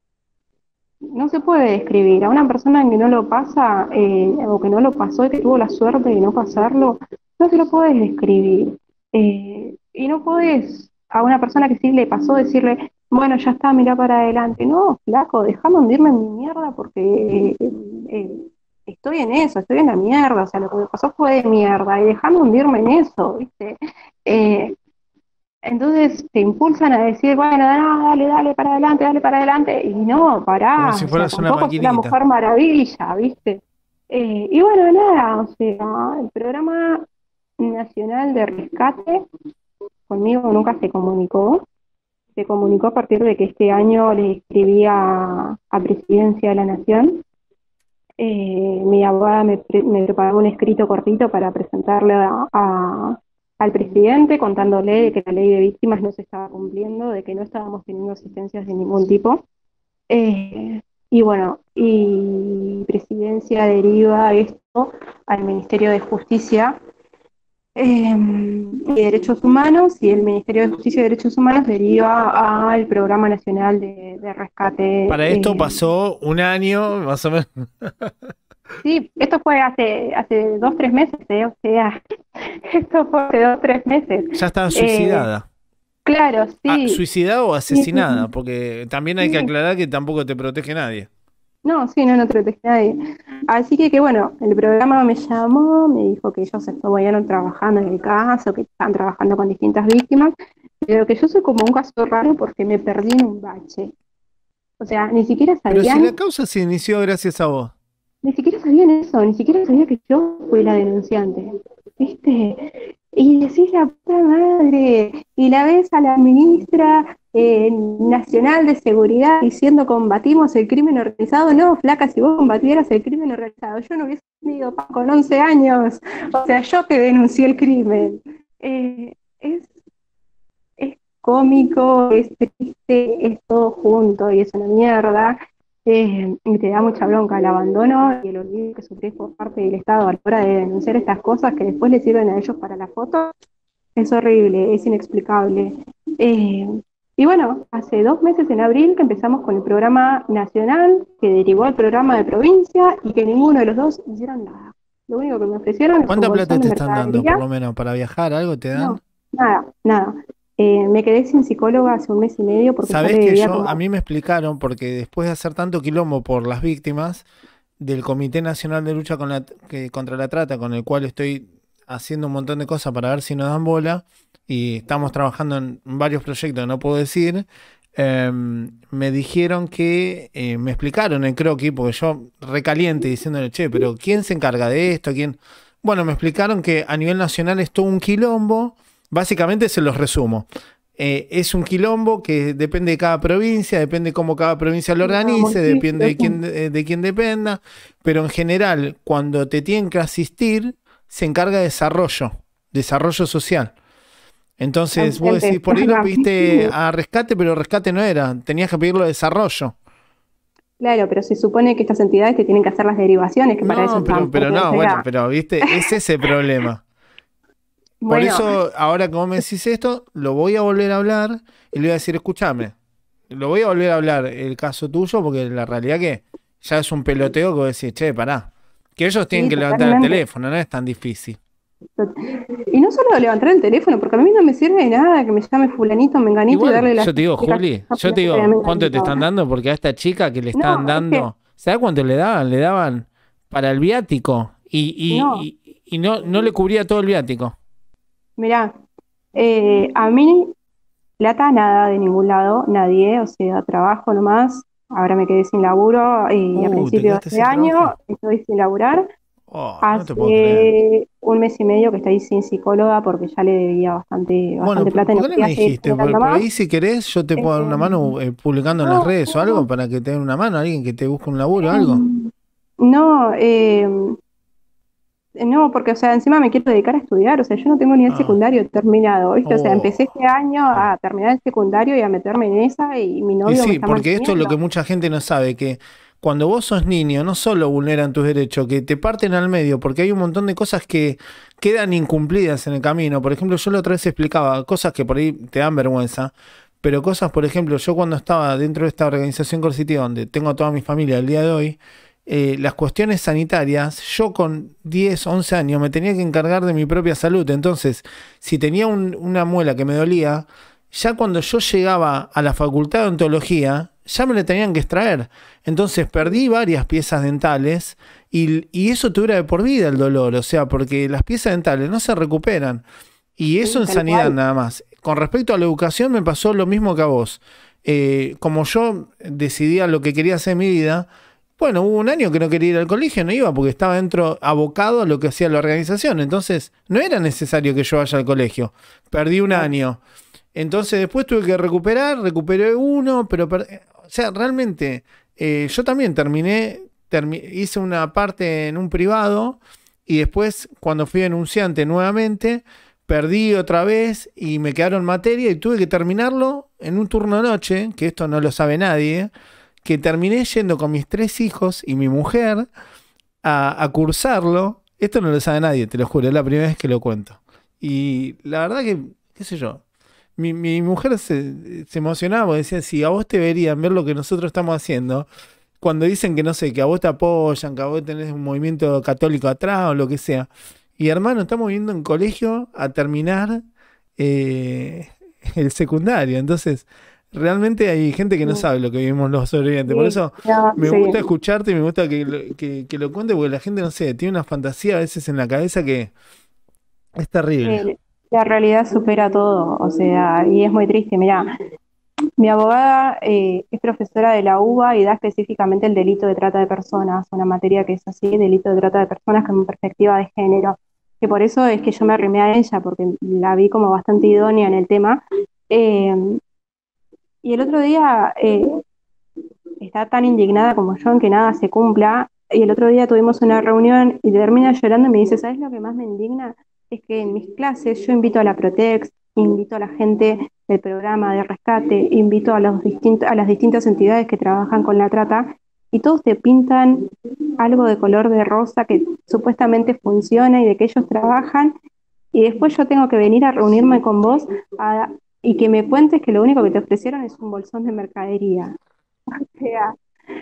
no se puede describir. A una persona que no lo pasa, o que no lo pasó y que tuvo la suerte de no pasarlo, no se lo puedes describir. Y no puedes a una persona que sí le pasó decirle, bueno, ya está, mira para adelante. No, flaco, déjame hundirme en mi mierda porque estoy en eso, estoy en la mierda. O sea, lo que me pasó fue de mierda y déjame hundirme en eso, ¿viste? Entonces te impulsan a decir, bueno, dale para adelante, y no, pará, Como si fueras una tampoco es la maquinita. Mujer Maravilla, ¿viste? Y bueno, nada, o sea, el programa nacional de rescate conmigo nunca se comunicó a partir de que este año le escribí a Presidencia de la Nación. Mi abogada me preparó un escrito cortito para presentarle al presidente, contándole de que la ley de víctimas no se estaba cumpliendo, de que no estábamos teniendo asistencias de ningún tipo. Y bueno, y Presidencia deriva esto al Ministerio de Justicia y Derechos Humanos, y el Ministerio de Justicia y Derechos Humanos deriva al Programa Nacional de Rescate. Para esto pasó un año, más o menos. Sí, esto fue hace 2-3 meses, o sea, esto fue hace 2-3 meses. Ya estaba suicidada. Claro, sí. Suicidada o Sí, sí, asesinada, sí. porque también hay que Sí. aclarar que tampoco te protege nadie. No, sí, no, no te protege nadie. Así que bueno, el programa me llamó, me dijo que ellos estuvieron trabajando en el caso, que están trabajando con distintas víctimas, pero que yo soy como un caso raro porque me perdí en un bache. O sea, Pero si la causa se inició gracias a vos. ni siquiera sabían eso, ni siquiera sabía que yo fui la denunciante, ¿viste? Y decís la puta madre, y la ves a la ministra nacional de seguridad diciendo combatimos el crimen organizado. No, flaca, si vos combatieras el crimen organizado, yo no hubiese tenido paz con 11 años. O sea, yo te denuncié el crimen. Es cómico, es triste, es todo junto y es una mierda. Y te da mucha bronca el abandono y el olvido que sufrís por parte del Estado a la hora de denunciar estas cosas que después les sirven a ellos para la foto. Es horrible, es inexplicable. Eh, y bueno, hace 2 meses en abril que empezamos con el programa nacional, que derivó al programa de provincia y que ninguno de los dos hicieron nada. Lo único que me ofrecieron es un ¿Cuánta plata bolsón de te están dando, por mercadería. lo menos, para viajar? ¿Algo te dan? No, nada, nada. Me quedé sin psicóloga hace 1 mes y medio porque ya Sabés le que debía a como... mí me explicaron, porque después de hacer tanto quilombo por las víctimas del Comité Nacional de Lucha contra la Trata, con el cual estoy haciendo un montón de cosas para ver si nos dan bola, y estamos trabajando en varios proyectos que no puedo decir, me dijeron que, me explicaron en croquis, porque yo recaliente diciéndole, che, pero ¿quién se encarga de esto? ¿Quién? Bueno, me explicaron que a nivel nacional es todo un quilombo. Básicamente se los resumo. Es un quilombo que depende de cada provincia, depende cómo cada provincia lo organice, depende de quién dependa, pero en general, cuando te tienen que asistir, se encarga de desarrollo social. Entonces, vos decís, por ahí lo pediste a rescate, pero rescate no era, tenías que pedirlo a desarrollo. Claro, pero se supone que estas entidades te tienen que hacer las derivaciones, que para eso No, están. pero Porque, o no, sea, bueno, pero viste, es ese problema. Por bueno, eso, ahora que vos me decís esto, lo voy a volver a hablar y le voy a decir, escúchame, lo voy a volver a hablar el caso tuyo, porque la realidad que ya es un peloteo que vos decís, che, pará, que ellos tienen sí, que levantar el totalmente. teléfono, no es tan difícil. Y no solo levantar el teléfono, porque a mí no me sirve de nada que me llame fulanito, menganito y Igual, darle la yo te digo, Juli, explicación yo te de digo, ¿cuánto te menganito. están dando? Porque a esta chica que le están No, es que, dando, ¿sabes cuánto le daban? Le daban para el viático no, y no le cubría todo el viático. mirá, a mí plata nada de ningún lado, nadie, o sea, trabajo nomás. Ahora me quedé sin laburo y a ¿Te principios quedaste de este sin trabajo? año estoy sin laburar. Oh, no te puedo creer. Hace 1 mes y medio que estoy sin psicóloga porque ya le debía Bueno, bastante plata y ¿por no qué no me quería seguir dijiste? generando Por más. ahí si querés yo te Eh, puedo dar una mano publicando en las no, redes o algo no, para que te den una mano, alguien que te busque un laburo o algo. no, no, porque, o sea, encima me quiero dedicar a estudiar, o sea, yo no tengo ni el Ah, secundario terminado, ¿viste? O sea, oh, empecé este año oh. a terminar el secundario y a meterme en esa y mi Y novio me sí, está porque esto es lo que manteniendo. mucha gente no sabe, que cuando vos sos niño no solo vulneran tus derechos, que te parten al medio, porque hay un montón de cosas que quedan incumplidas en el camino. Por ejemplo, yo la otra vez explicaba cosas que por ahí te dan vergüenza, pero cosas, por ejemplo, yo cuando estaba dentro de esta organización coercitiva, donde tengo a toda mi familia el día de hoy, las cuestiones sanitarias, yo con 10, 11 años me tenía que encargar de mi propia salud. Entonces, si tenía una muela que me dolía, ya cuando yo llegaba a la facultad de odontología, ya me la tenían que extraer. Entonces perdí varias piezas dentales y eso te dura de por vida el dolor. O sea, porque las piezas dentales no se recuperan. Y eso Sí, en tal sanidad cual. nada más. Con respecto a la educación me pasó lo mismo que a vos. Como yo decidía lo que quería hacer en mi vida, bueno, hubo un año que no quería ir al colegio, no iba porque estaba dentro abocado a lo que hacía la organización. Entonces no era necesario que yo vaya al colegio. Perdí un Claro. año. Entonces después tuve que recuperé uno, pero o sea, realmente yo también hice una parte en un privado y después cuando fui enunciante nuevamente, perdí otra vez y me quedaron materia y tuve que terminarlo en un turno noche, que esto no lo sabe nadie, que terminé yendo con mis 3 hijos y mi mujer a cursarlo. Esto no lo sabe nadie, te lo juro, es la primera vez que lo cuento. Y la verdad que, qué sé yo, mi mujer se emocionaba porque decía, si a vos te verían ver lo que nosotros estamos haciendo, cuando dicen que no sé, que a vos te apoyan, que a vos tenés un movimiento católico atrás o lo que sea. Y hermano, estamos yendo en colegio a terminar eh, el secundario. Entonces, realmente hay gente que no sabe lo que vivimos los sobrevivientes. Por eso me gusta escucharte y me gusta que lo cuentes, porque la gente, no sé, tiene una fantasía a veces en la cabeza que es terrible. La realidad supera todo, o sea, y es muy triste. Mirá, mi abogada es profesora de la UBA y da específicamente el delito de trata de personas, una materia que es así, delito de trata de personas con perspectiva de género. Que por eso es que yo me arrimé a ella, porque la vi como bastante idónea en el tema. Y el otro día está tan indignada como yo en que nada se cumpla. Y el otro día tuvimos una reunión y termina llorando y me dice, ¿sabes lo que más me indigna? Es que en mis clases yo invito a la Protex, invito a la gente del programa de rescate, invito a las distintas entidades que trabajan con la trata y todos te pintan algo de color de rosa que supuestamente funciona y de que ellos trabajan y después yo tengo que venir a reunirme con vos y que me cuentes que lo único que te ofrecieron es un bolsón de mercadería. O sea,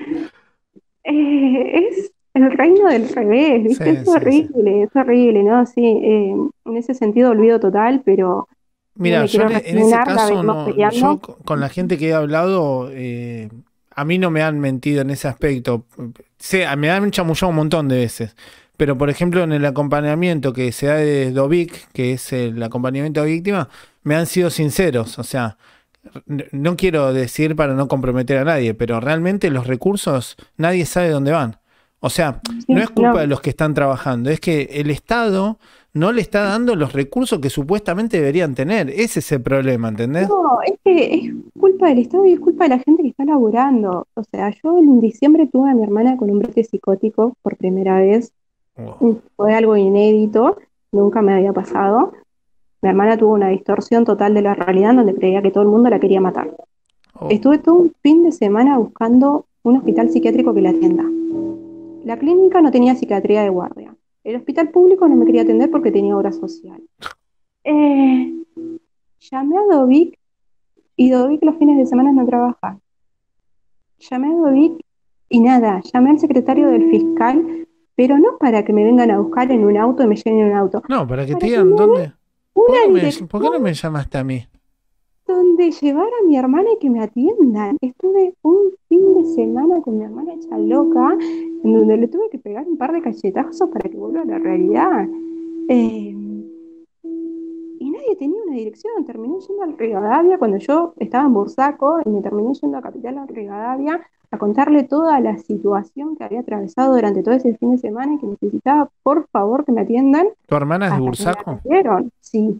es el reino del revés, ¿viste? Es horrible, ¿no? Sí, en ese sentido olvido total, pero mira, yo en ese caso, yo con la gente que he hablado, a mí no me han mentido en ese aspecto. Me han chamullado un montón de veces. Pero, por ejemplo, en el acompañamiento que se da de DOVIC, que es el acompañamiento a víctimas, me han sido sinceros. O sea, no quiero decir para no comprometer a nadie, pero realmente los recursos nadie sabe dónde van. O sea, no es culpa de los que están trabajando, es que el Estado no le está dando los recursos que supuestamente deberían tener. Ese es el problema, ¿entendés? No, es que es culpa del Estado y es culpa de la gente que está laburando. O sea, yo en diciembre tuve a mi hermana con un brote psicótico por primera vez. Wow. Fue algo inédito, nunca me había pasado. Mi hermana tuvo una distorsión total de la realidad en donde creía que todo el mundo la quería matar. Estuve todo un fin de semana buscando un hospital psiquiátrico que la atienda. La clínica no tenía psiquiatría de guardia. El hospital público no me quería atender porque tenía obra social. Llamé a DOVIC y DOVIC los fines de semana no trabaja. Llamé a DOVIC y nada, llamé al secretario del fiscal, pero no para que me vengan a buscar en un auto y me lleven en un auto. No, para que te digan dónde. ¿Por qué no me llamaste a mí? Donde llevar a mi hermana y que me atiendan. Estuve un fin de semana con mi hermana hecha loca, en donde le tuve que pegar un par de cachetazos para que vuelva a la realidad. Y nadie tenía una dirección. Terminé yendo al Rivadavia cuando yo estaba en Bursaco y me terminé yendo a Capital al Rivadavia a contarle toda la situación que había atravesado durante todo ese fin de semana y que necesitaba, por favor, que me atiendan. ¿Tu hermana es de Bursaco? Sí.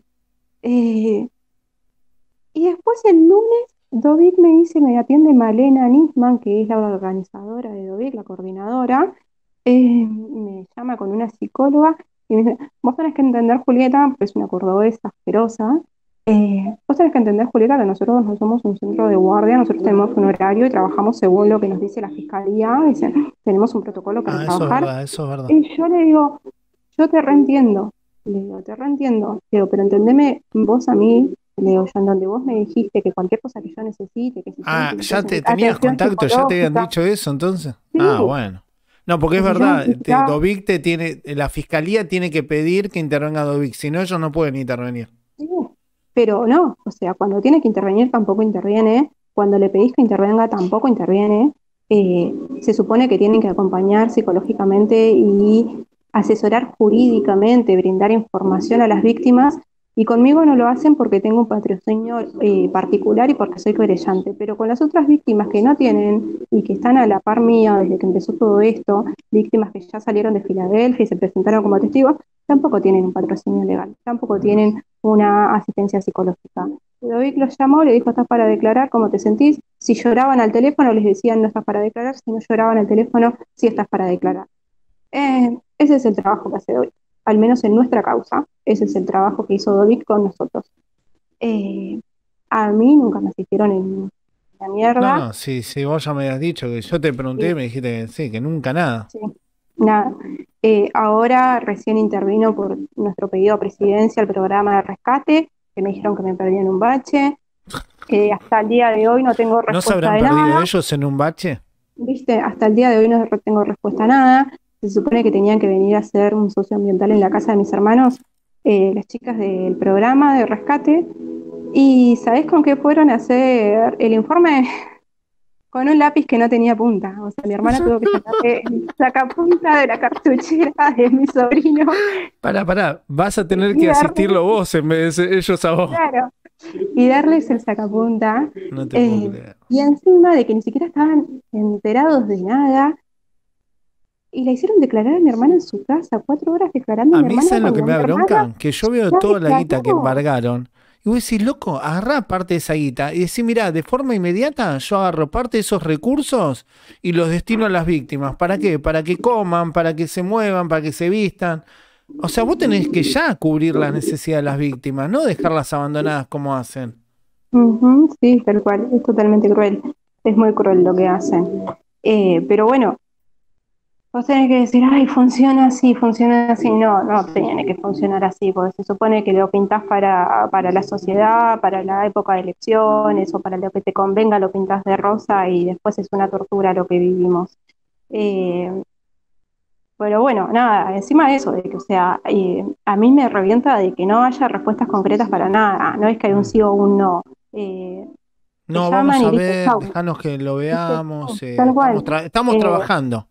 Y después el lunes DOVIC me atiende Malena Nisman, que es la organizadora de DOVIC, la coordinadora, me llama con una psicóloga y me dice, vos tenés que entender, Julieta, porque es una cordobesa asquerosa, vos tenés que entender, Julieta, que nosotros no somos un centro de guardia, nosotros tenemos un horario y trabajamos según lo que nos dice la fiscalía, tenemos un protocolo para trabajar. Eso es verdad. Y yo le digo, yo te reentiendo, pero entendeme vos a mí. Le digo, yo en donde vos me dijiste que cualquier cosa que yo necesite, que si ya tenías contacto, ya te habían dicho eso entonces. Sí. Bueno. No, porque es verdad, DOVIC la fiscalía tiene que pedir que intervenga DOVIC, si no ellos no pueden intervenir. Sí, pero no, o sea, cuando tiene que intervenir tampoco interviene, cuando le pedís que intervenga tampoco interviene, se supone que tienen que acompañar psicológicamente y asesorar jurídicamente, brindar información a las víctimas. Y conmigo no lo hacen porque tengo un patrocinio particular y porque soy querellante, pero con las otras víctimas que no tienen y que están a la par mía desde que empezó todo esto, víctimas que ya salieron de Filadelfia y se presentaron como testigos, tampoco tienen un patrocinio legal, tampoco tienen una asistencia psicológica. DOVIC los llamó, le dijo, ¿estás para declarar? ¿Cómo te sentís? Si lloraban al teléfono les decían, no estás para declarar, si no lloraban al teléfono, sí estás para declarar. Ese es el trabajo que hace DOVIC. Al menos en nuestra causa, ese es el trabajo que hizo DOVIC con nosotros. A mí nunca me asistieron en la mierda. No, sí, vos ya me habías dicho, que yo te pregunté y me dijiste que sí, que nunca nada. Sí, nada. Ahora recién intervino por nuestro pedido a presidencia el programa de rescate, que me dijeron que me perdían un bache. Hasta el día de hoy no tengo respuesta. ¿No se habrán perdido ellos en un bache? ¿Viste? Hasta el día de hoy no tengo respuesta a nada. Se supone que tenían que venir a hacer un socioambiental en la casa de mis hermanos, las chicas del programa de rescate, ¿Y sabés con qué fueron a hacer el informe? Con un lápiz que no tenía punta. O sea, mi hermana tuvo que sacarle el sacapunta de la cartuchera de mi sobrino Pará, vas a tener y que darle, asistirlo vos en vez de ellos a vos. claro, y darles el sacapunta. No te puedo creer. Y encima de que ni siquiera estaban enterados de nada, y la hicieron declarar a mi hermana en su casa, 4 horas declarando a A mi mí, hermana ¿sabes lo que cuando me mi da hermana bronca? Que yo veo ya toda la guita que declaró. embargaron. Y vos decís, loco, agarrá parte de esa guita y decís, mirá, de forma inmediata yo agarro parte de esos recursos y los destino a las víctimas. ¿Para qué? Para que coman, para que se muevan, para que se vistan. O sea, vos tenés que ya cubrir las necesidades de las víctimas, no dejarlas abandonadas como hacen. Ujú, sí, tal cual, es totalmente cruel, es muy cruel lo que hacen. Pero bueno, vos tenés que decir, ay, funciona así. No, no tiene que funcionar así, porque se supone que lo pintás para la sociedad, para la época de elecciones o para lo que te convenga, lo pintás de rosa y después es una tortura lo que vivimos. Eh, pero bueno, nada, encima de eso, de que, o sea, a mí me revienta de que no haya respuestas concretas para nada, no es que hay un sí o un no. Eh, Te No, vamos llaman y a listo, ver, chau. dejanos que lo ¿Viste? veamos. Tal Estamos, cual. estamos Eh, trabajando.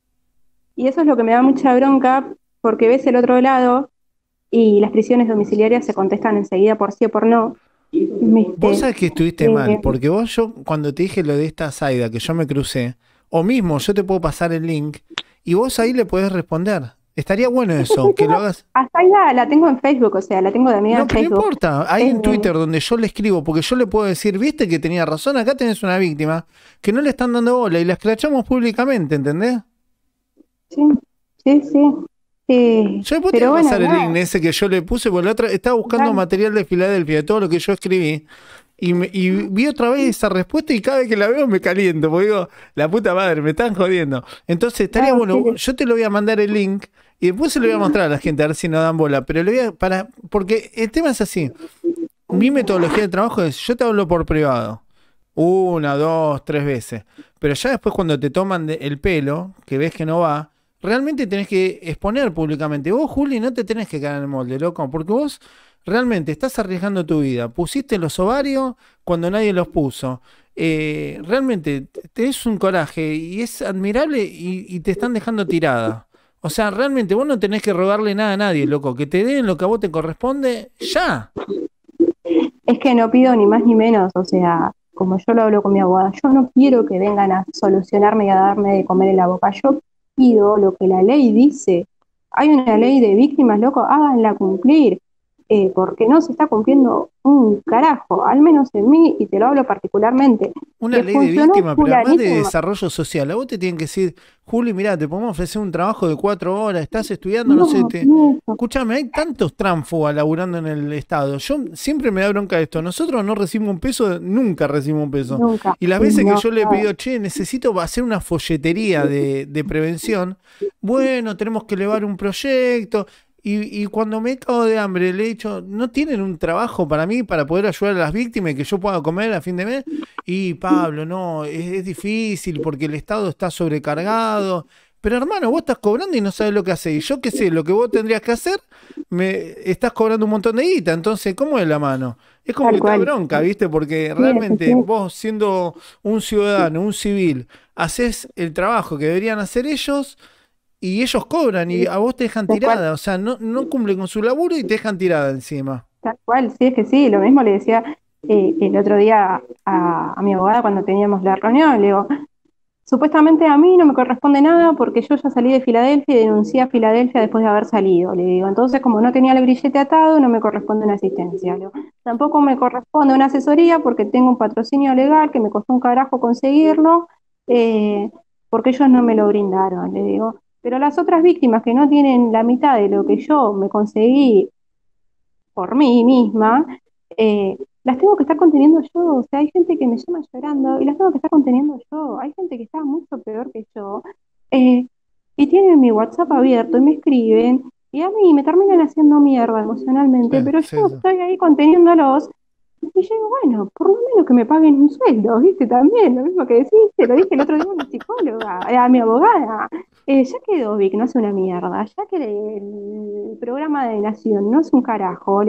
y eso es lo que me da mucha bronca, porque ves el otro lado y las prisiones domiciliarias se contestan enseguida por sí o por no. Vos ¿Viste? sabés que estuviste mal, Eh, porque yo cuando te dije lo de esta Zaida que yo me crucé, o mismo yo te puedo pasar el link y vos ahí le podés responder. Estaría bueno es que eso, que lo hagas. hasta ahí la tengo en Facebook, o sea, la tengo de amiga No, en pero no Facebook. importa, ahí Eh, en Twitter donde yo le escribo, porque yo le puedo decir, viste que tenía razón, acá tenés una víctima que no le están dando bola y la escrachamos públicamente, ¿entendés? sí, sí. Yo después te Pero voy a bueno, pasar el link nada, ese que yo le puse, porque la otra estaba buscando dale. material de Filadelfia, de todo lo que yo escribí. Y vi otra vez esa respuesta y cada vez que la veo me caliento, porque digo, la puta madre, me están jodiendo. Entonces estaría No, bueno, sí, yo te lo voy a mandar el link y después se lo voy a mostrar a la gente a ver si nos dan bola. Pero le voy a, porque el tema es así, mi metodología de trabajo es, yo te hablo por privado, 1, 2, 3 veces. Pero ya después cuando te toman el pelo, que ves que no va, realmente tenés que exponer públicamente. Vos, Juli, no te tenés que quedar en el molde, loco, porque vos realmente estás arriesgando tu vida. Pusiste los ovarios cuando nadie los puso. Realmente tenés un coraje y es admirable y te están dejando tirada. O sea, realmente vos no tenés que rogarle nada a nadie, loco. Que te den lo que a vos te corresponde ya. es que no pido ni más ni menos, o sea, como yo lo hablo con mi abogada, yo no quiero que vengan a solucionarme y a darme de comer en la boca, yo pido lo que la ley dice. Hay una ley de víctimas, loco, háganla cumplir, porque no se está cumpliendo un carajo, al menos en mí, y te lo hablo particularmente. Una Le ley de funcionó víctima, pero además de fulanísimo. desarrollo social. A vos te tienen que decir, Juli, mirá, te podemos ofrecer un trabajo de 4 horas, estás estudiando, no sé, No, no, Escúchame, hay tantos tránfugas laburando en el Estado. Yo siempre me da bronca esto. Nosotros no recibimos un peso, nunca recibimos un peso. nunca, Y las veces que no, yo le he nada. pedido, che, necesito hacer una folletería de prevención, bueno, tenemos que elevar un proyecto. Y cuando me cago de hambre, le he dicho, ¿no tienen un trabajo para mí para poder ayudar a las víctimas y que yo pueda comer a fin de mes? Y Pablo, no, es difícil porque el Estado está sobrecargado. Pero hermano, vos estás cobrando y no sabes lo que haces. Y yo qué sé, lo que vos tendrías que hacer, me estás cobrando un montón de guita. Entonces, ¿cómo es la mano? Es como Tal que te da cual. bronca, ¿viste? Porque Sí, realmente sí, vos, siendo un ciudadano, un civil, haces el trabajo que deberían hacer ellos y ellos cobran y sí, a vos te dejan tal cual. tirada. O sea, no cumplen con su laburo y te dejan tirada encima. Tal cual, sí, es que sí, lo mismo le decía el otro día a mi abogada cuando teníamos la reunión, le digo, supuestamente a mí no me corresponde nada porque yo ya salí de Filadelfia y denuncié a Filadelfia después de haber salido, le digo, entonces como no tenía el grillete atado, no me corresponde una asistencia, le digo, tampoco me corresponde una asesoría porque tengo un patrocinio legal que me costó un carajo conseguirlo, eh, porque ellos no me lo brindaron, le digo, pero las otras víctimas que no tienen la mitad de lo que yo me conseguí por mí misma, las tengo que estar conteniendo yo. O sea, hay gente que me llama llorando y las tengo que estar conteniendo yo. Hay gente que está mucho peor que yo eh, y tienen mi WhatsApp abierto y me escriben y a mí me terminan haciendo mierda Sí, emocionalmente, pero sí, yo sí. estoy ahí conteniéndolos. Y yo digo, bueno, por lo menos que me paguen un sueldo, ¿viste? También, lo mismo que deciste, lo dije el otro día a mi psicóloga, a mi abogada. Ya que Dovic no es una mierda, ya que el programa de Nación no es un carajo,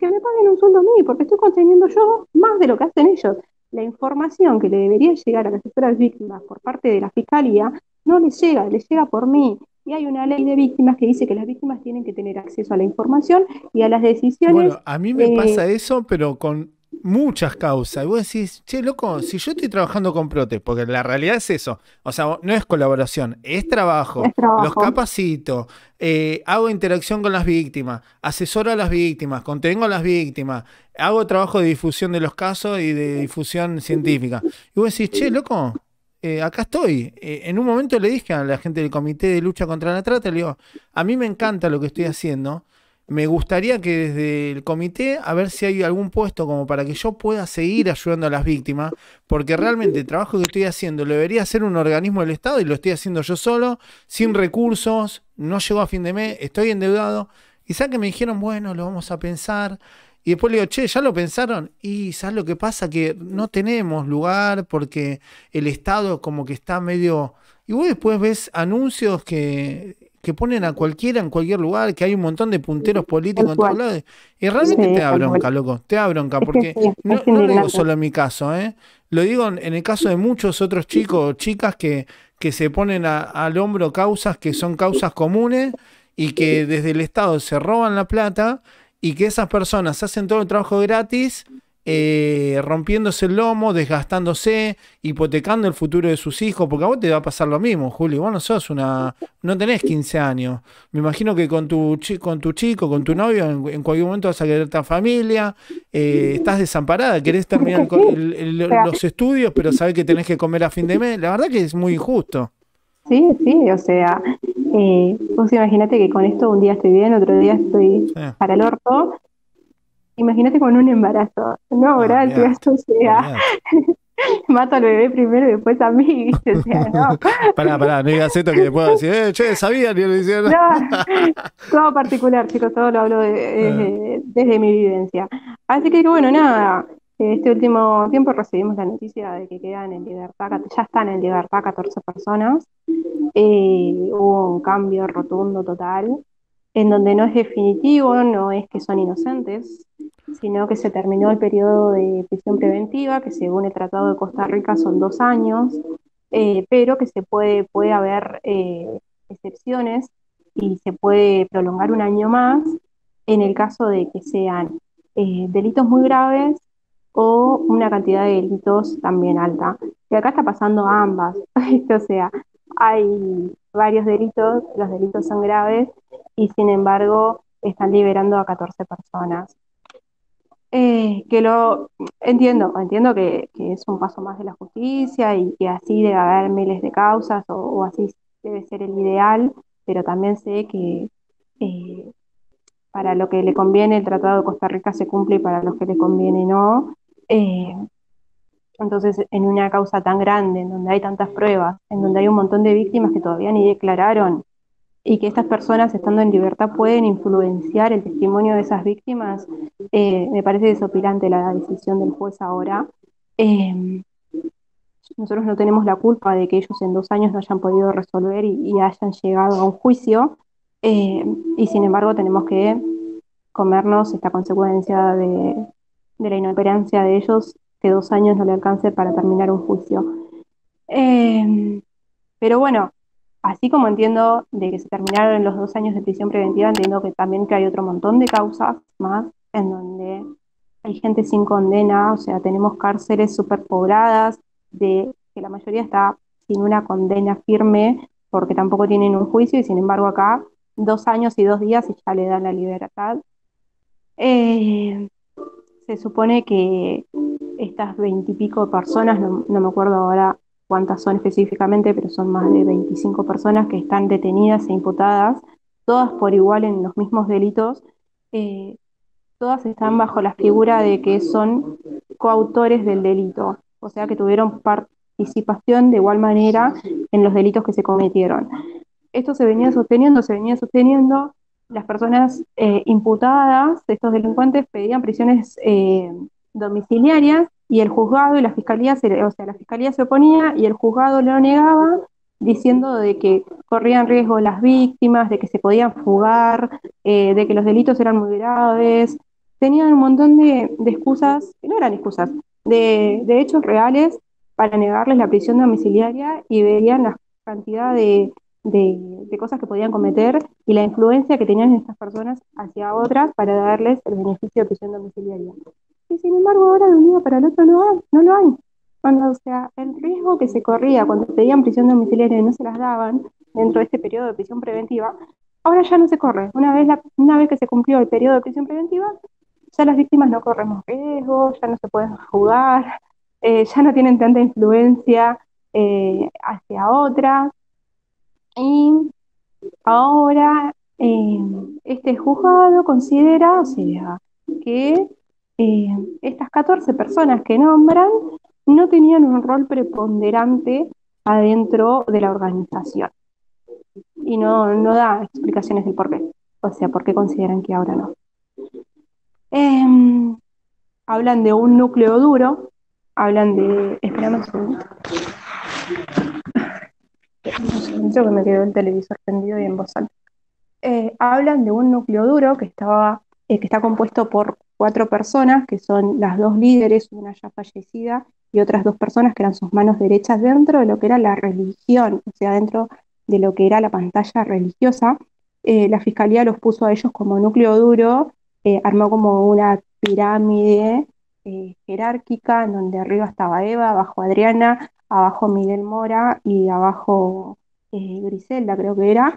que me paguen un sueldo a mí, porque estoy conteniendo yo más de lo que hacen ellos. La información que le debería llegar a las asesoras víctimas por parte de la fiscalía no les llega por mí. Y hay una ley de víctimas que dice que las víctimas tienen que tener acceso a la información y a las decisiones. Bueno, a mí me pasa eso, pero con muchas causas. Y vos decís, che, loco, si yo estoy trabajando con Prote, porque la realidad es eso, o sea, no es colaboración, es trabajo, Es trabajo. los capacito, hago interacción con las víctimas, asesoro a las víctimas, contengo a las víctimas, hago trabajo de difusión de los casos y de difusión científica. Y vos decís, che, loco, acá estoy. En un momento le dije a la gente del Comité de Lucha contra la Trata, le digo, a mí me encanta lo que estoy haciendo. Me gustaría que desde el comité, a ver si hay algún puesto como para que yo pueda seguir ayudando a las víctimas, porque realmente el trabajo que estoy haciendo lo debería hacer un organismo del Estado y lo estoy haciendo yo solo, sin recursos, no llego a fin de mes, estoy endeudado. Y sabes que me dijeron, bueno, lo vamos a pensar. Y después le digo, che, ¿ya lo pensaron? Y ¿sabes lo que pasa? Que no tenemos lugar porque el Estado como que está medio... Y vos después ves anuncios que ponen a cualquiera en cualquier lugar, que hay un montón de punteros políticos en todos lados. Y realmente Sí, te da tal bronca, cual. loco. Te da bronca, Es que porque sí, no, es no lo digo indignante. solo en mi caso, ¿eh? Lo digo en el caso de muchos otros chicos o chicas que se ponen al hombro causas que son causas comunes y que desde el Estado se roban la plata y que esas personas hacen todo el trabajo gratis, rompiéndose el lomo, desgastándose, hipotecando el futuro de sus hijos, porque a vos te va a pasar lo mismo, Juli. Vos no tenés 15 años. Me imagino que con tu chico, con tu novio, en cualquier momento vas a querer tener familia, estás desamparada, querés terminar O sea, los estudios, pero sabés que tenés que comer a fin de mes. La verdad que es muy injusto. sí, o sea, vos imaginate que con esto un día estoy bien, otro día estoy Sí. para el orto. Imagínate con un embarazo. No, gracias, Olvidate, o sea, olvidate. mato al bebé primero y después a mí, ¿viste? O sea, no, Pará, no digas esto que después vas a decir, che, sabían y lo hicieron. no, todo particular, chicos, todo lo hablo desde mi vivencia. Así que bueno, nada, este último tiempo recibimos la noticia de que quedan en libertad, ya están en libertad 14 personas. Hubo un cambio rotundo total, en donde no es definitivo, no es que son inocentes, sino que se terminó el periodo de prisión preventiva, que según el Tratado de Costa Rica son 2 años, pero que puede haber excepciones y se puede prolongar un año más en el caso de que sean delitos muy graves o una cantidad de delitos también alta. Y acá está pasando ambas, o sea, hay varios delitos, los delitos son graves y sin embargo están liberando a 14 personas. Que lo entiendo que es un paso más de la justicia y que así debe haber miles de causas o así debe ser el ideal, pero también sé que eh, para lo que le conviene el Tratado de Costa Rica se cumple y para los que le conviene no. Eh, entonces, en una causa tan grande, en donde hay tantas pruebas, en donde hay un montón de víctimas que todavía ni declararon, y que estas personas estando en libertad pueden influenciar el testimonio de esas víctimas, me parece desopilante la decisión del juez ahora. Eh, Nosotros no tenemos la culpa de que ellos en 2 años no hayan podido resolver y hayan llegado a un juicio, y sin embargo tenemos que comernos esta consecuencia de la inoperancia de ellos, que 2 años no le alcance para terminar un juicio. Pero bueno, así como entiendo de que se terminaron los 2 años de prisión preventiva, entiendo que también que hay otro montón de causas más en donde hay gente sin condena, o sea, tenemos cárceles superpobladas, de que la mayoría está sin una condena firme porque tampoco tienen un juicio y sin embargo acá 2 años y 2 días y ya le dan la libertad. Eh, Se supone que estas 20 y pico personas, no me acuerdo ahora cuántas son específicamente, pero son más de 25 personas que están detenidas e imputadas, todas por igual en los mismos delitos, eh, todas están bajo la figura de que son coautores del delito, o sea que tuvieron participación de igual manera en los delitos que se cometieron. Esto se venía sosteniendo. Las personas imputadas, estos delincuentes, pedían prisiones domiciliarias y el juzgado y la fiscalía, la fiscalía se oponía y el juzgado lo negaba, diciendo de que corrían riesgo las víctimas, de que se podían fugar, de que los delitos eran muy graves. tenían un montón de excusas, que no eran excusas, de hechos reales para negarles la prisión domiciliaria y veían la cantidad de cosas que podían cometer y la influencia que tenían estas personas hacia otras para darles el beneficio de prisión domiciliaria. Y sin embargo, ahora de un día para el otro no lo hay. O sea, el riesgo que se corría cuando pedían prisión domiciliaria y no se las daban dentro de este periodo de prisión preventiva, ahora ya no se corre. Una vez que se cumplió el periodo de prisión preventiva, ya las víctimas no corremos riesgo, ya no se pueden jugar, ya no tienen tanta influencia hacia otras. Y ahora este juzgado considera, o sea, que estas 14 personas que nombran no tenían un rol preponderante adentro de la organización. Y no da explicaciones del por qué. O sea, por qué consideran que ahora no. Hablan de un núcleo duro, hablan de... Espérame un segundo. Creo que me quedó el televisor prendido y en voz alta. Hablan de un núcleo duro que está compuesto por 4 personas, que son las 2 líderes, una ya fallecida, y otras 2 personas que eran sus manos derechas dentro de lo que era la religión, o sea, dentro de lo que era la pantalla religiosa. La fiscalía los puso a ellos como núcleo duro, armó como una pirámide jerárquica, en donde arriba estaba Eva, abajo Adriana, abajo Miguel Mora y abajo Griselda, creo que era.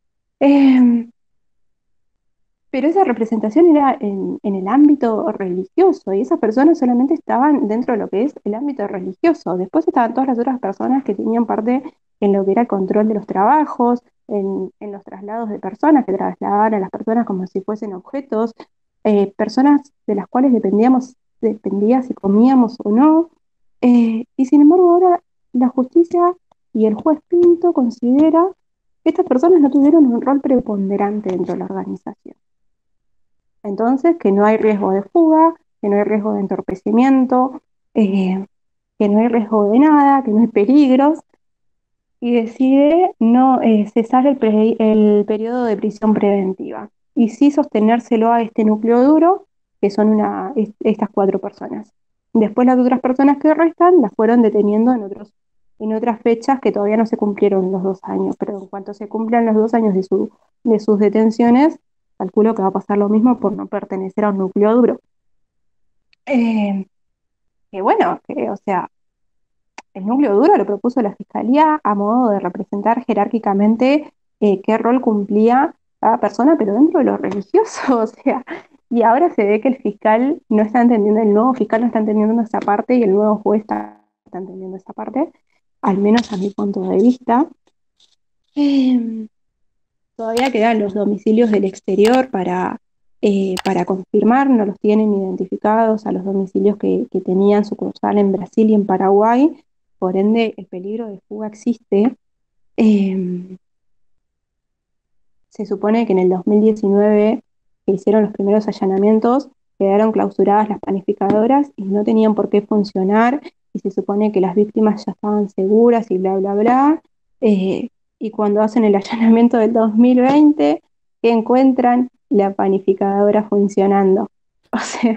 Pero esa representación era en el ámbito religioso y esas personas solamente estaban dentro de lo que es el ámbito religioso. Después estaban todas las otras personas que tenían parte en lo que era el control de los trabajos, en los traslados de personas, que trasladaban a las personas como si fuesen objetos, personas de las cuales dependía si comíamos o no. Y sin embargo ahora la justicia y el juez Pinto considera que estas personas no tuvieron un rol preponderante dentro de la organización. Entonces, que no hay riesgo de fuga, que no hay riesgo de entorpecimiento, que no hay riesgo de nada, que no hay peligros, y decide no cesar el periodo de prisión preventiva, y sí sostenérselo a este núcleo duro, que son estas 4 personas. Después las otras personas que restan las fueron deteniendo en otras fechas que todavía no se cumplieron los 2 años, pero en cuanto se cumplan los 2 años de sus detenciones, calculo que va a pasar lo mismo por no pertenecer a un núcleo duro. Que bueno, o sea, el núcleo duro lo propuso la Fiscalía a modo de representar jerárquicamente qué rol cumplía cada persona, pero dentro de lo religioso, o sea, y ahora se ve que el nuevo fiscal no está entendiendo esa parte y el nuevo juez está entendiendo esa parte, al menos a mi punto de vista. Todavía quedan los domicilios del exterior para confirmar, no los tienen identificados a los domicilios que tenían sucursal en Brasil y en Paraguay, por ende el peligro de fuga existe. Se supone que en el 2019, que hicieron los primeros allanamientos, quedaron clausuradas las panificadoras y no tenían por qué funcionar, y se supone que las víctimas ya estaban seguras y bla, bla, bla. Y cuando hacen el allanamiento del 2020, que encuentran la panificadora funcionando. O sea,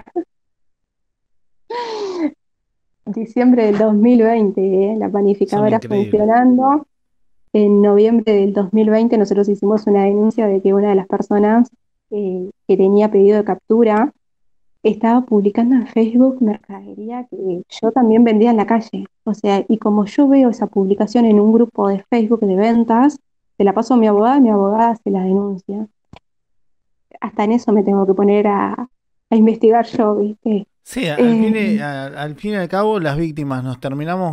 diciembre del 2020, la panificadora funcionando. En noviembre del 2020 nosotros hicimos una denuncia de que una de las personas que tenía pedido de captura estaba publicando en Facebook mercadería que yo también vendía en la calle. O sea, y como yo veo esa publicación en un grupo de Facebook de ventas, se la paso a mi abogada y mi abogada se la denuncia. Hasta en eso me tengo que poner a investigar yo, ¿viste? Sí, al fin y al cabo las víctimas nos terminamos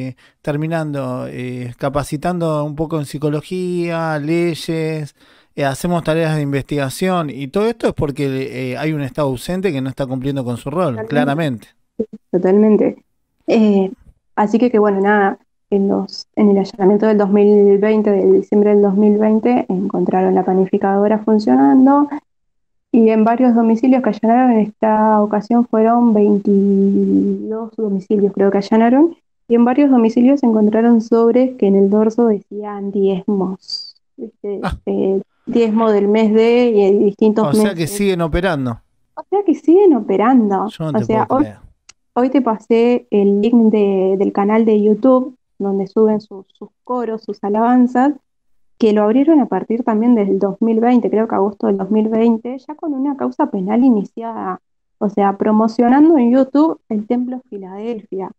capacitando un poco en psicología, leyes, hacemos tareas de investigación y todo esto es porque hay un Estado ausente que no está cumpliendo con su rol, claramente. Totalmente. Así que bueno, nada, en el allanamiento del 2020, del diciembre del 2020, encontraron la panificadora funcionando. Y en varios domicilios que allanaron, en esta ocasión fueron 22 domicilios creo que allanaron, y en varios domicilios encontraron sobres que en el dorso decían diezmos, diezmo del mes de y distintos meses. O sea que siguen operando. O sea que siguen operando. Yo no O te puedo sea, hoy, creer. hoy te pasé el link del canal de YouTube donde suben sus coros, sus alabanzas, que lo abrieron a partir también del 2020, creo que agosto del 2020, ya con una causa penal iniciada. O sea, promocionando en YouTube el Templo Filadelfia.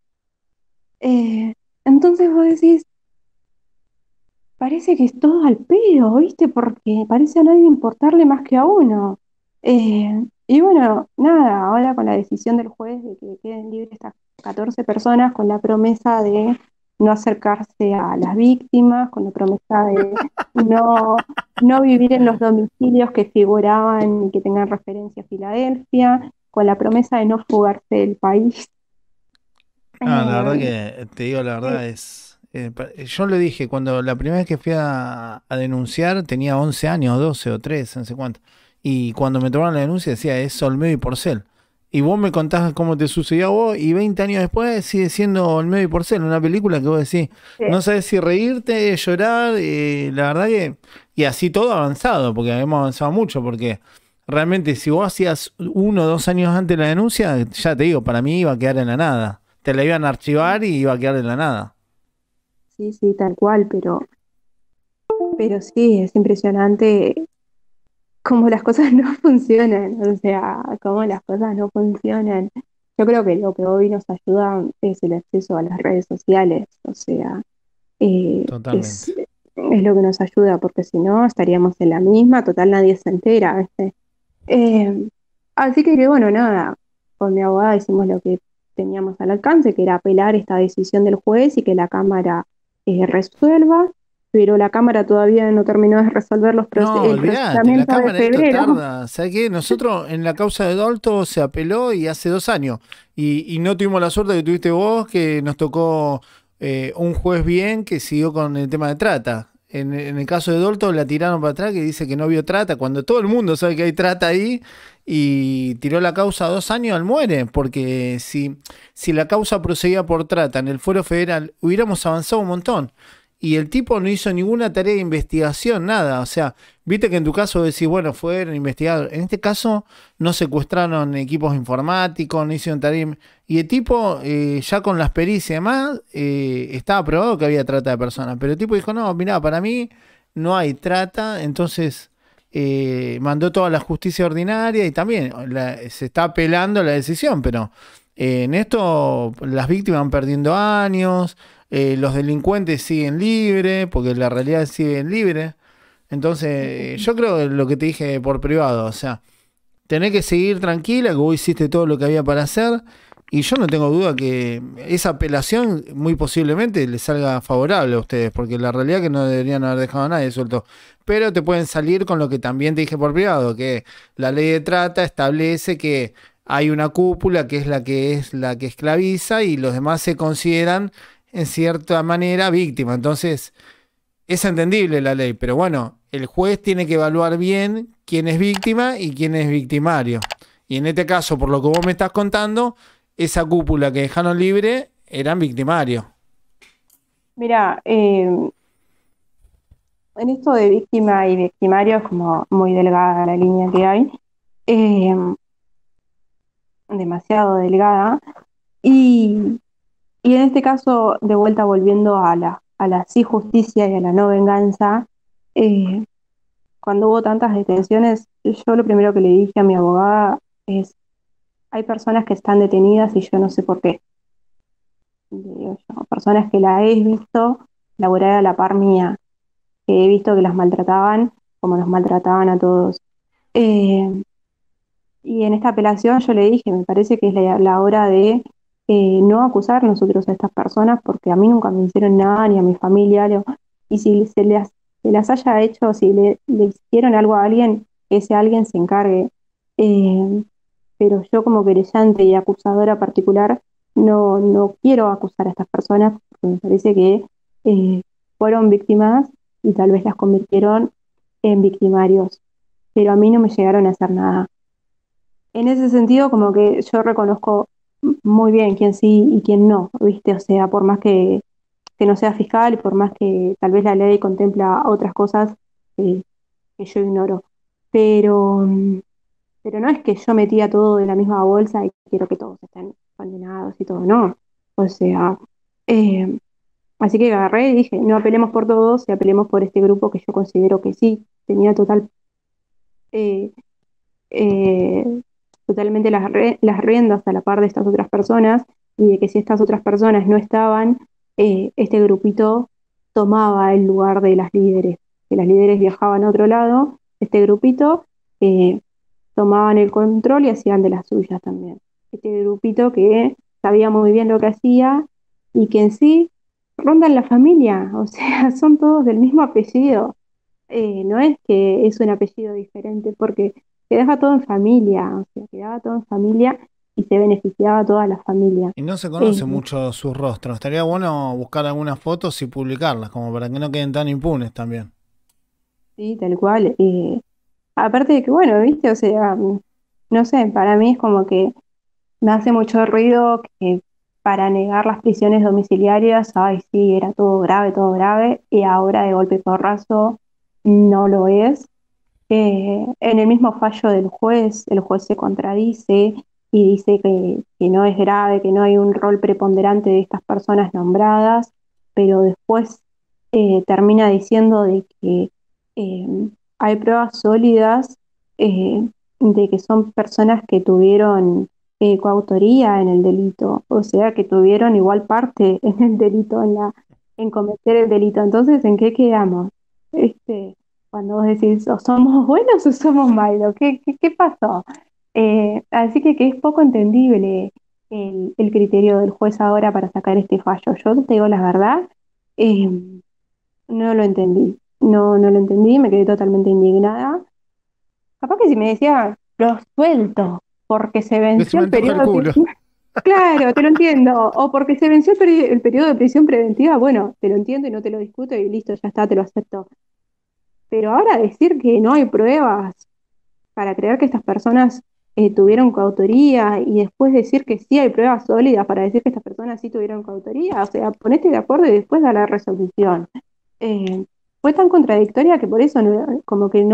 Eh, entonces vos decís, parece que es todo al pedo, ¿viste? Porque parece a nadie importarle más que a uno. Y bueno, nada, ahora con la decisión del juez de que queden libres estas 14 personas, con la promesa de no acercarse a las víctimas, con la promesa de no, no vivir en los domicilios que figuraban y que tengan referencia a Filadelfia, con la promesa de no fugarse del país. Ah, la verdad Eh, que te digo, la eh, verdad es. Yo le dije, cuando la primera vez que fui a denunciar tenía 11 años, 12 o 13, no sé cuánto. Y cuando me tomaron la denuncia decía, es Olmedo y Porcel. Y vos me contás cómo te sucedió a vos y 20 años después sigue siendo Olmedo y Porcel, una película que vos decís, eh, no sabes si reírte, llorar, la verdad que... Y así todo avanzado, porque hemos avanzado mucho, porque realmente si vos hacías 1 o 2 años antes la denuncia, ya te digo, para mí iba a quedar en la nada. Te la iban a archivar y iba a quedar en la nada. sí, sí, tal cual, pero sí, es impresionante cómo las cosas no funcionan, o sea, cómo las cosas no funcionan. Yo creo que lo que hoy nos ayuda es el acceso a las redes sociales, o sea, Totalmente. es lo que nos ayuda, porque si no estaríamos en la misma, total nadie se entera, ¿viste? Eh, Así que bueno, nada, con mi abogada hicimos lo que teníamos al alcance, que era apelar esta decisión del juez y que la Cámara resuelva, pero la Cámara todavía no terminó de resolver No, el olvídate, la procesamiento de Cámara esto febrero. tarda. ¿Sabes qué? Nosotros en la causa de Dolto se apeló y hace 2 años. Y no tuvimos la suerte que tuviste vos, que nos tocó un juez bien que siguió con el tema de trata. En el caso de Dolto la tiraron para atrás que dice que no vio trata, cuando todo el mundo sabe que hay trata ahí, y tiró la causa 2 años al muere, porque si la causa proseguía por trata en el fuero federal, hubiéramos avanzado un montón. Y el tipo no hizo ninguna tarea de investigación, nada. O sea, viste que en tu caso decís, bueno, fueron investigadores. En este caso no secuestraron equipos informáticos, no hicieron tarea. Y el tipo, ya con las pericias y demás, estaba probado que había trata de personas. Pero el tipo dijo, no, mirá, para mí no hay trata. Entonces mandó toda la justicia ordinaria y también se está apelando la decisión. Pero en esto las víctimas van perdiendo años, los delincuentes siguen libres, porque la realidad siguen libres. Entonces, yo creo que lo que te dije por privado, o sea, tenés que seguir tranquila, que vos hiciste todo lo que había para hacer, y yo no tengo duda que esa apelación muy posiblemente le salga favorable a ustedes, porque la realidad es que no deberían haber dejado a nadie suelto. Pero te pueden salir con lo que también te dije por privado, que la ley de trata establece que hay una cúpula que es la que esclaviza y los demás se consideran en cierta manera víctima. Entonces, es entendible la ley, pero bueno, el juez tiene que evaluar bien quién es víctima y quién es victimario. Y en este caso, por lo que vos me estás contando, esa cúpula que dejaron libre eran victimarios. Mira, en esto de víctima y victimario es como muy delgada la línea que hay, eh, demasiado delgada. Y, y en este caso, de vuelta volviendo a la sí justicia y a la no venganza, eh, cuando hubo tantas detenciones, yo lo primero que le dije a mi abogada es, hay personas que están detenidas y yo no sé por qué. Digo yo, personas que la he visto laborar a la par mía, que he visto que las maltrataban como nos maltrataban a todos. Eh, y en esta apelación yo le dije, me parece que es la hora de no acusar nosotros a estas personas porque a mí nunca me hicieron nada, ni a mi familia, y si se las haya hecho, si le hicieron algo a alguien, que ese alguien se encargue. Eh, pero yo como querellante y acusadora particular no quiero acusar a estas personas porque me parece que eh, fueron víctimas y tal vez las convirtieron en victimarios, pero a mí no me llegaron a hacer nada. En ese sentido, como que yo reconozco muy bien quién sí y quién no, ¿viste? O sea, por más que no sea fiscal y por más que tal vez la ley contempla otras cosas que yo ignoro. Pero, pero no es que yo metía todo de la misma bolsa y quiero que todos estén condenados y todo, no. O sea, eh, así que agarré y dije, no apelemos por todos, y apelemos por este grupo que yo considero que sí tenía eh, eh, totalmente las riendas a la par de estas otras personas, y de que si estas otras personas no estaban, este grupito tomaba el lugar de las líderes, que las líderes viajaban a otro lado, este grupito eh, tomaban el control y hacían de las suyas también. Este grupito que sabía muy bien lo que hacía y que en sí rondan la familia, o sea, son todos del mismo apellido. No es que es un apellido diferente, porque quedaba todo en familia, o sea, quedaba todo en familia y se beneficiaba a toda la familia. Y no se Eh, conoce mucho sus rostros. Estaría bueno buscar algunas fotos y publicarlas, como para que no queden tan impunes también. sí, tal cual. Aparte de que, bueno, viste, o sea, no sé, para mí es como que me hace mucho ruido que para negar las prisiones domiciliarias, ay, sí, era todo grave, y ahora de golpe y porrazo no lo es. En el mismo fallo del juez, el juez se contradice y dice que no es grave, que no hay un rol preponderante de estas personas nombradas, pero después termina diciendo de que eh, hay pruebas sólidas eh, de que son personas que tuvieron coautoría en el delito, o sea, que tuvieron igual parte en el delito, en cometer el delito. Entonces, ¿en qué quedamos? Este, cuando vos decís, o somos buenos o somos malos, ¿qué pasó? Así que es poco entendible el criterio del juez ahora para sacar este fallo. Yo te digo la verdad, eh, no lo entendí. No lo entendí, me quedé totalmente indignada. Capaz que si me decía, lo suelto, porque se Que se venció me el antoja periodo el de culo. prisión. Claro, te lo entiendo. O porque se venció el periodo de prisión preventiva, bueno, te lo entiendo y no te lo discuto y listo, ya está, te lo acepto. Pero ahora decir que no hay pruebas para creer que estas personas tuvieron coautoría y después decir que sí hay pruebas sólidas para decir que estas personas sí tuvieron coautoría, o sea, ponete de acuerdo y después da la resolución. Eh, Fue tan contradictoria que por eso como que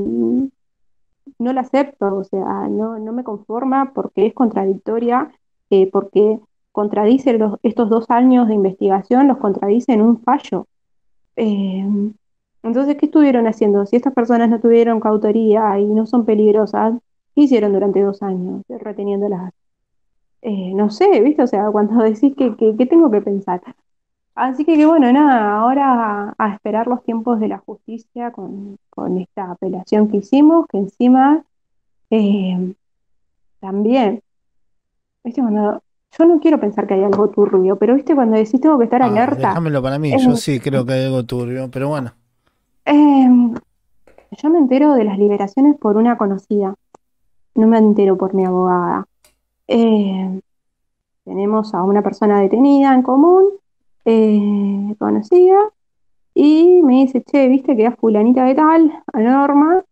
no la acepto, o sea, no me conforma porque es contradictoria, porque contradice estos 2 años de investigación, los contradice en un fallo. Eh, entonces, ¿qué estuvieron haciendo? Si estas personas no tuvieron coautoría y no son peligrosas, ¿qué hicieron durante 2 años reteniéndolas? No sé, ¿viste? O sea, cuando decís que tengo que pensar. Así que bueno, nada, ahora a esperar los tiempos de la justicia con esta apelación que hicimos, que encima eh, también, ¿viste? Cuando yo no quiero pensar que hay algo turbio, pero ¿viste? Cuando decís tengo que estar Ah, alerta, déjamelo para mí. eh, Yo sí creo que hay algo turbio, pero bueno. eh, yo me entero de las liberaciones por una conocida, no me entero por mi abogada. Eh, Tenemos a una persona detenida en común, conocida, y me dice, che, viste que a fulanita de tal, a Norma,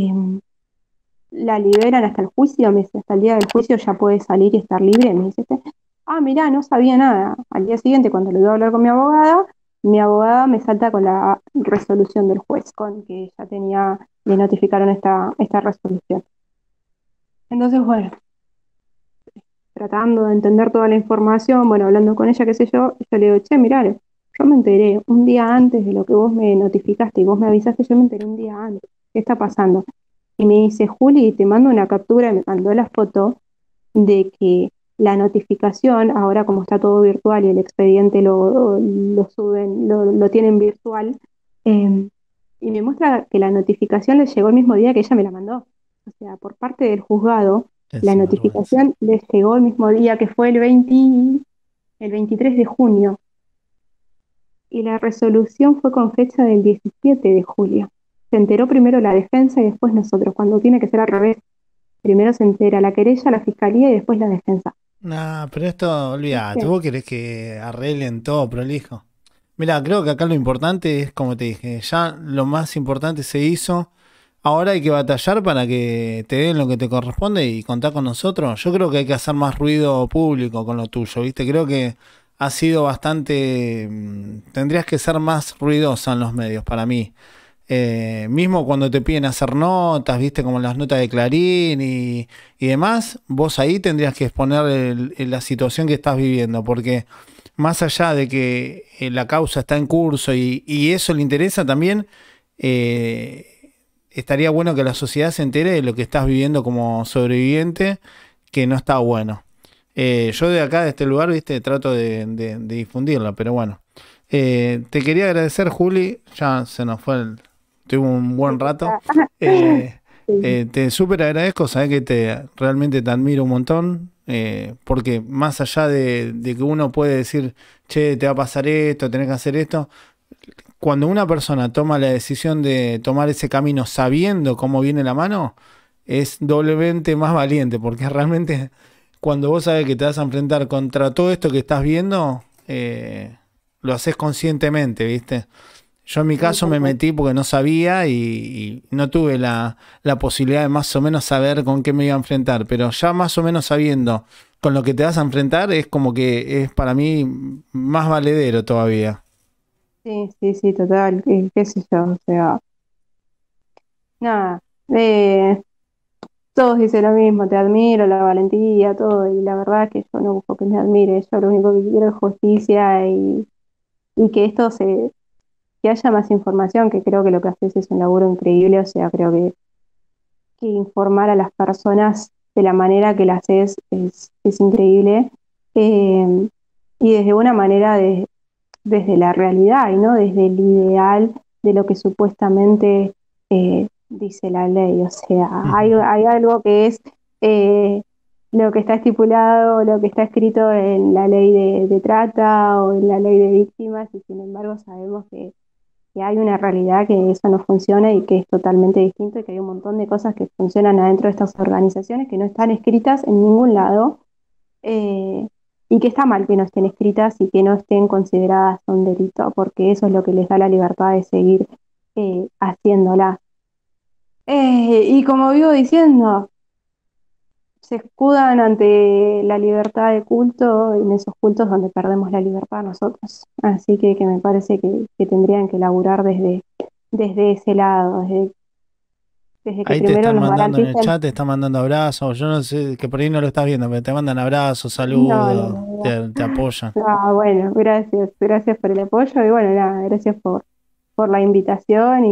la liberan hasta el juicio, me dice, hasta el día del juicio ya puede salir y estar libre, me dice, ah, mirá, no sabía nada. Al día siguiente, cuando le voy a hablar con mi abogada me salta con la resolución del juez, con que ya le notificaron esta resolución. Entonces, bueno, tratando de entender toda la información, bueno, hablando con ella, qué sé yo le digo, che, mirá, yo me enteré un día antes de lo que vos me notificaste y vos me avisaste, yo me enteré un día antes. ¿Qué está pasando? Y me dice, Juli, te mando una captura, y me mandó la foto de que la notificación, ahora como está todo virtual y el expediente lo suben, lo tienen virtual, y me muestra que la notificación le llegó el mismo día que ella me la mandó. O sea, por parte del juzgado, Qué la sinvergüenza. notificación le llegó el mismo día que fue el 23 de junio. Y la resolución fue con fecha del 17 de julio. Se enteró primero la defensa y después nosotros, cuando tiene que ser al revés. Primero se entera la querella, la fiscalía y después la defensa. Nah, pero esto, olvídate, ¿Viste? vos querés que arreglen todo prolijo. Mira, creo que acá lo importante es, como te dije, ya lo más importante se hizo. Ahora hay que batallar para que te den lo que te corresponde y contar con nosotros. Yo creo que hay que hacer más ruido público con lo tuyo, ¿viste? Creo que ha sido bastante... tendrías que ser más ruidosa en los medios para mí. Mismo cuando te piden hacer notas, viste, como las notas de Clarín y demás, vos ahí tendrías que exponer la situación que estás viviendo, porque más allá de que la causa está en curso y eso le interesa también, estaría bueno que la sociedad se entere de lo que estás viviendo como sobreviviente, que no está bueno. Yo de acá, de este lugar, viste, trato de difundirla, pero bueno. Te quería agradecer, Juli, ya se nos fue tuve un buen rato. Te súper agradezco, sabés que realmente te admiro un montón, porque más allá de que uno puede decir, che, te va a pasar esto, tenés que hacer esto, cuando una persona toma la decisión de tomar ese camino sabiendo cómo viene la mano, es doblemente más valiente, porque realmente cuando vos sabés que te vas a enfrentar contra todo esto que estás viendo, lo haces conscientemente, ¿viste? Yo en mi caso me metí porque no sabía y no tuve la posibilidad de más o menos saber con qué me iba a enfrentar, pero ya más o menos sabiendo con lo que te vas a enfrentar es como que es para mí más valedero todavía. Sí, total, qué sé yo, o sea, nada, todos dicen lo mismo, te admiro, la valentía, todo, y la verdad es que yo no busco que me admire, yo lo único que quiero es justicia y que que haya más información, que creo que lo que haces es un laburo increíble, o sea, creo que informar a las personas de la manera que la haces es increíble, y desde una manera desde la realidad y no desde el ideal de lo que supuestamente dice la ley. O sea, hay algo que es lo que está estipulado, lo que está escrito en la ley de trata o en la ley de víctimas, y sin embargo sabemos que hay una realidad que eso no funciona y que es totalmente distinto, y que hay un montón de cosas que funcionan adentro de estas organizaciones que no están escritas en ningún lado, y que está mal que no estén escritas y que no estén consideradas un delito, porque eso es lo que les da la libertad de seguir haciéndolas. Y como vivo diciendo, se escudan ante la libertad de culto, en esos cultos donde perdemos la libertad nosotros. Así que me parece que tendrían que laburar desde ese lado, desde que Ahí te primero están nos mandando en el garanticen. chat, te están mandando abrazos, yo no sé, que por ahí no lo estás viendo, pero te mandan abrazos, No, no, saludos, no, te apoyan. no, bueno, gracias por el apoyo y bueno, nada, gracias por la invitación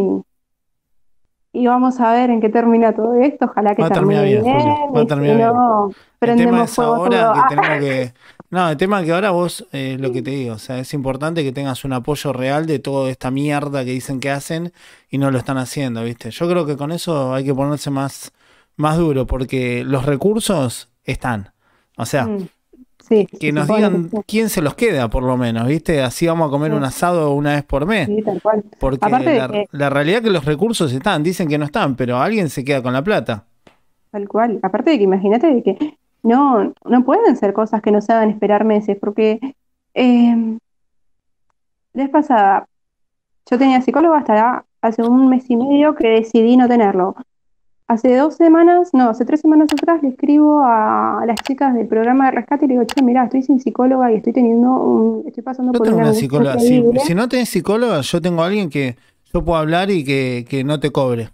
y vamos a ver en qué termina todo esto, ojalá que Va a terminar termine bien, Juli, bien va a y si terminar bien. no, El tema prendemos es fuego ahora todo. que tenemos que... No, el tema es que ahora vos, lo que te digo, o sea, es importante que tengas un apoyo real de toda esta mierda que dicen que hacen y no lo están haciendo, ¿viste? Yo creo que con eso hay que ponerse más duro, porque los recursos están. O sea, Mm, sí, que se nos supone que digan sí, quién se los queda, por lo menos, ¿viste? Así vamos a comer un sí, asado una vez por mes. sí, tal cual. Porque Aparte de que, la realidad es que los recursos están, dicen que no están, pero alguien se queda con la plata. tal cual, aparte de que imagínate de que no pueden ser cosas que nos hagan esperar meses, porque eh, la vez pasada yo tenía psicólogo hasta hace un mes y medio que decidí no tenerlo. Hace 2 semanas, no, hace 3 semanas atrás le escribo a las chicas del programa de rescate y le digo, che, mirá, estoy sin psicóloga y estoy pasando Yo por tengo una una angustia psicóloga, increíble. si no tenés psicóloga, yo tengo a alguien que yo puedo hablar y que no te cobre.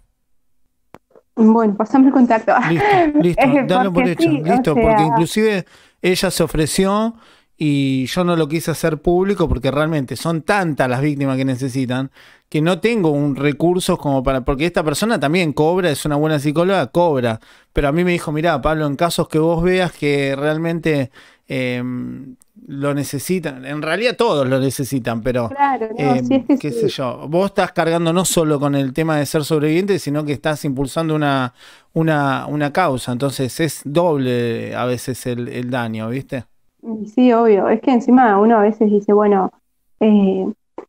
Bueno, pasame el contacto. Listo, dalo por Porque hecho, sí, o listo, porque sea, inclusive ella se ofreció y yo no lo quise hacer público porque realmente son tantas las víctimas que necesitan que no tengo un recurso como para, porque esta persona también cobra, es una buena psicóloga, cobra, pero a mí me dijo, mirá, Pablo, en casos que vos veas que realmente lo necesitan, en realidad todos lo necesitan, pero claro, no, sí es que qué sé sí. yo, vos estás cargando no solo con el tema de ser sobreviviente, sino que estás impulsando una causa, entonces es doble a veces el daño, ¿viste? Y sí, obvio. Es que encima uno a veces dice, bueno, eh,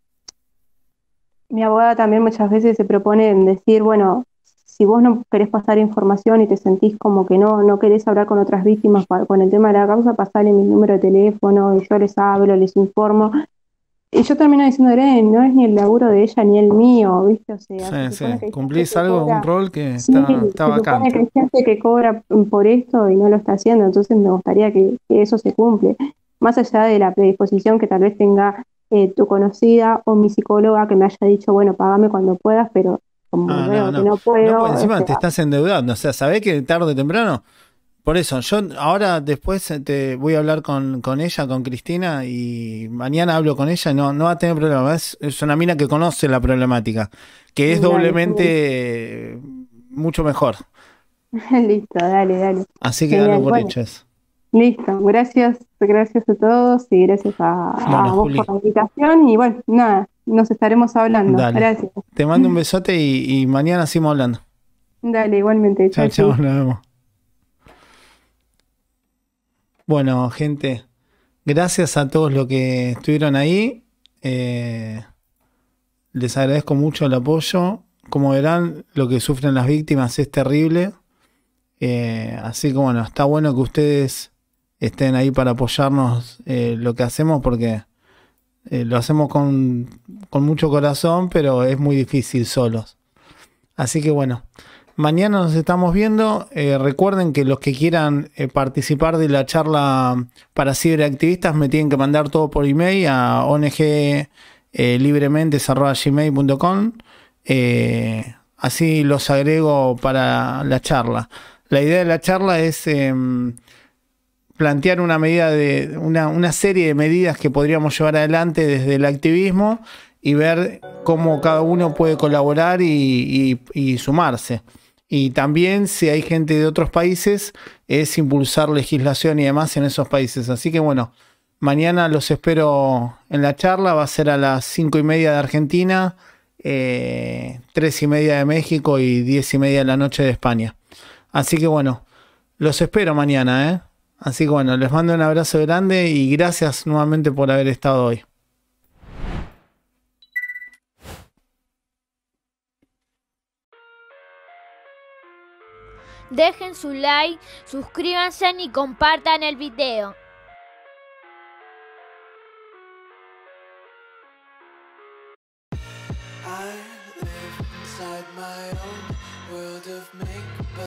mi abogada también muchas veces se propone en decir, bueno, si vos no querés pasar información y te sentís como que no querés hablar con otras víctimas con el tema de la causa, pasale mi número de teléfono y yo les hablo, les informo. Y yo termino diciéndole, no es ni el laburo de ella ni el mío, ¿viste? O sea, Sí, se sí, supone que hay gente cumplís que algo, un cobra, rol que sí, está se supone que vacante. hay gente que cobra por esto y no lo está haciendo, entonces me gustaría que eso se cumple. Más allá de la predisposición que tal vez tenga tu conocida o mi psicóloga que me haya dicho, bueno, págame cuando puedas, pero como veo que no puedo. No, porque encima o sea, te estás endeudando. O sea, sabés que tarde o temprano. Por eso, yo ahora después te voy a hablar con ella, con Cristina, y mañana hablo con ella y no va a tener problema. Es una mina que conoce la problemática, que es dale, doblemente mucho mejor. listo, dale. Así que Genial, dalo por bueno, hecho eso. listo. Gracias a todos y gracias a Bueno, vos Juli, por la invitación. Y bueno, nada, nos estaremos hablando. dale. Gracias. Te mando un besote y mañana seguimos hablando. Dale, igualmente. Chao, Chau, chao, chau. nos vemos. Bueno, gente, gracias a todos los que estuvieron ahí. Les agradezco mucho el apoyo. Como verán, lo que sufren las víctimas es terrible. Así que bueno, está bueno que ustedes estén ahí para apoyarnos lo que hacemos porque lo hacemos con mucho corazón, pero es muy difícil solos. Así que bueno, mañana nos estamos viendo. Recuerden que los que quieran participar de la charla para ciberactivistas me tienen que mandar todo por email a onglibremente@gmail.com. Así los agrego para la charla. La idea de la charla es plantear una medida de una serie de medidas que podríamos llevar adelante desde el activismo y ver cómo cada uno puede colaborar y sumarse. Y también, si hay gente de otros países, es impulsar legislación y demás en esos países. Así que bueno, mañana los espero en la charla. Va a ser a las 5:30 de Argentina, 3:30 de México y 10:30 de la noche de España. Así que bueno, los espero mañana, ¿eh? Así que bueno, les mando un abrazo grande y gracias nuevamente por haber estado hoy. Dejen su like, suscríbanse y compartan el video. I live inside my own world of make